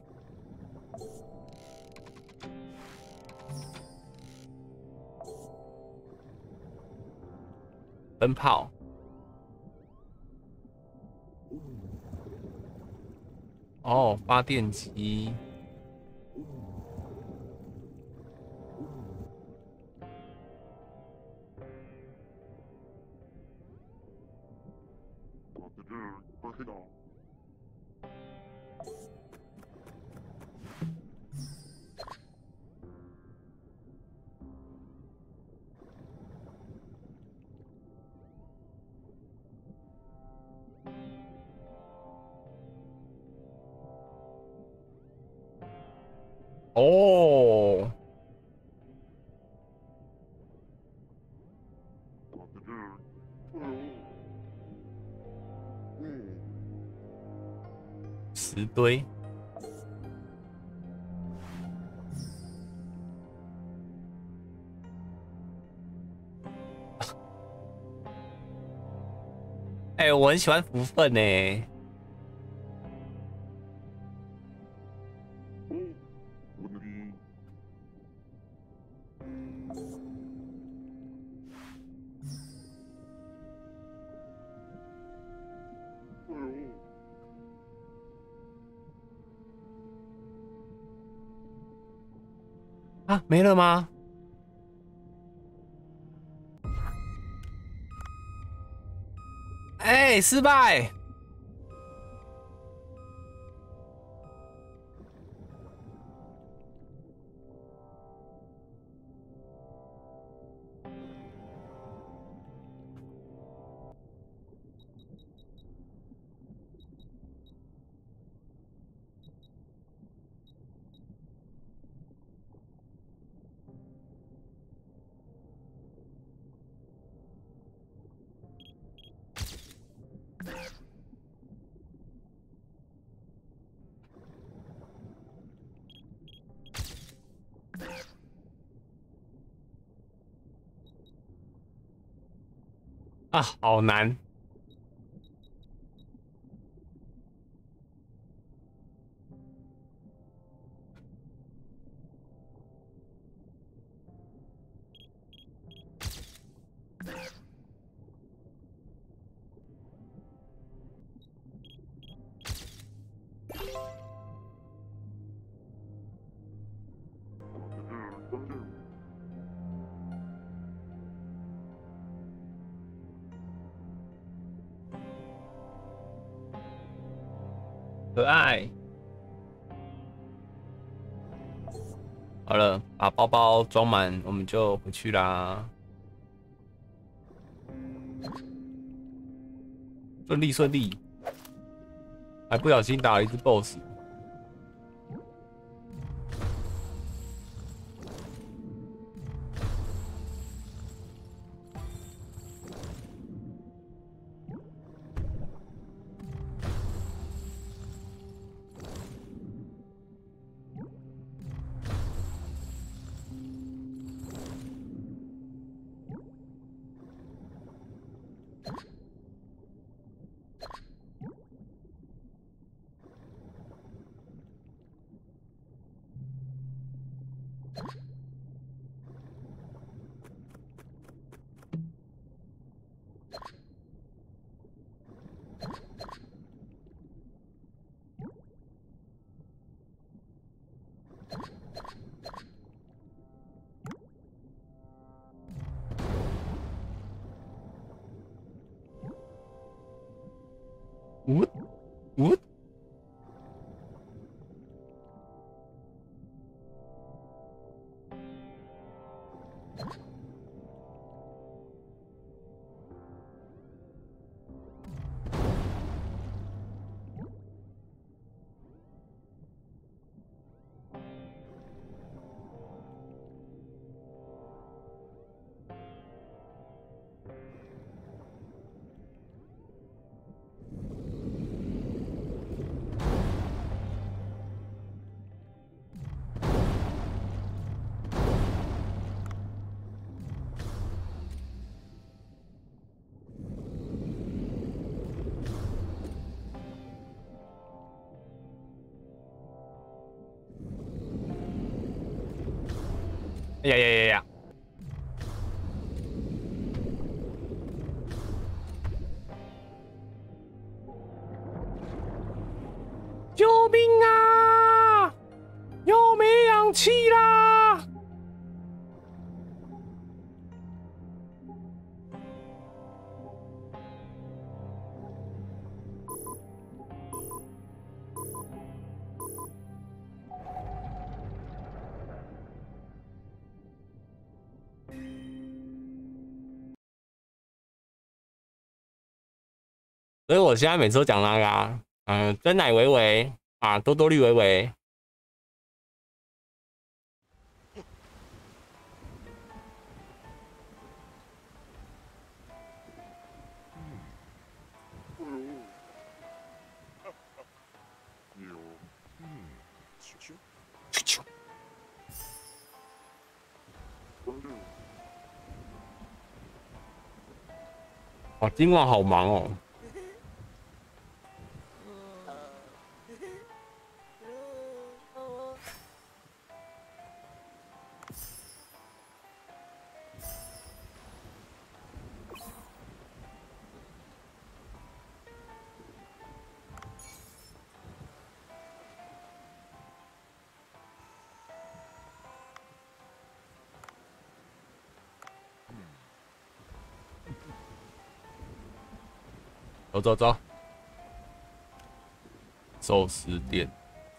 灯泡。哦，发电机。哦， 石堆。哎、欸，我很喜欢福分呢、欸。啊，没了吗？哎、欸，失败！啊，好难！可爱。好了，把包包装满，我们就回去啦。顺利顺利，还不小心打了一只 boss。呜呜！呀呀呀呀！救命啊！又没氧气啦！所以我现在每次都讲那个啊，嗯、呃，真奶维维啊，多多绿维维。 哇，今晚好忙哦。走走走，寿司店。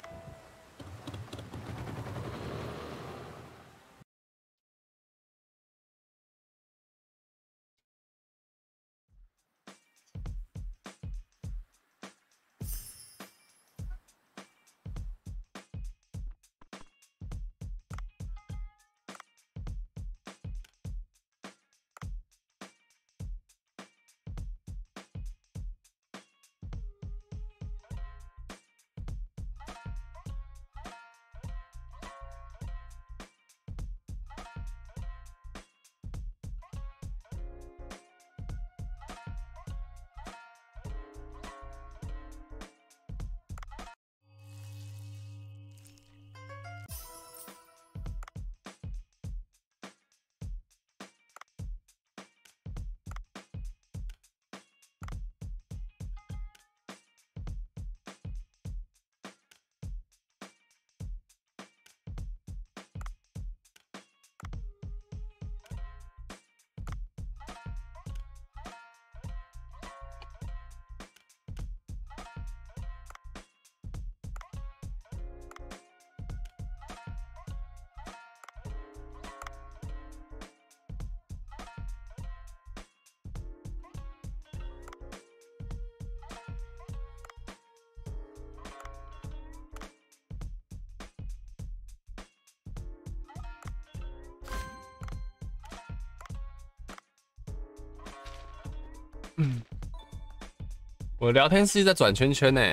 嗯，我聊天室在转圈圈呢。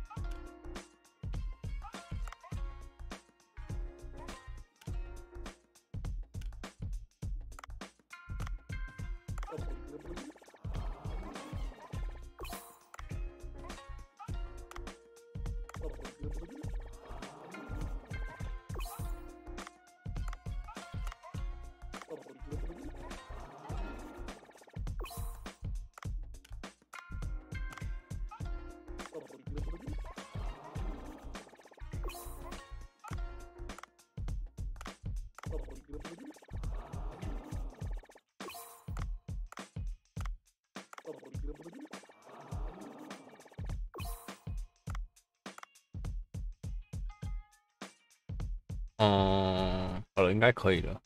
嗯，好了，应该可以了。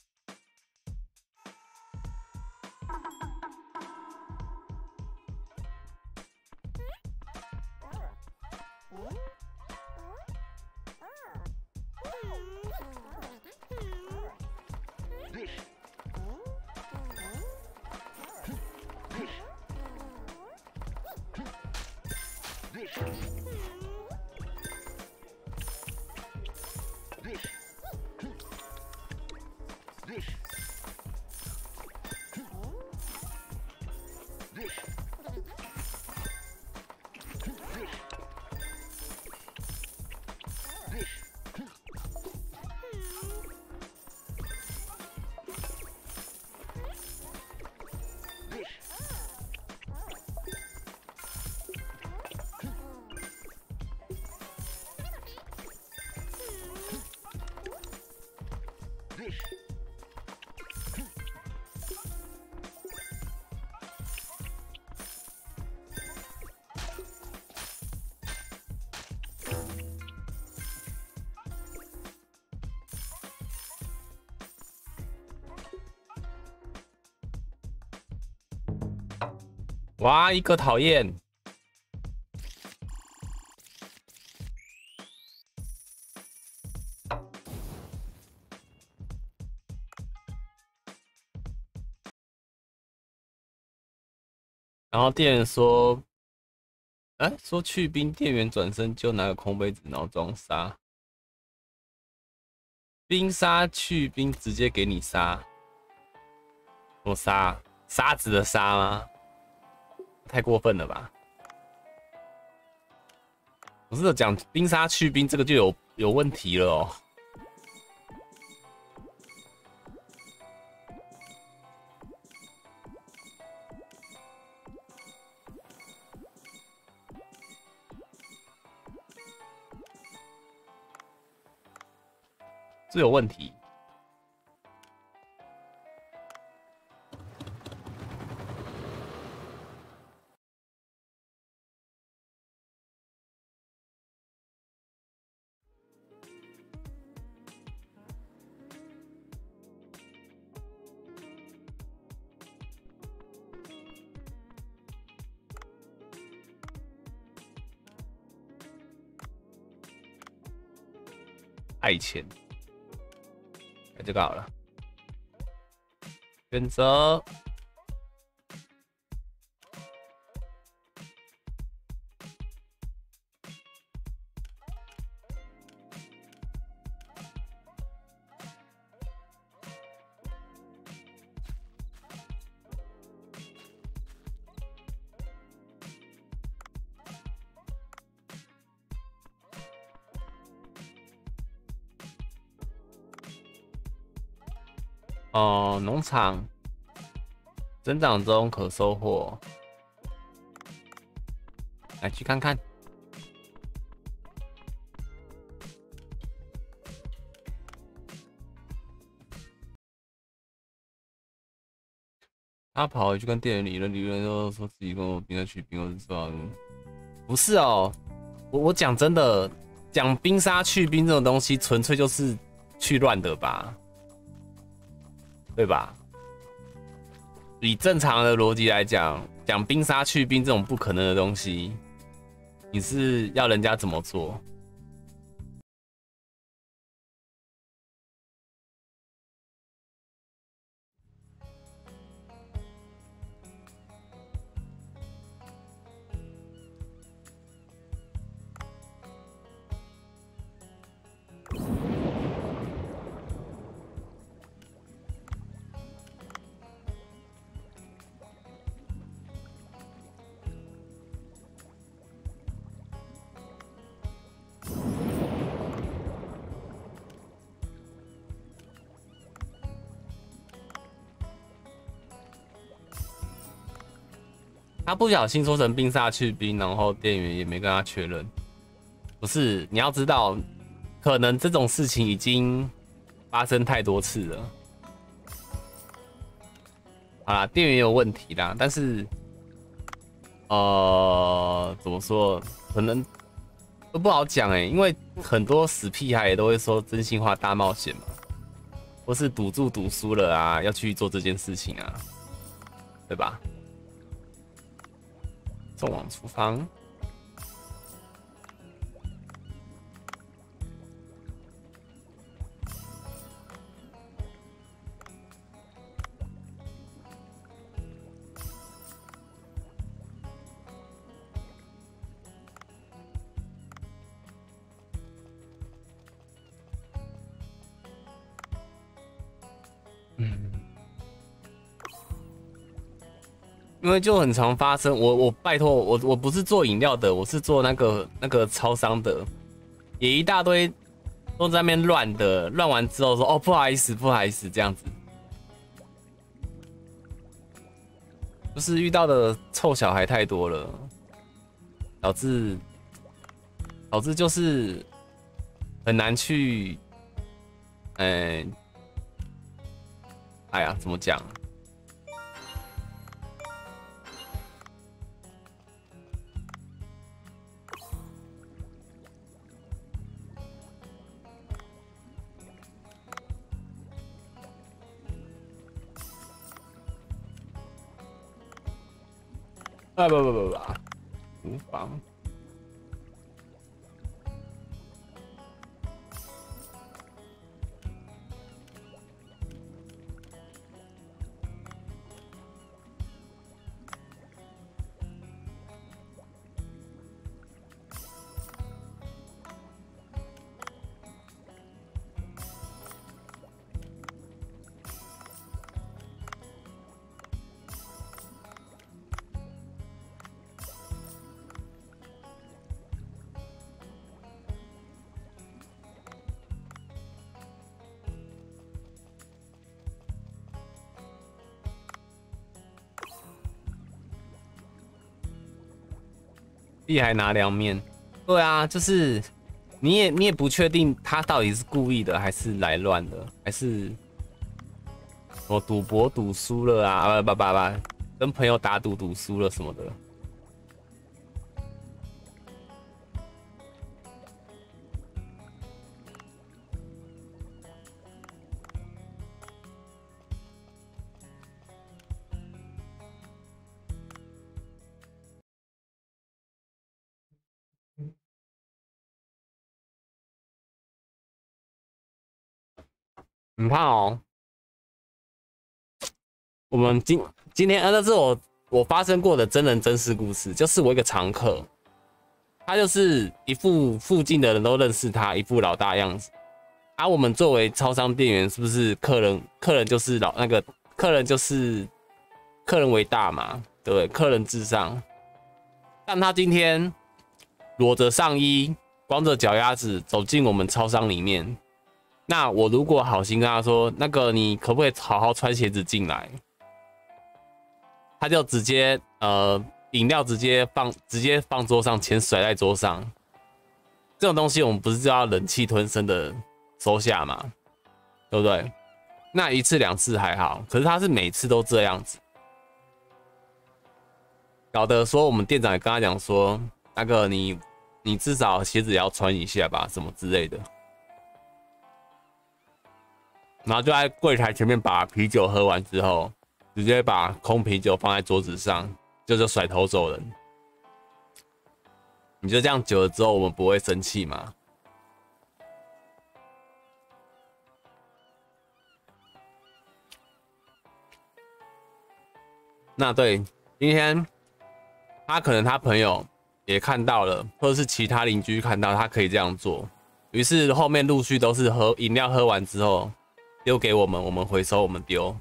哇，一个讨厌。然后店员说：“哎、欸，说去冰，店员转身就拿个空杯子，然后装沙，冰沙去冰，直接给你沙。” 什么沙？沙子的沙吗？太过分了吧！不是讲冰沙去冰，这个就有有问题了哦。这有问题。爱钱，那这个好了。选择。哦，农场增长中可收获，来去看看。他跑回去跟店员理论，理论都说自己跟我冰沙去冰，我是知道。不是哦，我我讲真的，讲冰沙去冰这种东西，纯粹就是去乱的吧。对吧？以正常的逻辑来讲，讲冰沙去冰这种不可能的东西，你是要人家怎么做？他不小心说成冰沙去冰，然后店员也没跟他确认。不是，你要知道，可能这种事情已经发生太多次了。好啦，店员有问题啦，但是，呃，怎么说？可能都不好讲哎、欸，因为很多死屁孩也都会说真心话大冒险嘛，或是赌注赌输了啊，要去做这件事情啊，对吧？送往厨房。嗯，因为就很常发生，我我拜托我我不是做饮料的，我是做那个那个超商的，也一大堆都在那边乱的，乱完之后说哦不好意思不好意思这样子，就是遇到的臭小孩太多了，导致导致就是很难去，嗯、哎呀怎么讲？啊不不不不，厨房。 屁还拿凉面。对啊，就是你也你也不确定他到底是故意的，还是来乱的，还是我赌博赌输了啊？啊不不不，跟朋友打赌赌输了什么的。你看哦，我们今今天，呃，那是我我发生过的真人真事故事，就是我一个常客，他就是一副附近的人都认识他，一副老大样子。啊，我们作为超商店员，是不是客人客人就是老那个客人就是客人为大嘛，对不对？客人至上。但他今天裸着上衣，光着脚丫子走进我们超商里面。那我如果好心跟他说，那个你可不可以好好穿鞋子进来？他就直接呃饮料直接放直接放桌上，钱甩在桌上。这种东西我们不是就要忍气吞声的收下嘛，对不对？那一次两次还好，可是他是每次都这样子，搞得说我们店长也跟他讲说，那个你你至少鞋子也要穿一下吧，什么之类的。然后就在柜台前面把啤酒喝完之后，直接把空啤酒放在桌子上，就就甩头走人。你就这样久了之后，我们不会生气吗？那对，今天他可能他朋友也看到了，或者是其他邻居看到他可以这样做，于是后面陆续都是喝饮料喝完之后丢给我们，我们回收，我们丢。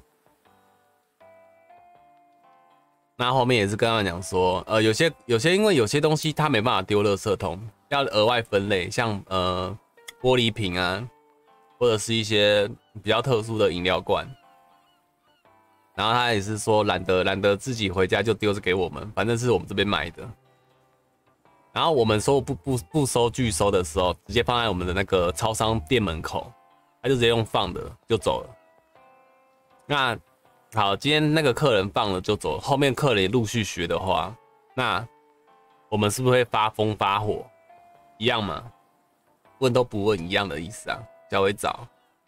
那后面也是跟他们讲说，呃，有些有些因为有些东西它没办法丢垃圾桶，要额外分类，像呃玻璃瓶啊，或者是一些比较特殊的饮料罐。然后他也是说懒得懒得自己回家就丢着给我们，反正是我们这边买的。然后我们说不不不收拒收的时候，直接放在我们的那个超商店门口，他就直接用放的就走了。那好，今天那个客人放了就走了，后面客人也陆续学的话，那我们是不是会发疯发火？一样嘛，问都不问一样的意思啊，较为早。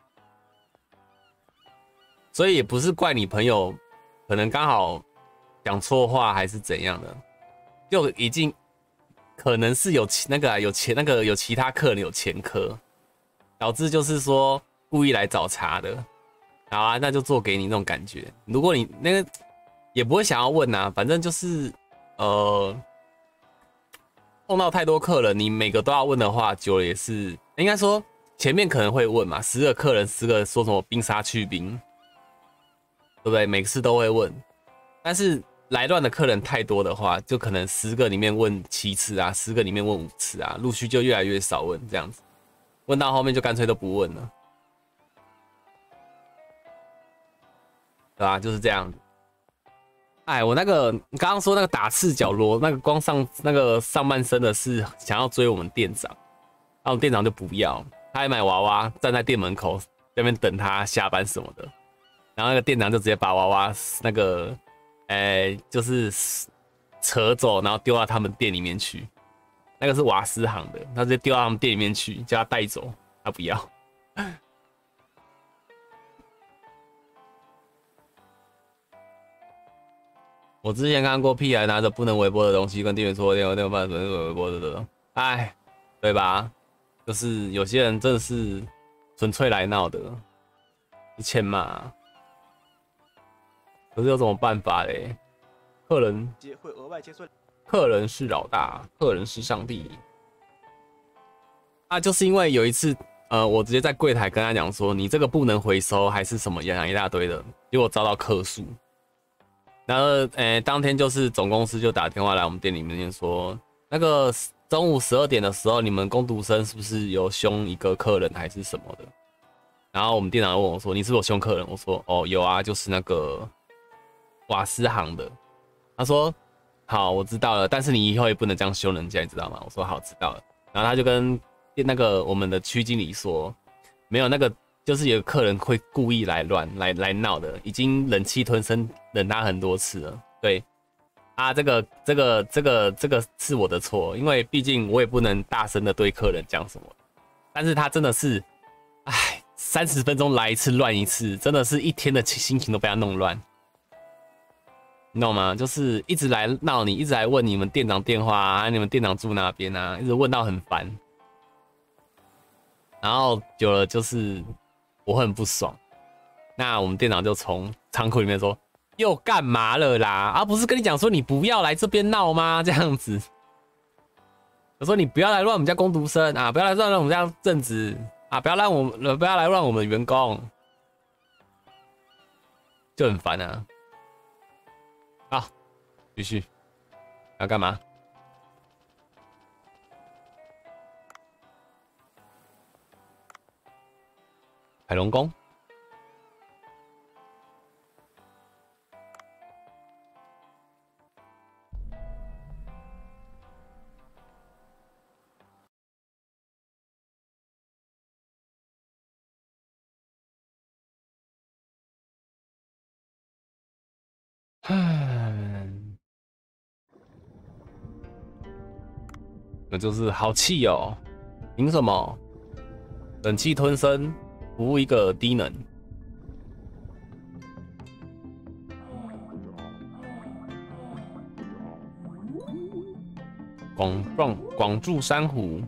所以也不是怪你朋友，可能刚好讲错话还是怎样的，就已经可能是有那个、啊、有钱那个有其他客人有前科，导致就是说故意来找茬的。好啊，那就做给你那种感觉。如果你那个也不会想要问啊，反正就是呃碰到太多客人，你每个都要问的话，久了也是应该说前面可能会问嘛，十个客人十个说什么冰沙去冰，对不对？每次都会问，但是来乱的客人太多的话，就可能十个里面问七次啊，十个里面问五次啊，陆续就越来越少问这样子，问到后面就干脆都不问了。对吧？就是这样子。哎，我那个你刚刚说那个打赤脚裸，那个光上那个上半身的是想要追我们店长，然后我们店长就不要，他还买娃娃站在店门口在那边等他下班什么的，然后那个店长就直接把娃娃那个，哎、欸，就是扯走，然后丢到他们店里面去。那个是瓦斯行的，他直接丢到他们店里面去，叫他带走，他不要。我之前看过屁孩拿着不能微波的东西跟店员说店员店员办什么微波的，哎，对吧？就是有些人真的是纯粹来闹的，欠骂。可是有什么办法嘞？客人会额外结算， 客人是老大，客人是上帝。啊，就是因为有一次，呃，我直接在柜台跟他讲说，你这个不能回收，还是什么讲一大堆的，结果遭到客诉。然后，诶、欸，当天就是总公司就打电话来我们店里面说，那个中午十二点的时候，你们工读生是不是有凶一个客人还是什么的？然后我们店长问我说，你是不是有凶客人？我说，哦，有啊，就是那个瓦斯行的。他说， 好，我知道了，但是你以后也不能这样凶人家，你知道吗？我说好，知道了。然后他就跟那个我们的区经理说，没有那个，就是有客人会故意来乱来来闹的，已经忍气吞声忍他很多次了。对，啊，这个这个这个这个是我的错，因为毕竟我也不能大声的对客人讲什么。但是他真的是，哎，三十分钟来一次乱一次，真的是一天的心情都被他弄乱。你懂吗？就是一直来闹你，一直来问你们店长电话啊，你们店长住哪边啊，一直问到很烦。然后久了就是我很不爽，那我们店长就从仓库里面说：“又干嘛了啦？啊，不是跟你讲说你不要来这边闹吗？这样子。我说你不要来乱我们家工读生啊，不要来乱我们家正职啊，不要让我们不要来乱我们员工，就很烦啊。”好，继续。要干嘛？海龙宫。唉，那就是好气哦。凭什么？忍气吞声，服务一个低能。广广广筑珊瑚。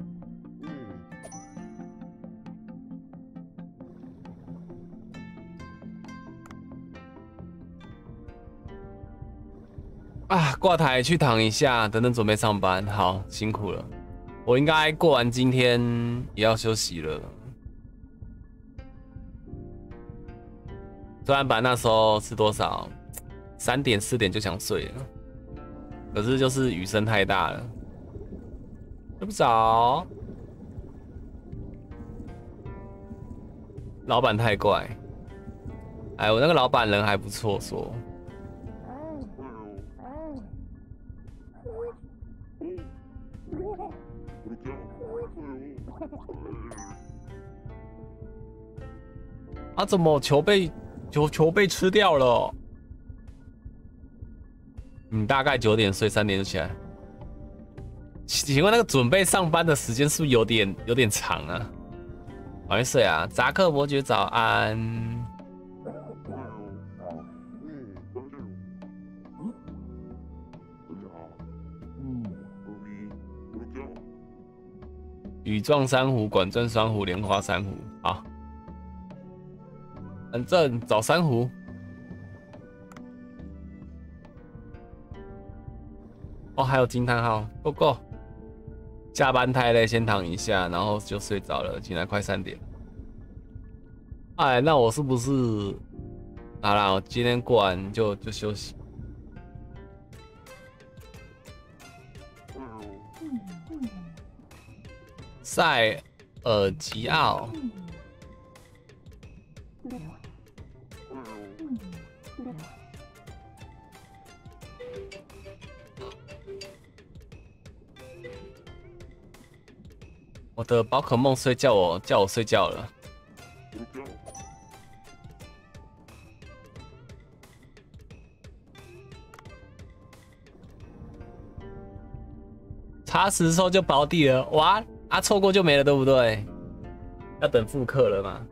啊，挂台去躺一下，等等准备上班。好，辛苦了。我应该过完今天也要休息了。虽然本来那时候是多少，三点四点就想睡了，可是就是雨声太大了，睡不着。老板太怪。哎，我那个老板人还不错，说。啊！怎么球被球球被吃掉了？你大概九点睡，三点就起来。请问那个准备上班的时间是不是有点有点长啊？晚点睡啊，扎克伯爵早安。羽状珊瑚、管状珊瑚、莲花珊瑚，好。反正找珊瑚。哦，还有惊叹号 ，Go Go！ 下班太累，先躺一下，然后就睡着了。醒来快三点。哎，那我是不是？好啦，我今天过完就就休息。塞尔吉奥。我的宝可梦睡叫我叫我睡觉了。差十抽就保底了，哇！啊，错过就没了，对不对？要等复刻了吗？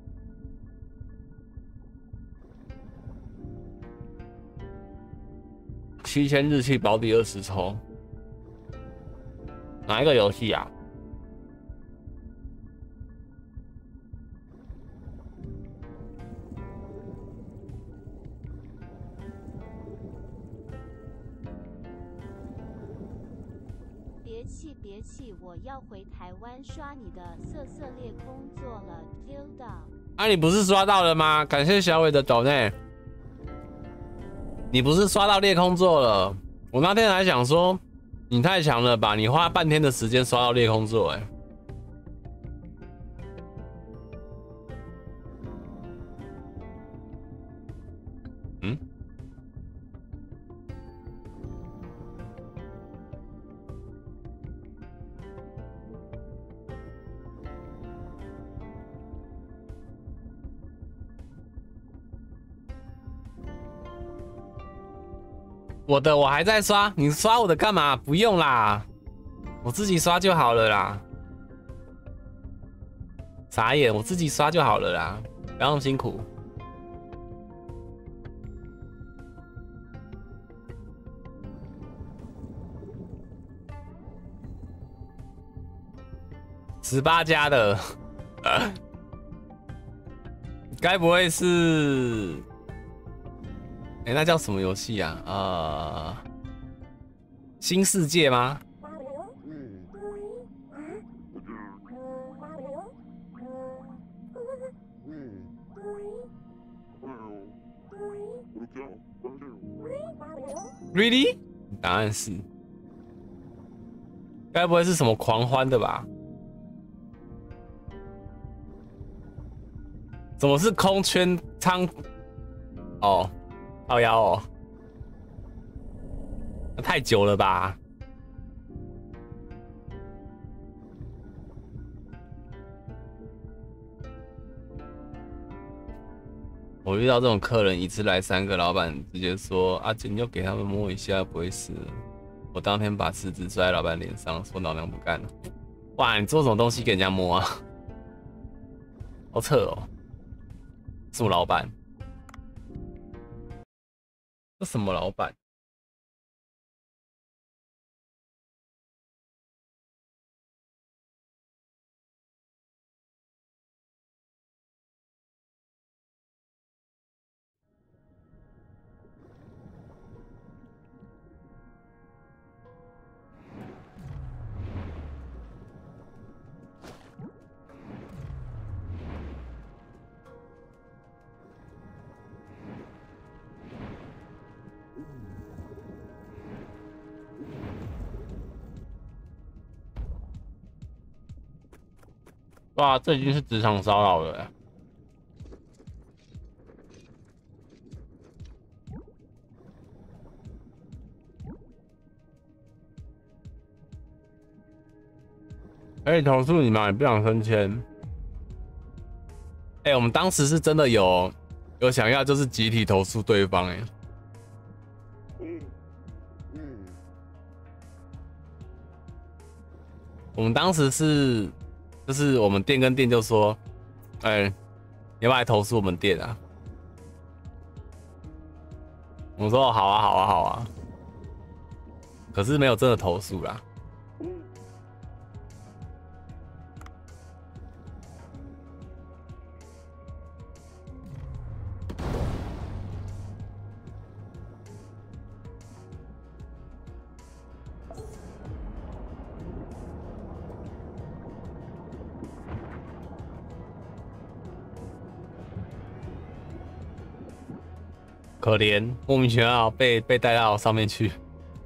七千日气保底二十抽，哪一个游戏啊？ 别气别气，我要回台湾刷你的色色猎工作了，丢到。 啊，你不是刷到了吗？感谢小伟的抖内。你不是刷到裂空座了？我那天还想说，你太强了吧？你花半天的时间刷到裂空座，哎。嗯？ 我的我还在刷，你刷我的干嘛？不用啦，我自己刷就好了啦。傻眼，我自己刷就好了啦，不要那么辛苦。十八加的，该不会是？哎、欸，那叫什么游戏啊？呃，新世界吗？Really？ 答案是，该不会是什么狂欢的吧？怎么是空圈仓？哦，靠腰哦，太久了吧？我遇到这种客人，一次来三个，老板直接说：“阿姐，你就给他们摸一下，不会死了。”我当天把辞职摔在老板脸上，说老娘不干了。哇，你做什么东西给人家摸啊？好扯哦！什么老板？这什么老板？哇，这已经是职场骚扰了。而且投诉你嘛，也不想升迁。哎、欸，我们当时是真的有有想要，就是集体投诉对方、欸。哎，嗯嗯，我们当时是，就是我们店跟店就说，哎、欸，你要不要来投诉我们店啊？我说好啊，好啊，好啊。可是没有真的投诉啦。可怜，莫名其妙被被带到上面去。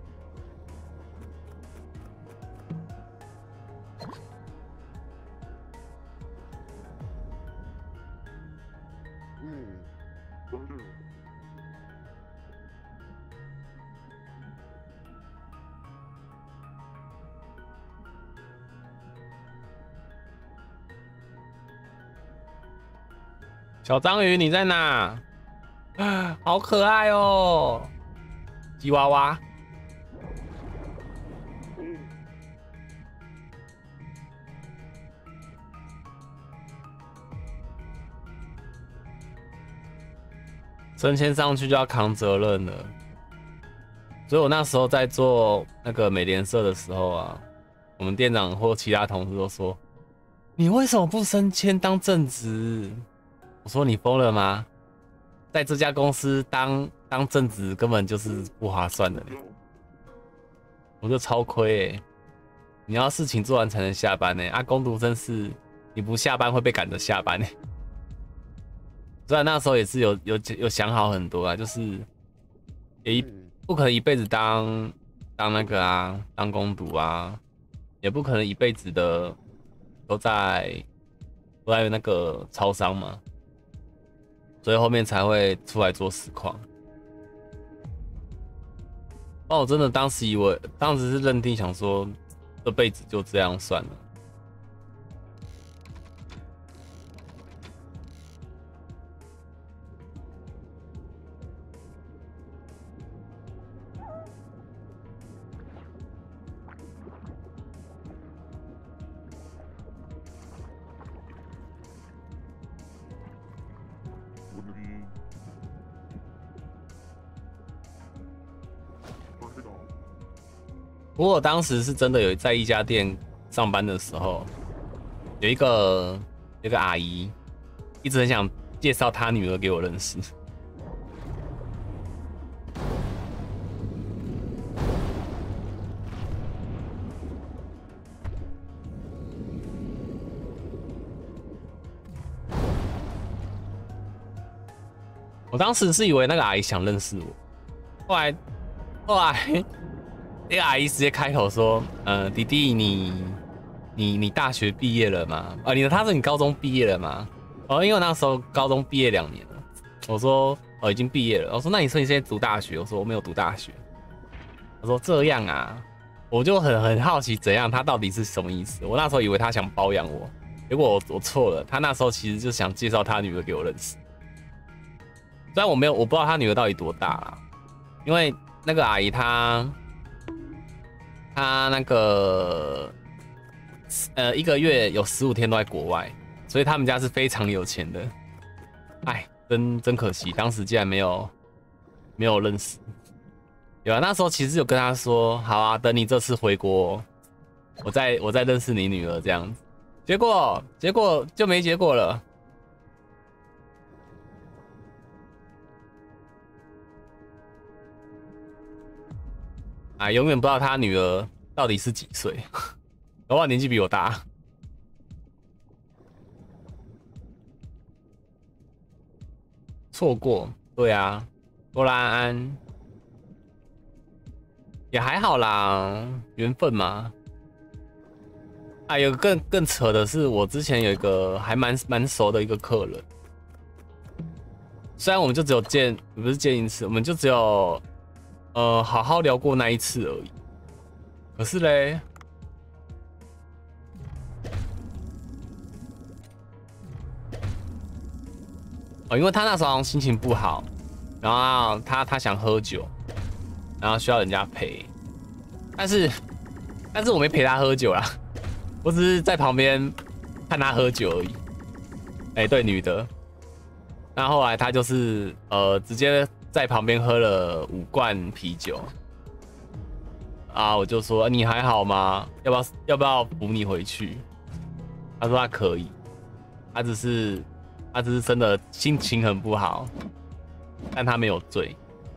小章鱼，你在哪？啊，好可爱哦，吉娃娃。升迁上去就要扛责任了，所以我那时候在做那个美联社的时候啊，我们店长或其他同事都说：“你为什么不升迁当正职？”我说：“你疯了吗？在这家公司当当正职根本就是不划算的。”我就超亏哎、欸！你要事情做完才能下班呢、欸，啊，工读生是你不下班会被赶着下班呢、欸。虽然那时候也是有有有想好很多啊，就是也一不可能一辈子当当那个啊，当工读啊，也不可能一辈子的都在都在那个超商嘛，所以后面才会出来做实况。那我真的当时以为，当时是认定想说，这辈子就这样算了。 不过我当时是真的有在一家店上班的时候，有一个有一个阿姨一直很想介绍她女儿给我认识。我当时是以为那个阿姨想认识我，后来后来那个阿姨直接开口说：“呃，弟弟，你你你大学毕业了吗？啊，你他说你高中毕业了吗？哦，因为我那时候高中毕业两年了。我说哦，已经毕业了。我说那你说你现在读大学？我说我没有读大学。我说这样啊，我就很很好奇怎样，他到底是什么意思？我那时候以为他想包养我，结果我我错了，他那时候其实就想介绍他女儿给我认识。虽然我没有，我不知道他女儿到底多大啦，因为那个阿姨她她那个呃一个月有十五天都在国外，所以他们家是非常有钱的。哎，真真可惜，当时竟然没有没有认识。有啊，那时候其实有跟他说，好啊，等你这次回国，我再我再认识你女儿这样子。结果结果就没结果了。啊，永远不知道他女儿到底是几岁，搞不好年纪比我大。错过，对啊，多拉安安也还好啦，缘分嘛。啊，有更更扯的是，我之前有一个还蛮蛮熟的一个客人，虽然我们就只有见，不是见一次，我们就只有。呃，好好聊过那一次而已。可是嘞，哦，因为他那时候好像心情不好，然后他他想喝酒，然后需要人家陪，但是但是我没陪他喝酒啦，我只是在旁边看他喝酒而已。哎、欸，对，女的。那后来他就是呃直接。在旁边喝了五罐啤酒，啊，我就说你还好吗？要不要要不要扶你回去？他说他可以，他只是他只是真的心情很不好，但他没有醉。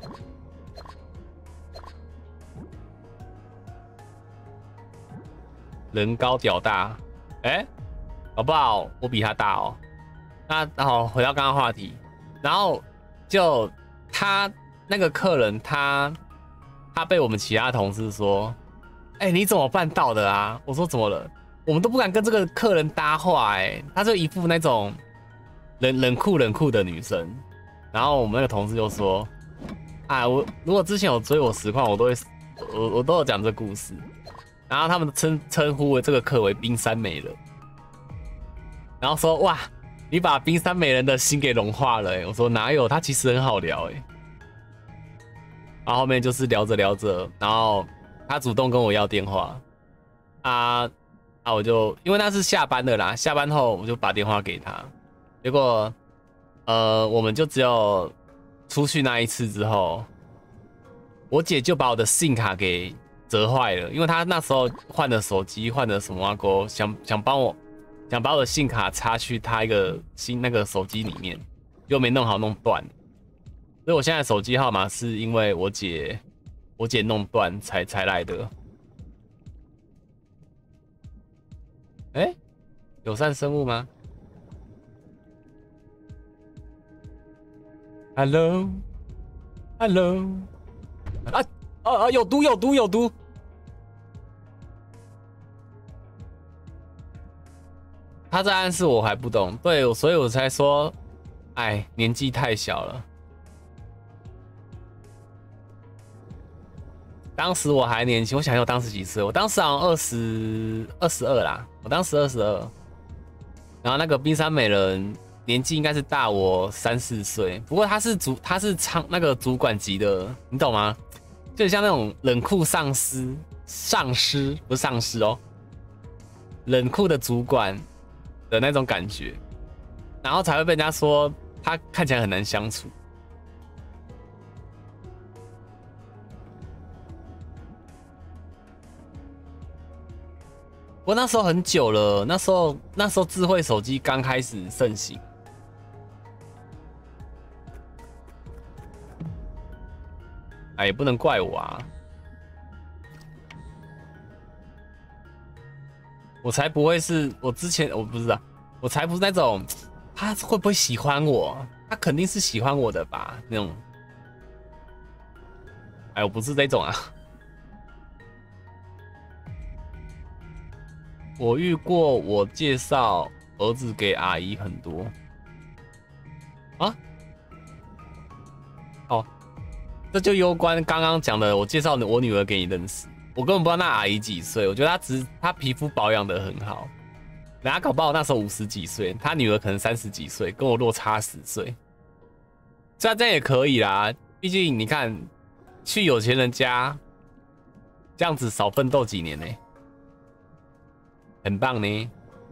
人高屌大，哎、欸，好不好？我比他大哦。那好，回到刚刚话题，然后就。他那个客人他，他他被我们其他同事说：“哎、欸，你怎么办到的啊？”我说：“怎么了？我们都不敢跟这个客人搭话。”哎，他就一副那种冷冷酷冷酷的女生。然后我们那个同事就说：“啊，我如果之前有追我实况，我都会我我都有讲这故事。”然后他们称称呼这个客为冰山美人，然后说：“哇。”你把冰山美人的心给融化了、欸，我说哪有，他其实很好聊哎、欸。然后后面就是聊着聊着，然后他主动跟我要电话，啊啊，我就因为那是下班的啦，下班后我就把电话给他，结果呃，我们就只有出去那一次之后，我姐就把我的 SIM 卡给折坏了，因为她那时候换的手机，换的什么啊哥，想想帮我。想把我的信卡插去他一个新那个手机里面，又没弄好，弄断。所以我现在手机号码是因为我姐我姐弄断才才来的。哎、欸，友善生物吗 ？Hello，Hello， Hello? 啊啊啊！有毒有毒有毒！他在暗示我还不懂，对，所以我才说，哎，年纪太小了。当时我还年轻，我想想我当时几岁？我当时好像二十二十二啦，我当时二十二。然后那个冰山美人年纪应该是大我三四岁，不过他是主，他是仓那个主管级的，你懂吗？就像那种冷酷上司，上司不是上司哦，冷酷的主管。的那种感觉，然后才会被人家说他看起来很难相处。不过那时候很久了，那时候那时候智慧手机刚开始盛行。哎，也不能怪我啊，我才不会是，我之前我不知道，我才不是那种，他会不会喜欢我？他肯定是喜欢我的吧，那种。哎，我不是这种啊。我遇过，我介绍儿子给阿姨很多。啊？哦，这就攸关刚刚讲的，我介绍我女儿给你认识，我根本不知道那阿姨几岁，我觉得她只她皮肤保养的很好，人家搞不好那时候五十几岁，她女儿可能三十几岁，跟我落差十岁，虽然这样也可以啦，毕竟你看去有钱人家，这样子少奋斗几年呢、欸，很棒呢，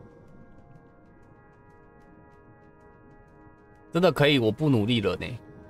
真的可以，我不努力了呢。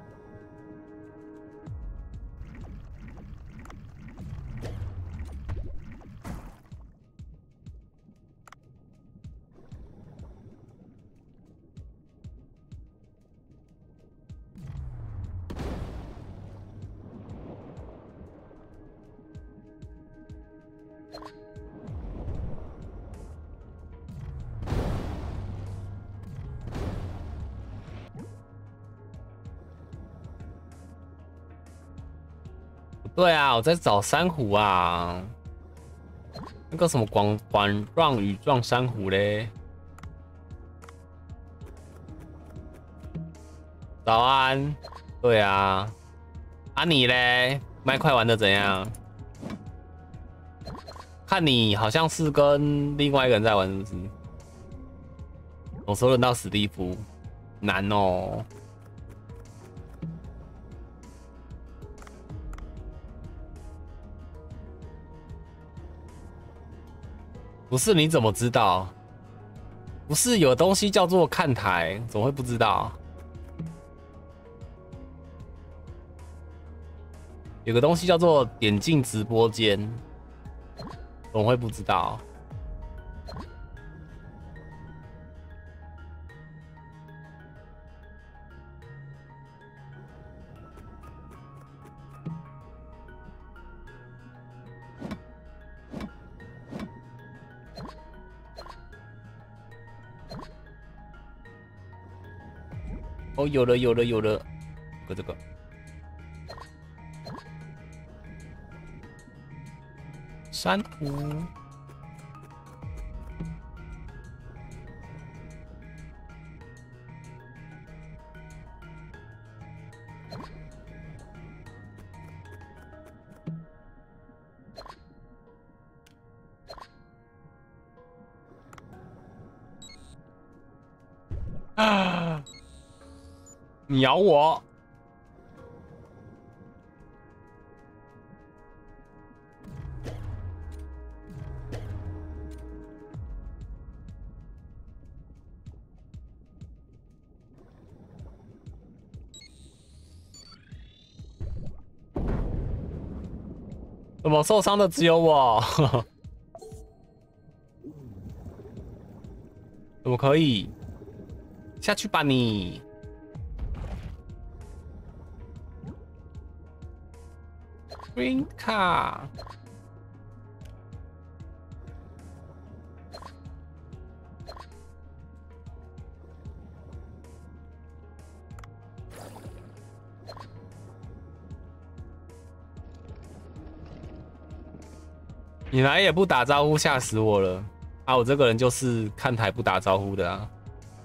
对啊，我在找珊瑚啊，那个什么管管状羽状珊瑚嘞。早安，对啊，啊你嘞，麦块玩的怎样？看你好像是跟另外一个人在玩，是不是？我说轮到史蒂夫，难哦。不是，你怎么知道？不是有东西叫做看台，怎么会不知道？有个东西叫做点进直播间，怎么会不知道？哦，有了，有了，有了，这个这个。珊瑚，啊！你咬我！怎么受伤的只有我？怎么可以？下去吧你！Green 卡。你来也不打招呼，吓死我了！啊，我这个人就是看台不打招呼的啊。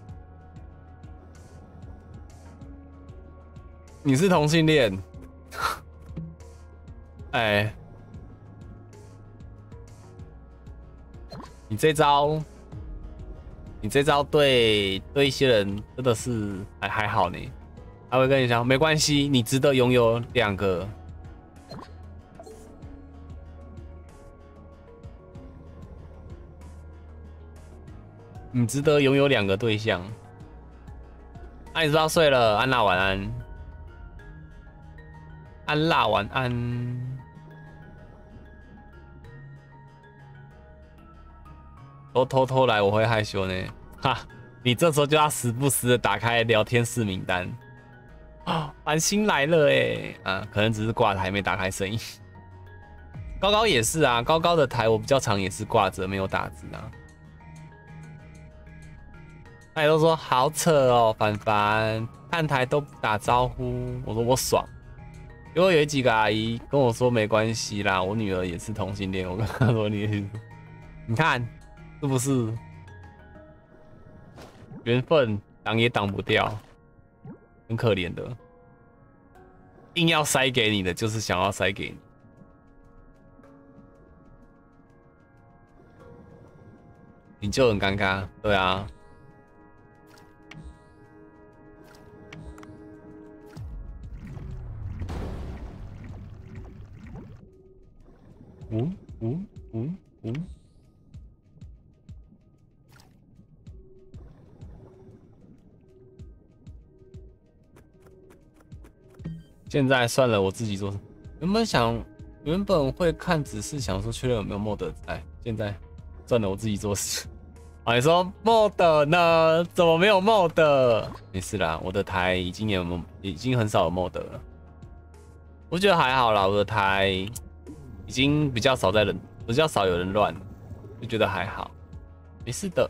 你是同性恋？哎，你这招，你这招对对一些人真的是还还好呢。他会跟你讲，没关系，你值得拥有两个。你值得拥有两个对象， 啊，你是不是要睡了？安娜晚安，安娜晚安。都偷偷来，我会害羞呢。哈，你这时候就要时不时的打开聊天室名单。啊，繁星来了哎，啊，可能只是挂台没打开声音。高高也是啊，高高的台我比较常也是挂着没有打字啊。大家都说好扯哦，凡凡看台都不打招呼，我说我爽。结果有几个阿姨跟我说没关系啦，我女儿也是同性恋。我跟她说你，你看是不是缘分挡也挡不掉，很可怜的。硬要塞给你的就是想要塞给你，你就很尴尬，对啊。嗯嗯嗯嗯。现在算了，我自己做。原本想，原本会看指示，想说确认有没有 mod 在。现在算了，我自己做事。啊，你说 mod 呢？怎么没有 mod？没事啦，我的台已经有已经很少有 mod 了。我觉得还好啦，我的台已经比较少在人，比较少有人乱，就觉得还好，没事的。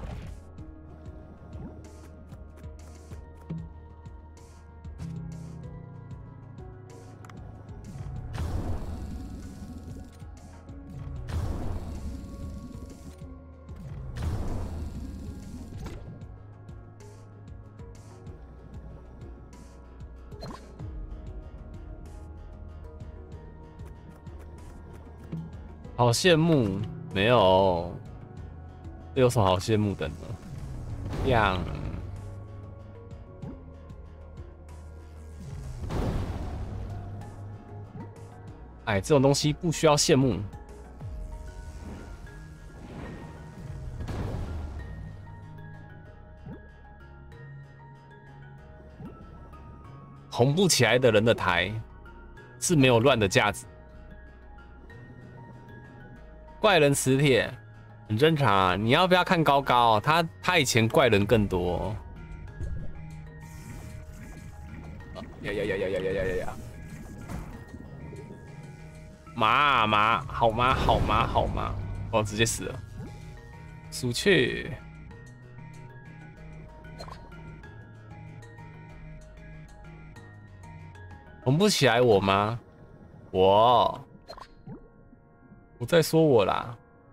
好羡慕，没有，这有什么好羡慕的呢？这样，哎，这种东西不需要羡慕。红不起来的人的台是没有乱的价值。怪人磁铁很正常啊，你要不要看高高？他他以前怪人更多。呀呀呀呀呀呀呀呀呀！麻啊麻，好吗？好吗？好吗？哦，直接死了。鼠去。红不起来我吗？我。我在说我啦。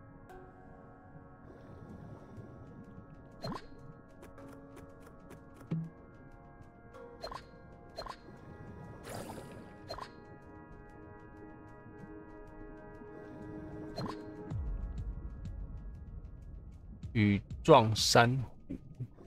羽状珊瑚。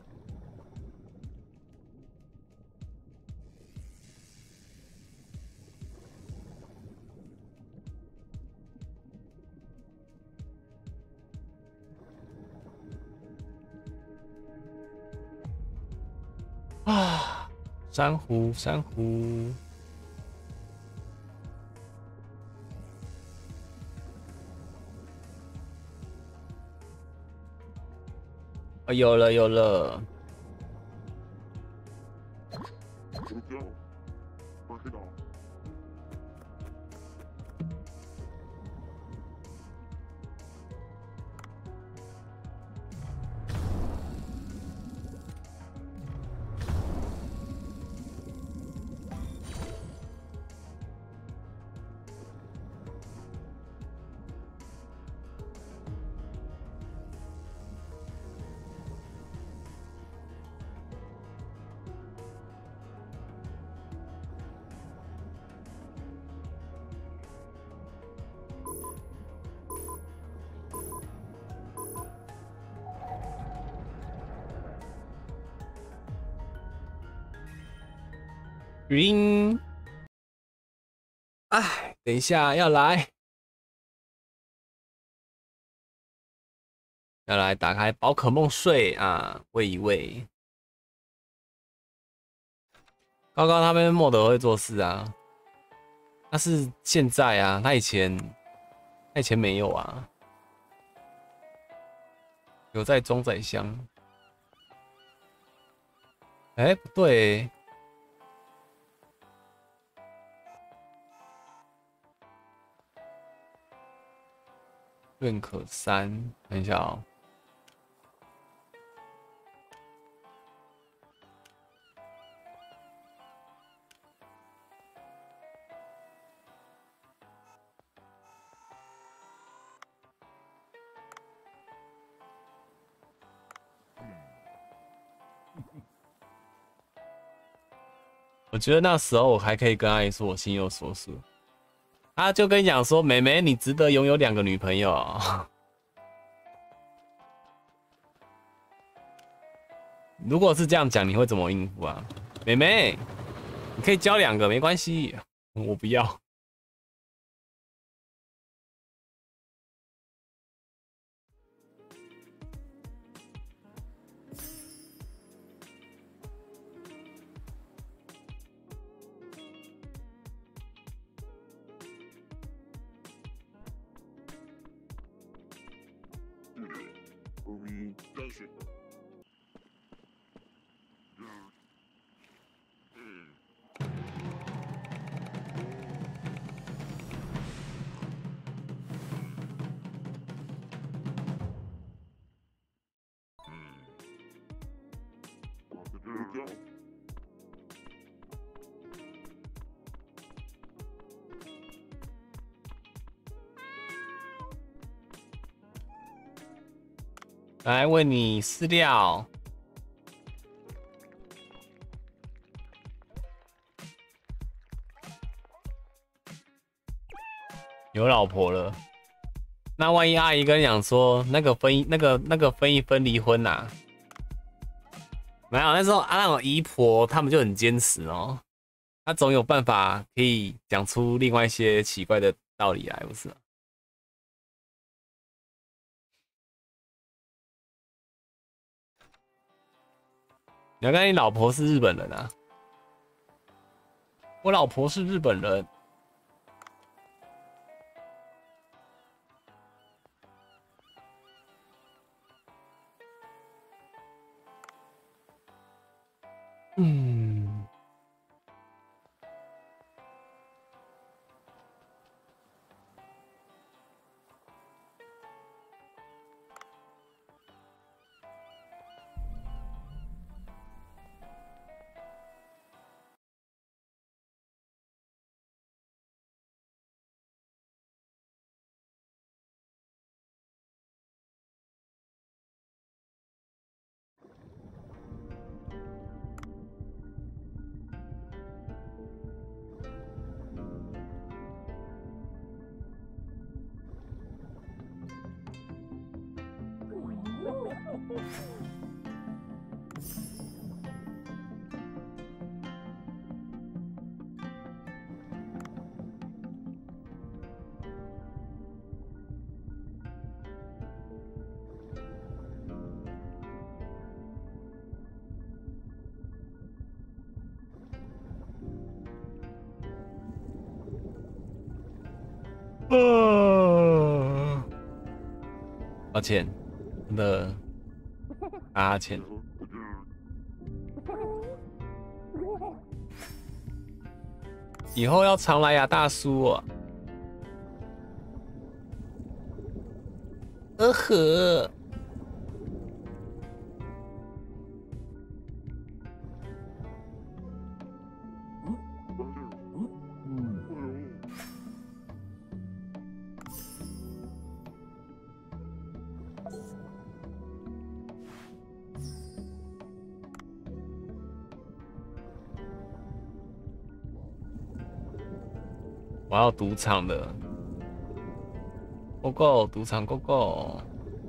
啊，珊瑚，珊瑚。啊，有了，有了。云，哎，等一下要来，要来打开宝可梦睡啊，喂一喂。 高高他们莫德会做事啊，那是现在啊，他以前他以前没有啊，有在中宰乡。哎、欸，不对、欸。认可三，等一下哦。我觉得那时候我还可以跟阿姨说我心有所属。他就跟你讲说，妹妹，你值得拥有两个女朋友、哦。如果是这样讲，你会怎么应付啊？妹妹，你可以交两个，没关系，我不要。来喂你饲料。有老婆了，那万一阿姨跟你讲说那个分那个那个分一分离婚呐、啊？没有，那时候啊那种姨婆他们就很坚持哦，他总有办法可以讲出另外一些奇怪的道理来，不是吗？你要跟你老婆是日本人啊？我老婆是日本人。嗯。啊，抱歉，真的打哈欠。以后要常来呀，大叔、哦。呃呵。我要赌场的 ，Go Go， 赌场 Go Go。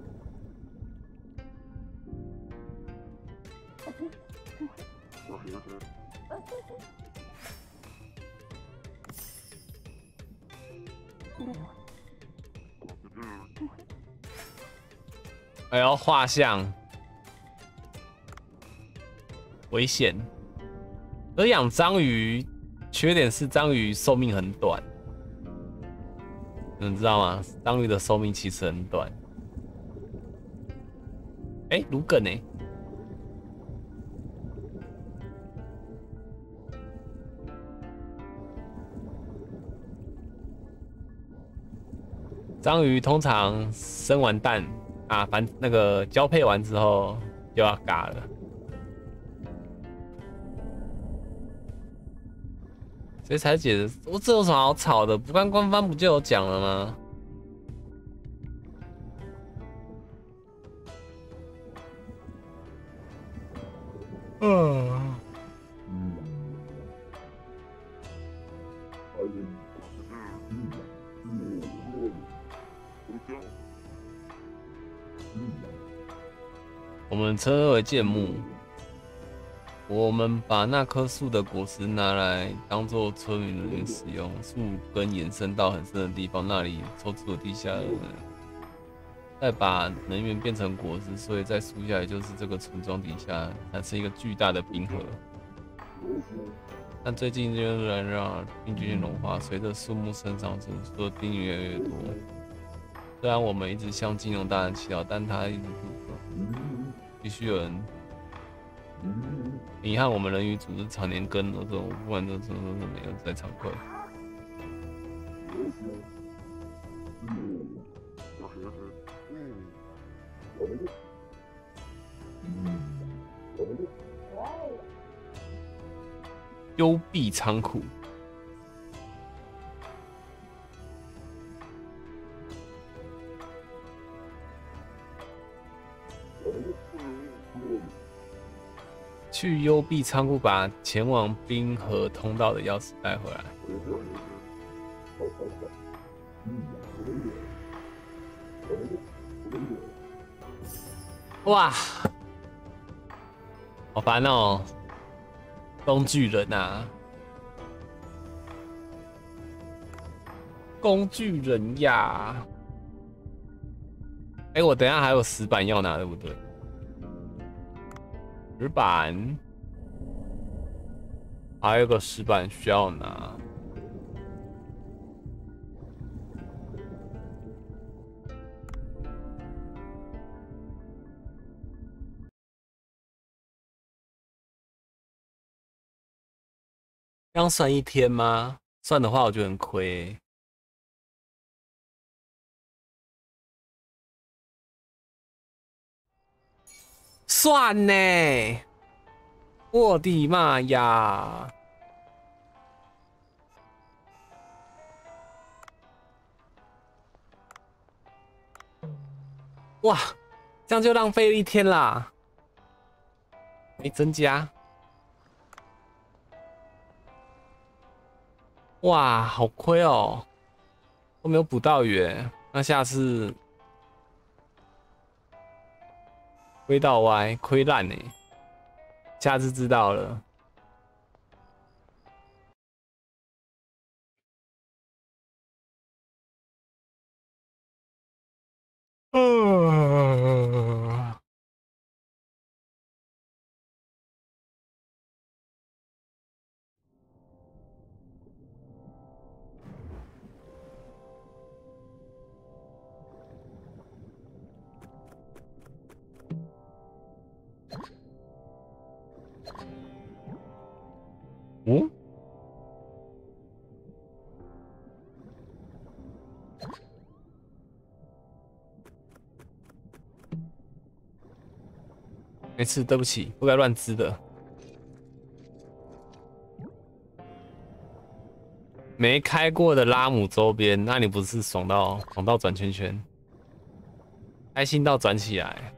哎呦，画像危险， 而养章鱼，缺点是章鱼寿命很短，你知道吗？章鱼的寿命其实很短。哎、欸，芦梗呢？章鱼通常生完蛋啊，反那个交配完之后就要嘎了。所以才觉得我这有什么好吵的？不看官方不就有讲了吗？嗯。我们称为剑木。我们把那棵树的果实拿来当做村民能源使用，树根延伸到很深的地方，那里抽出了地下的能源，再把能源变成果实，所以在树下，也就是这个村庄底下，产生一个巨大的冰河。但最近仍然让冰逐渐融化，随着树木生长，成熟的冰越来越多。虽然我们一直向金融大人祈祷，但他一直必须有人。遗憾，我们人鱼组织常年跟着这种，不管这什么都没有在惭愧。幽闭仓库。去幽闭仓库把前往冰河通道的钥匙带回来。哇，好烦哦！工具人啊，工具人呀！哎、欸，我等一下还有石板要拿，对不对？石板，还有个石板需要拿。刚算一天吗？算的话，我觉得很亏、欸。算呢、欸，我的妈呀！哇，这样就浪费了一天啦。没增加。哇，好亏哦，都没有捕到鱼。那下次亏到歪，亏烂呢。下次知道了。呃哦，没事，对不起，不该乱织的。没开过的拉姆周边，那你不是爽到爽到转圈圈，开心到转起来。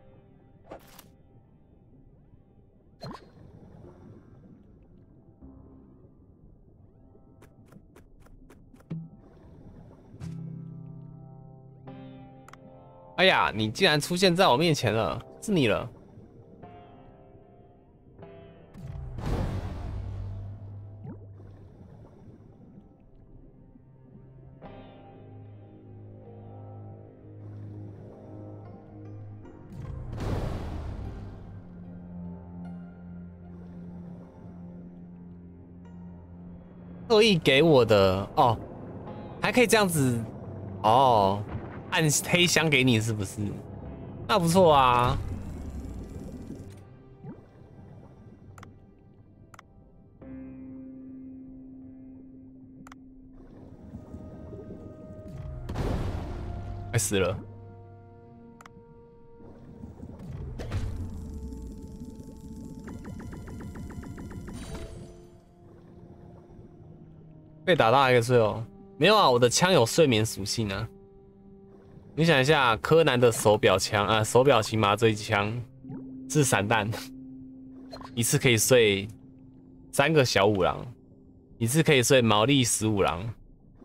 哎呀，你竟然出现在我面前了，是你了。 特意给我的哦，还可以这样子哦，按黑箱给你是不是？那不错啊。快死了！被打到还可以睡哦？没有啊，我的枪有睡眠属性啊。你想一下，柯南的手表枪啊，手表型麻醉枪是散弹，一次可以睡三个小五郎，一次可以睡毛利十五郎。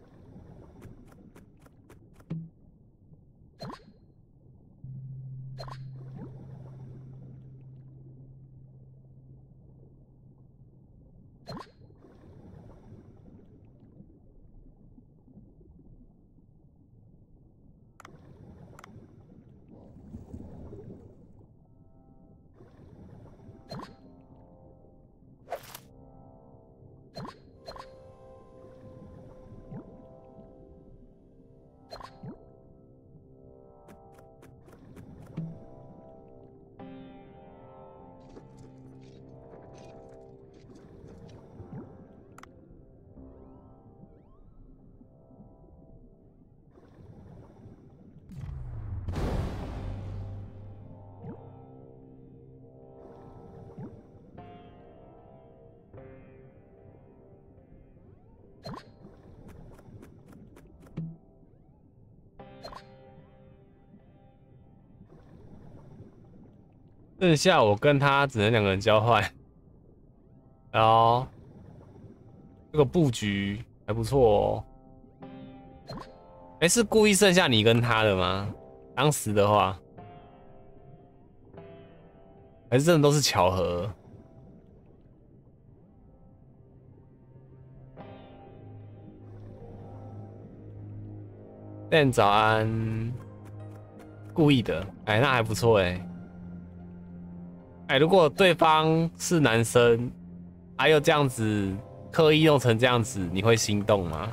剩下我跟他只能两个人交换，然后这个布局还不错哦。哎，是故意剩下你跟他的吗？当时的话，还是真的都是巧合？但早安，故意的，哎，那还不错哎。哎，如果对方是男生，还有这样子刻意弄成这样子，你会心动吗？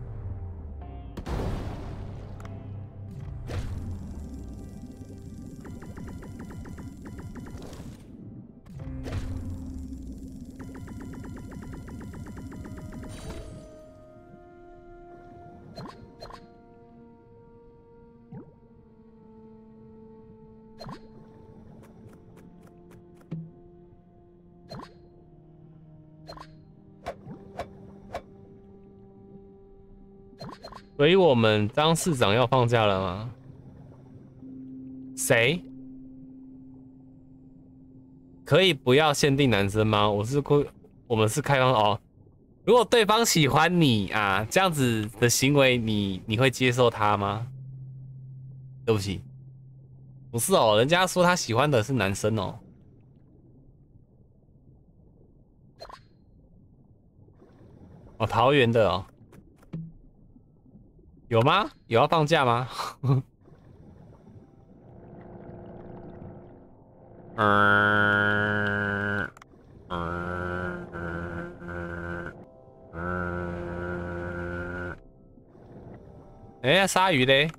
所以我们张市长要放假了吗？谁？可以不要限定男生吗？我是故，我们是开放哦。如果对方喜欢你啊，这样子的行为你，你会接受他吗？对不起，不是哦，人家说他喜欢的是男生哦。哦，桃园的哦。有吗？有要放假吗？嗯嗯嗯嗯。哎呀，鲨鱼嘞？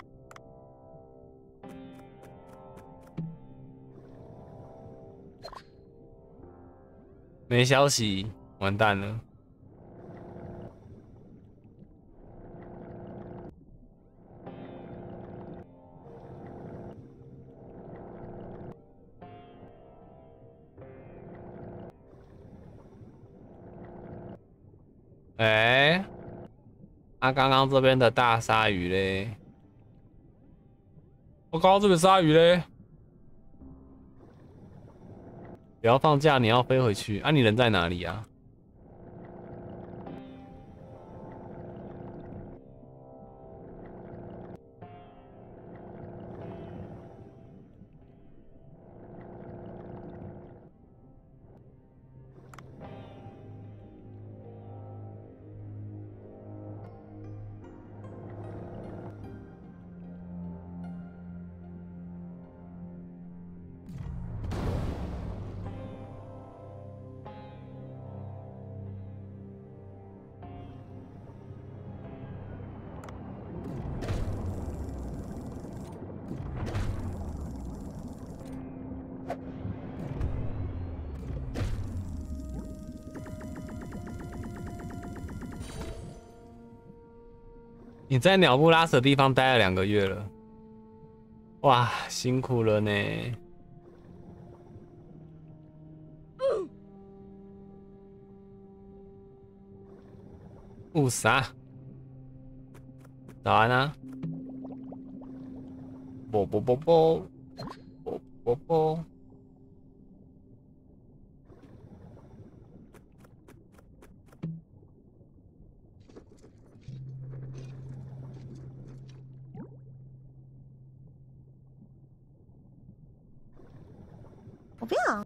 没消息，完蛋了。哎、欸，那刚刚这边的大鲨鱼嘞？我刚刚这边鲨鱼嘞？不要放假，你要飞回去啊？你人在哪里啊？ 你在鸟不拉屎的地方待了两个月了，哇，辛苦了呢。雾啥？早安啊！啵啵啵啵啵啵啵。 我不要。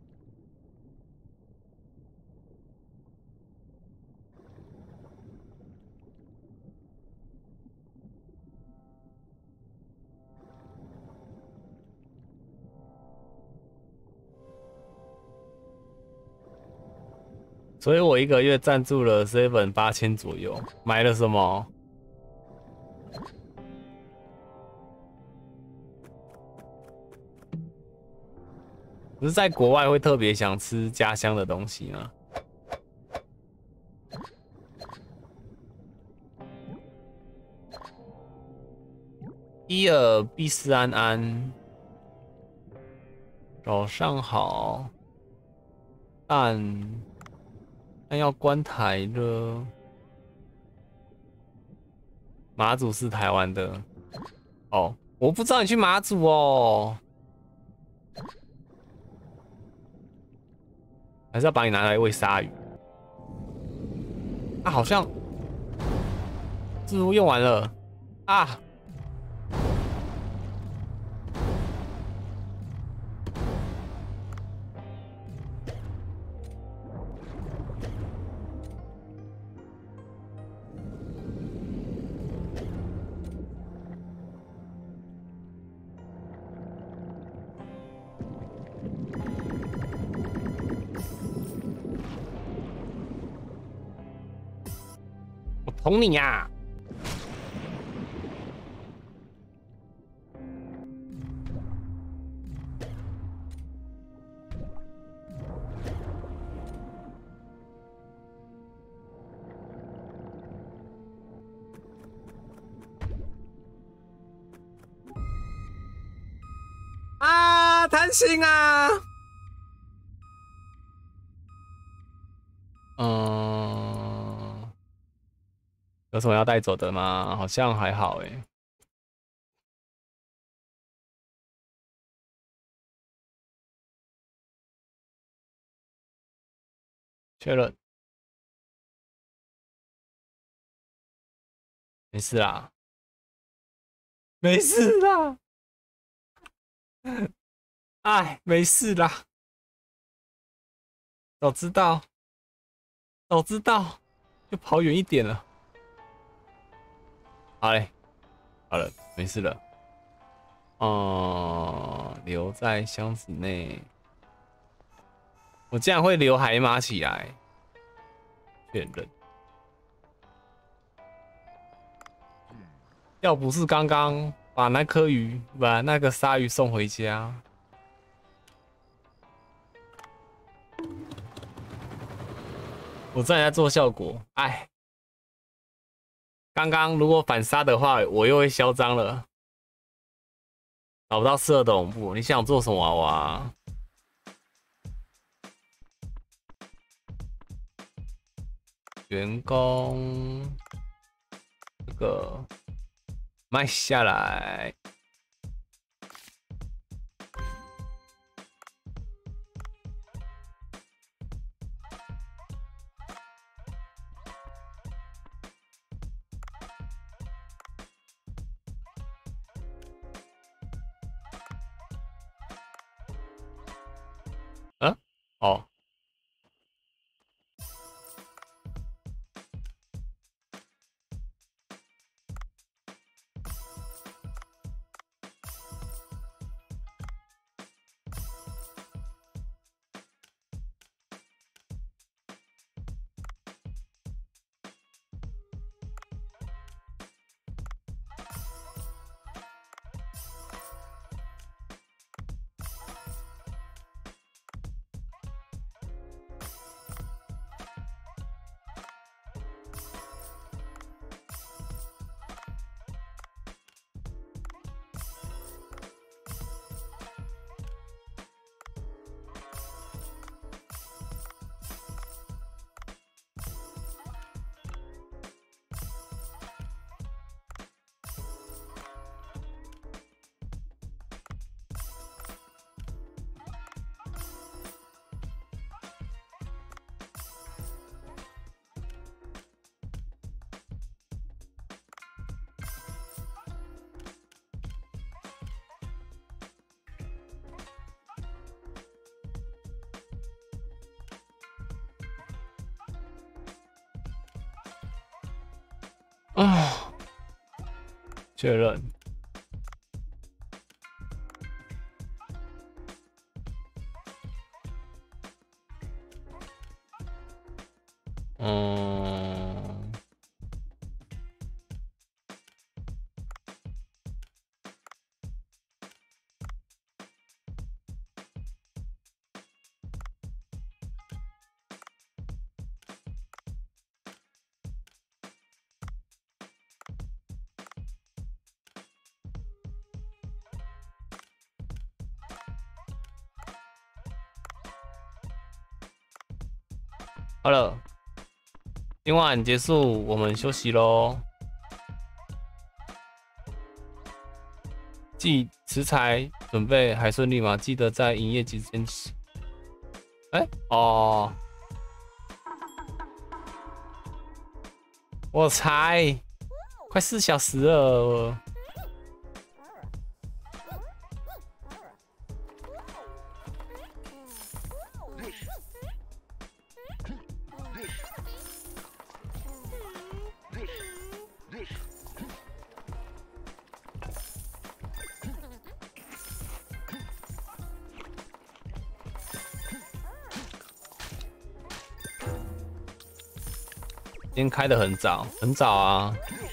所以我一个月赞助了 seven 八千左右，买了什么？不是在国外会特别想吃家乡的东西吗？伊尔毕斯安安，早上好。但但要关台了。马祖是台湾的。哦，我不知道你去马祖哦。还是要把你拿来喂鲨鱼？啊，好像蜘蛛用完了啊！捅你呀！啊，贪心啊！嗯，有什么要带走的吗？好像还好哎。确认，没事啦，没事啦，哎，没事啦，早知道，早知道就跑远一点了。好嘞，好了，没事了。哦、嗯，留在箱子内。我竟然会留海马起来，确认。要不是刚刚把那颗鱼，把那个鲨鱼送回家，我正在做效果。哎，刚刚如果反杀的话，我又会嚣张了。找不到适合的总部，你想做什么娃娃？员工，这个卖下来。嗯，哦。 啊，确认。嗯，好了。今晚结束，我们休息喽。记食材准备还顺利吗？记得在营业期间吃。哎、欸、哦，我才快四小时了。今天开的很早，很早啊。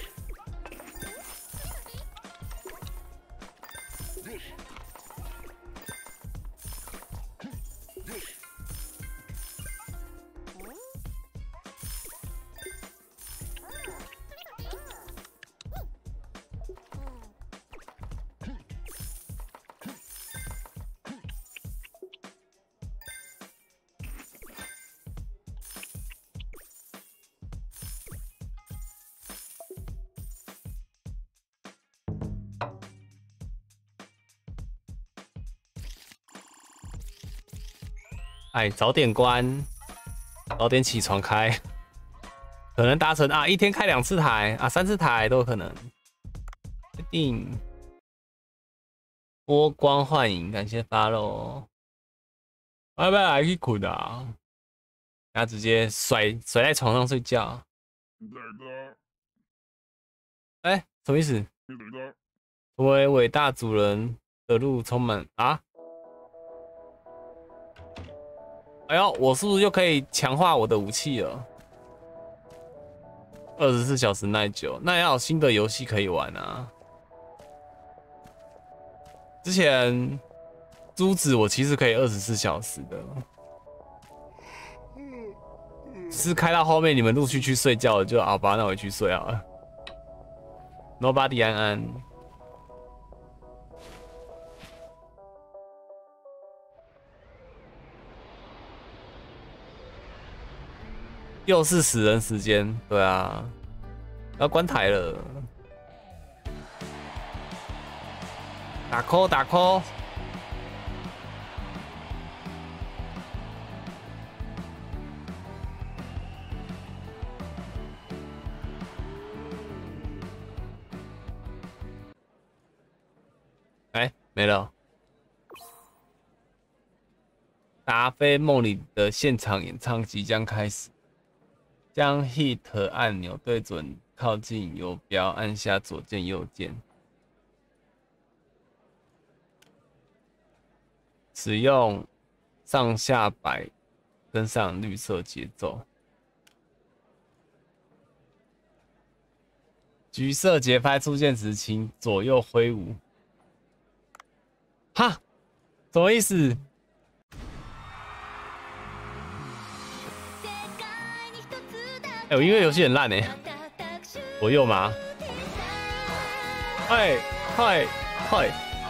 哎，早点关，早点起床开，可能达成啊，一天开两次台啊，三次台都有可能。一定波光幻影，感谢发喽。拜拜，还去困啊？然后直接甩甩在床上睡觉。哎、欸，什么意思？成为伟大主人的路充满啊！哎呦，我是不是就可以强化我的武器了？二十四小时耐久，那要有新的游戏可以玩啊。之前珠子我其实可以二十四小时的，是开到后面你们陆续去睡觉了，就好吧，那我去睡好了。Nobody 安安。又是死人时间，对啊，要关台了，打 call 打 call， 哎、欸，没了。达菲梦里的现场演唱即将开始。将 Hit 按钮对准靠近游标，按下左键右键，使用上下摆跟上绿色节奏。橘色节拍出现时，请左右挥舞。哈，什么意思？哎、欸，我音乐游戏很烂哎，左右吗？嗨嗨嗨！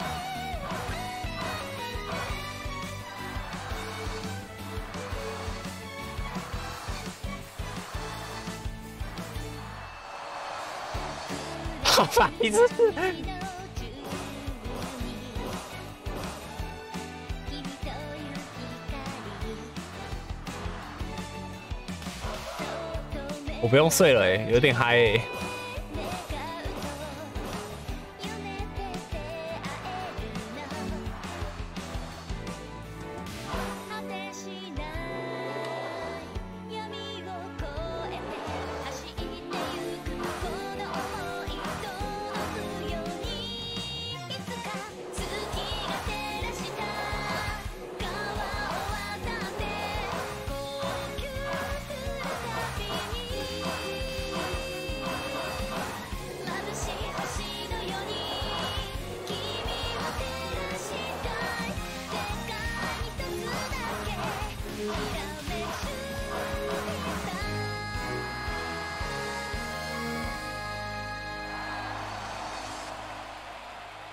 好白痴！我不用睡了哎、欸，有点嗨哎、欸。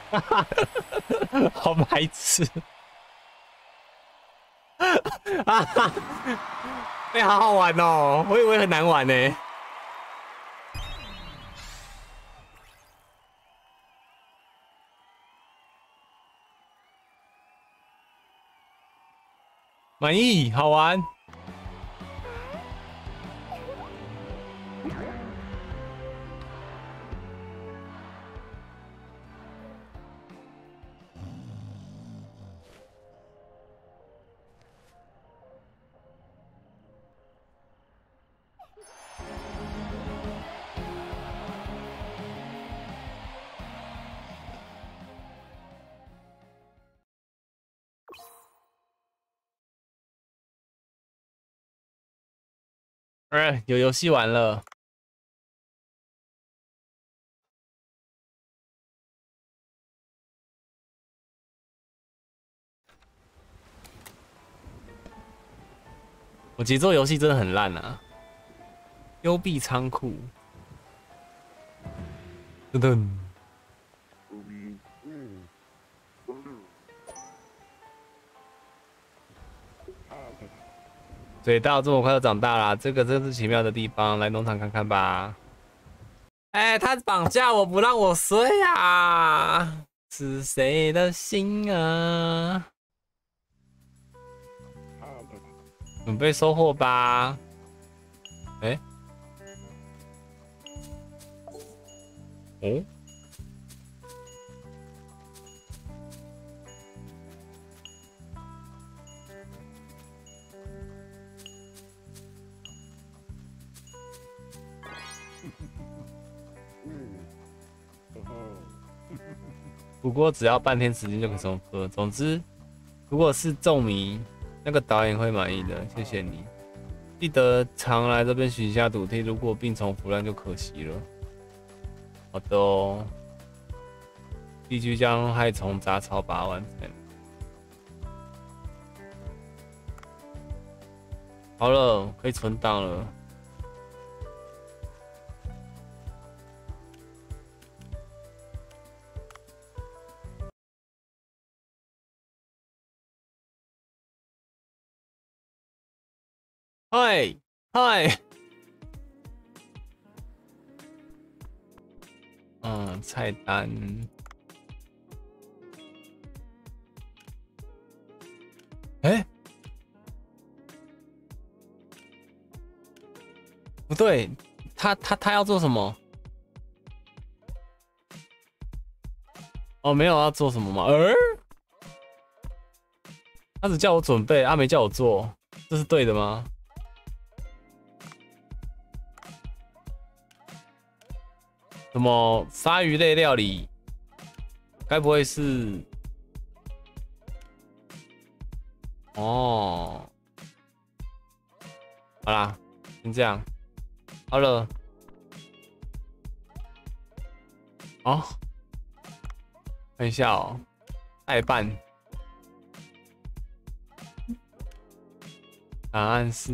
好白痴！啊哈！哎、欸，好好玩哦，我以为很难玩呢。满意，好玩。哎，有游戏玩了。我节奏游戏真的很烂啊！幽闭仓库，噔噔。嘴到这么快就长大了，这个真是奇妙的地方，来农场看看吧。哎、欸，他绑架我不让我睡啊！是谁的心啊？准备收获吧。哎、欸，哦。不过只要半天时间就可以重喝。总之，如果是重迷，那个导演会满意的。谢谢你，记得常来这边许下赌贴。如果病虫腐烂就可惜了。好的哦，必须将害虫杂草把它完成。好了，可以存档了。嗨嗨，嗯，菜单，哎、欸，不对，他他他要做什么？哦，没有要做什么吗？呃，他只叫我准备，啊，没叫我做，这是对的吗？什么鲨鱼类料理？该不会是？哦，好啦，先这样。好了。哦，看一下哦，代办。答案是。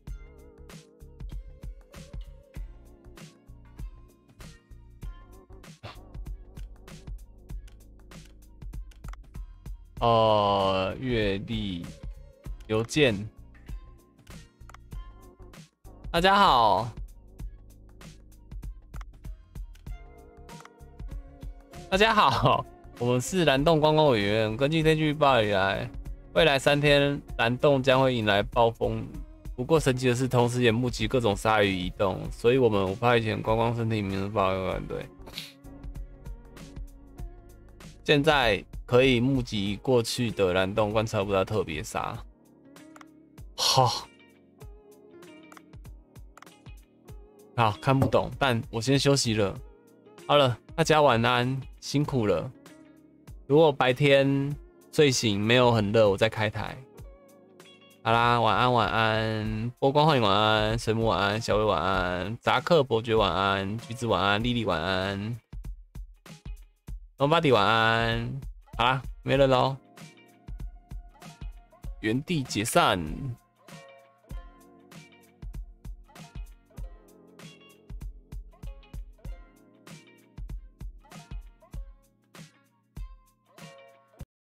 呃，阅历邮件。大家好，大家好，我们是蓝洞观光委员。根据天气预报以来，未来三天蓝洞将会迎来暴风雨。不过神奇的是，同时也目击各种鲨鱼移动，所以我们派遣观光生态民生保卫团队。现在可以目击过去的蓝洞，观察不到特别鲨。好，好看不懂，但我先休息了。好了，大家晚安，辛苦了。如果白天睡醒没有很热，我再开台。好啦，晚安晚安，波光幻影晚安，水母晚安，小薇晚安，扎克伯爵晚安，橘子晚安，莉莉晚安。Nobody 晚安，好啦，没人喽，原地解散。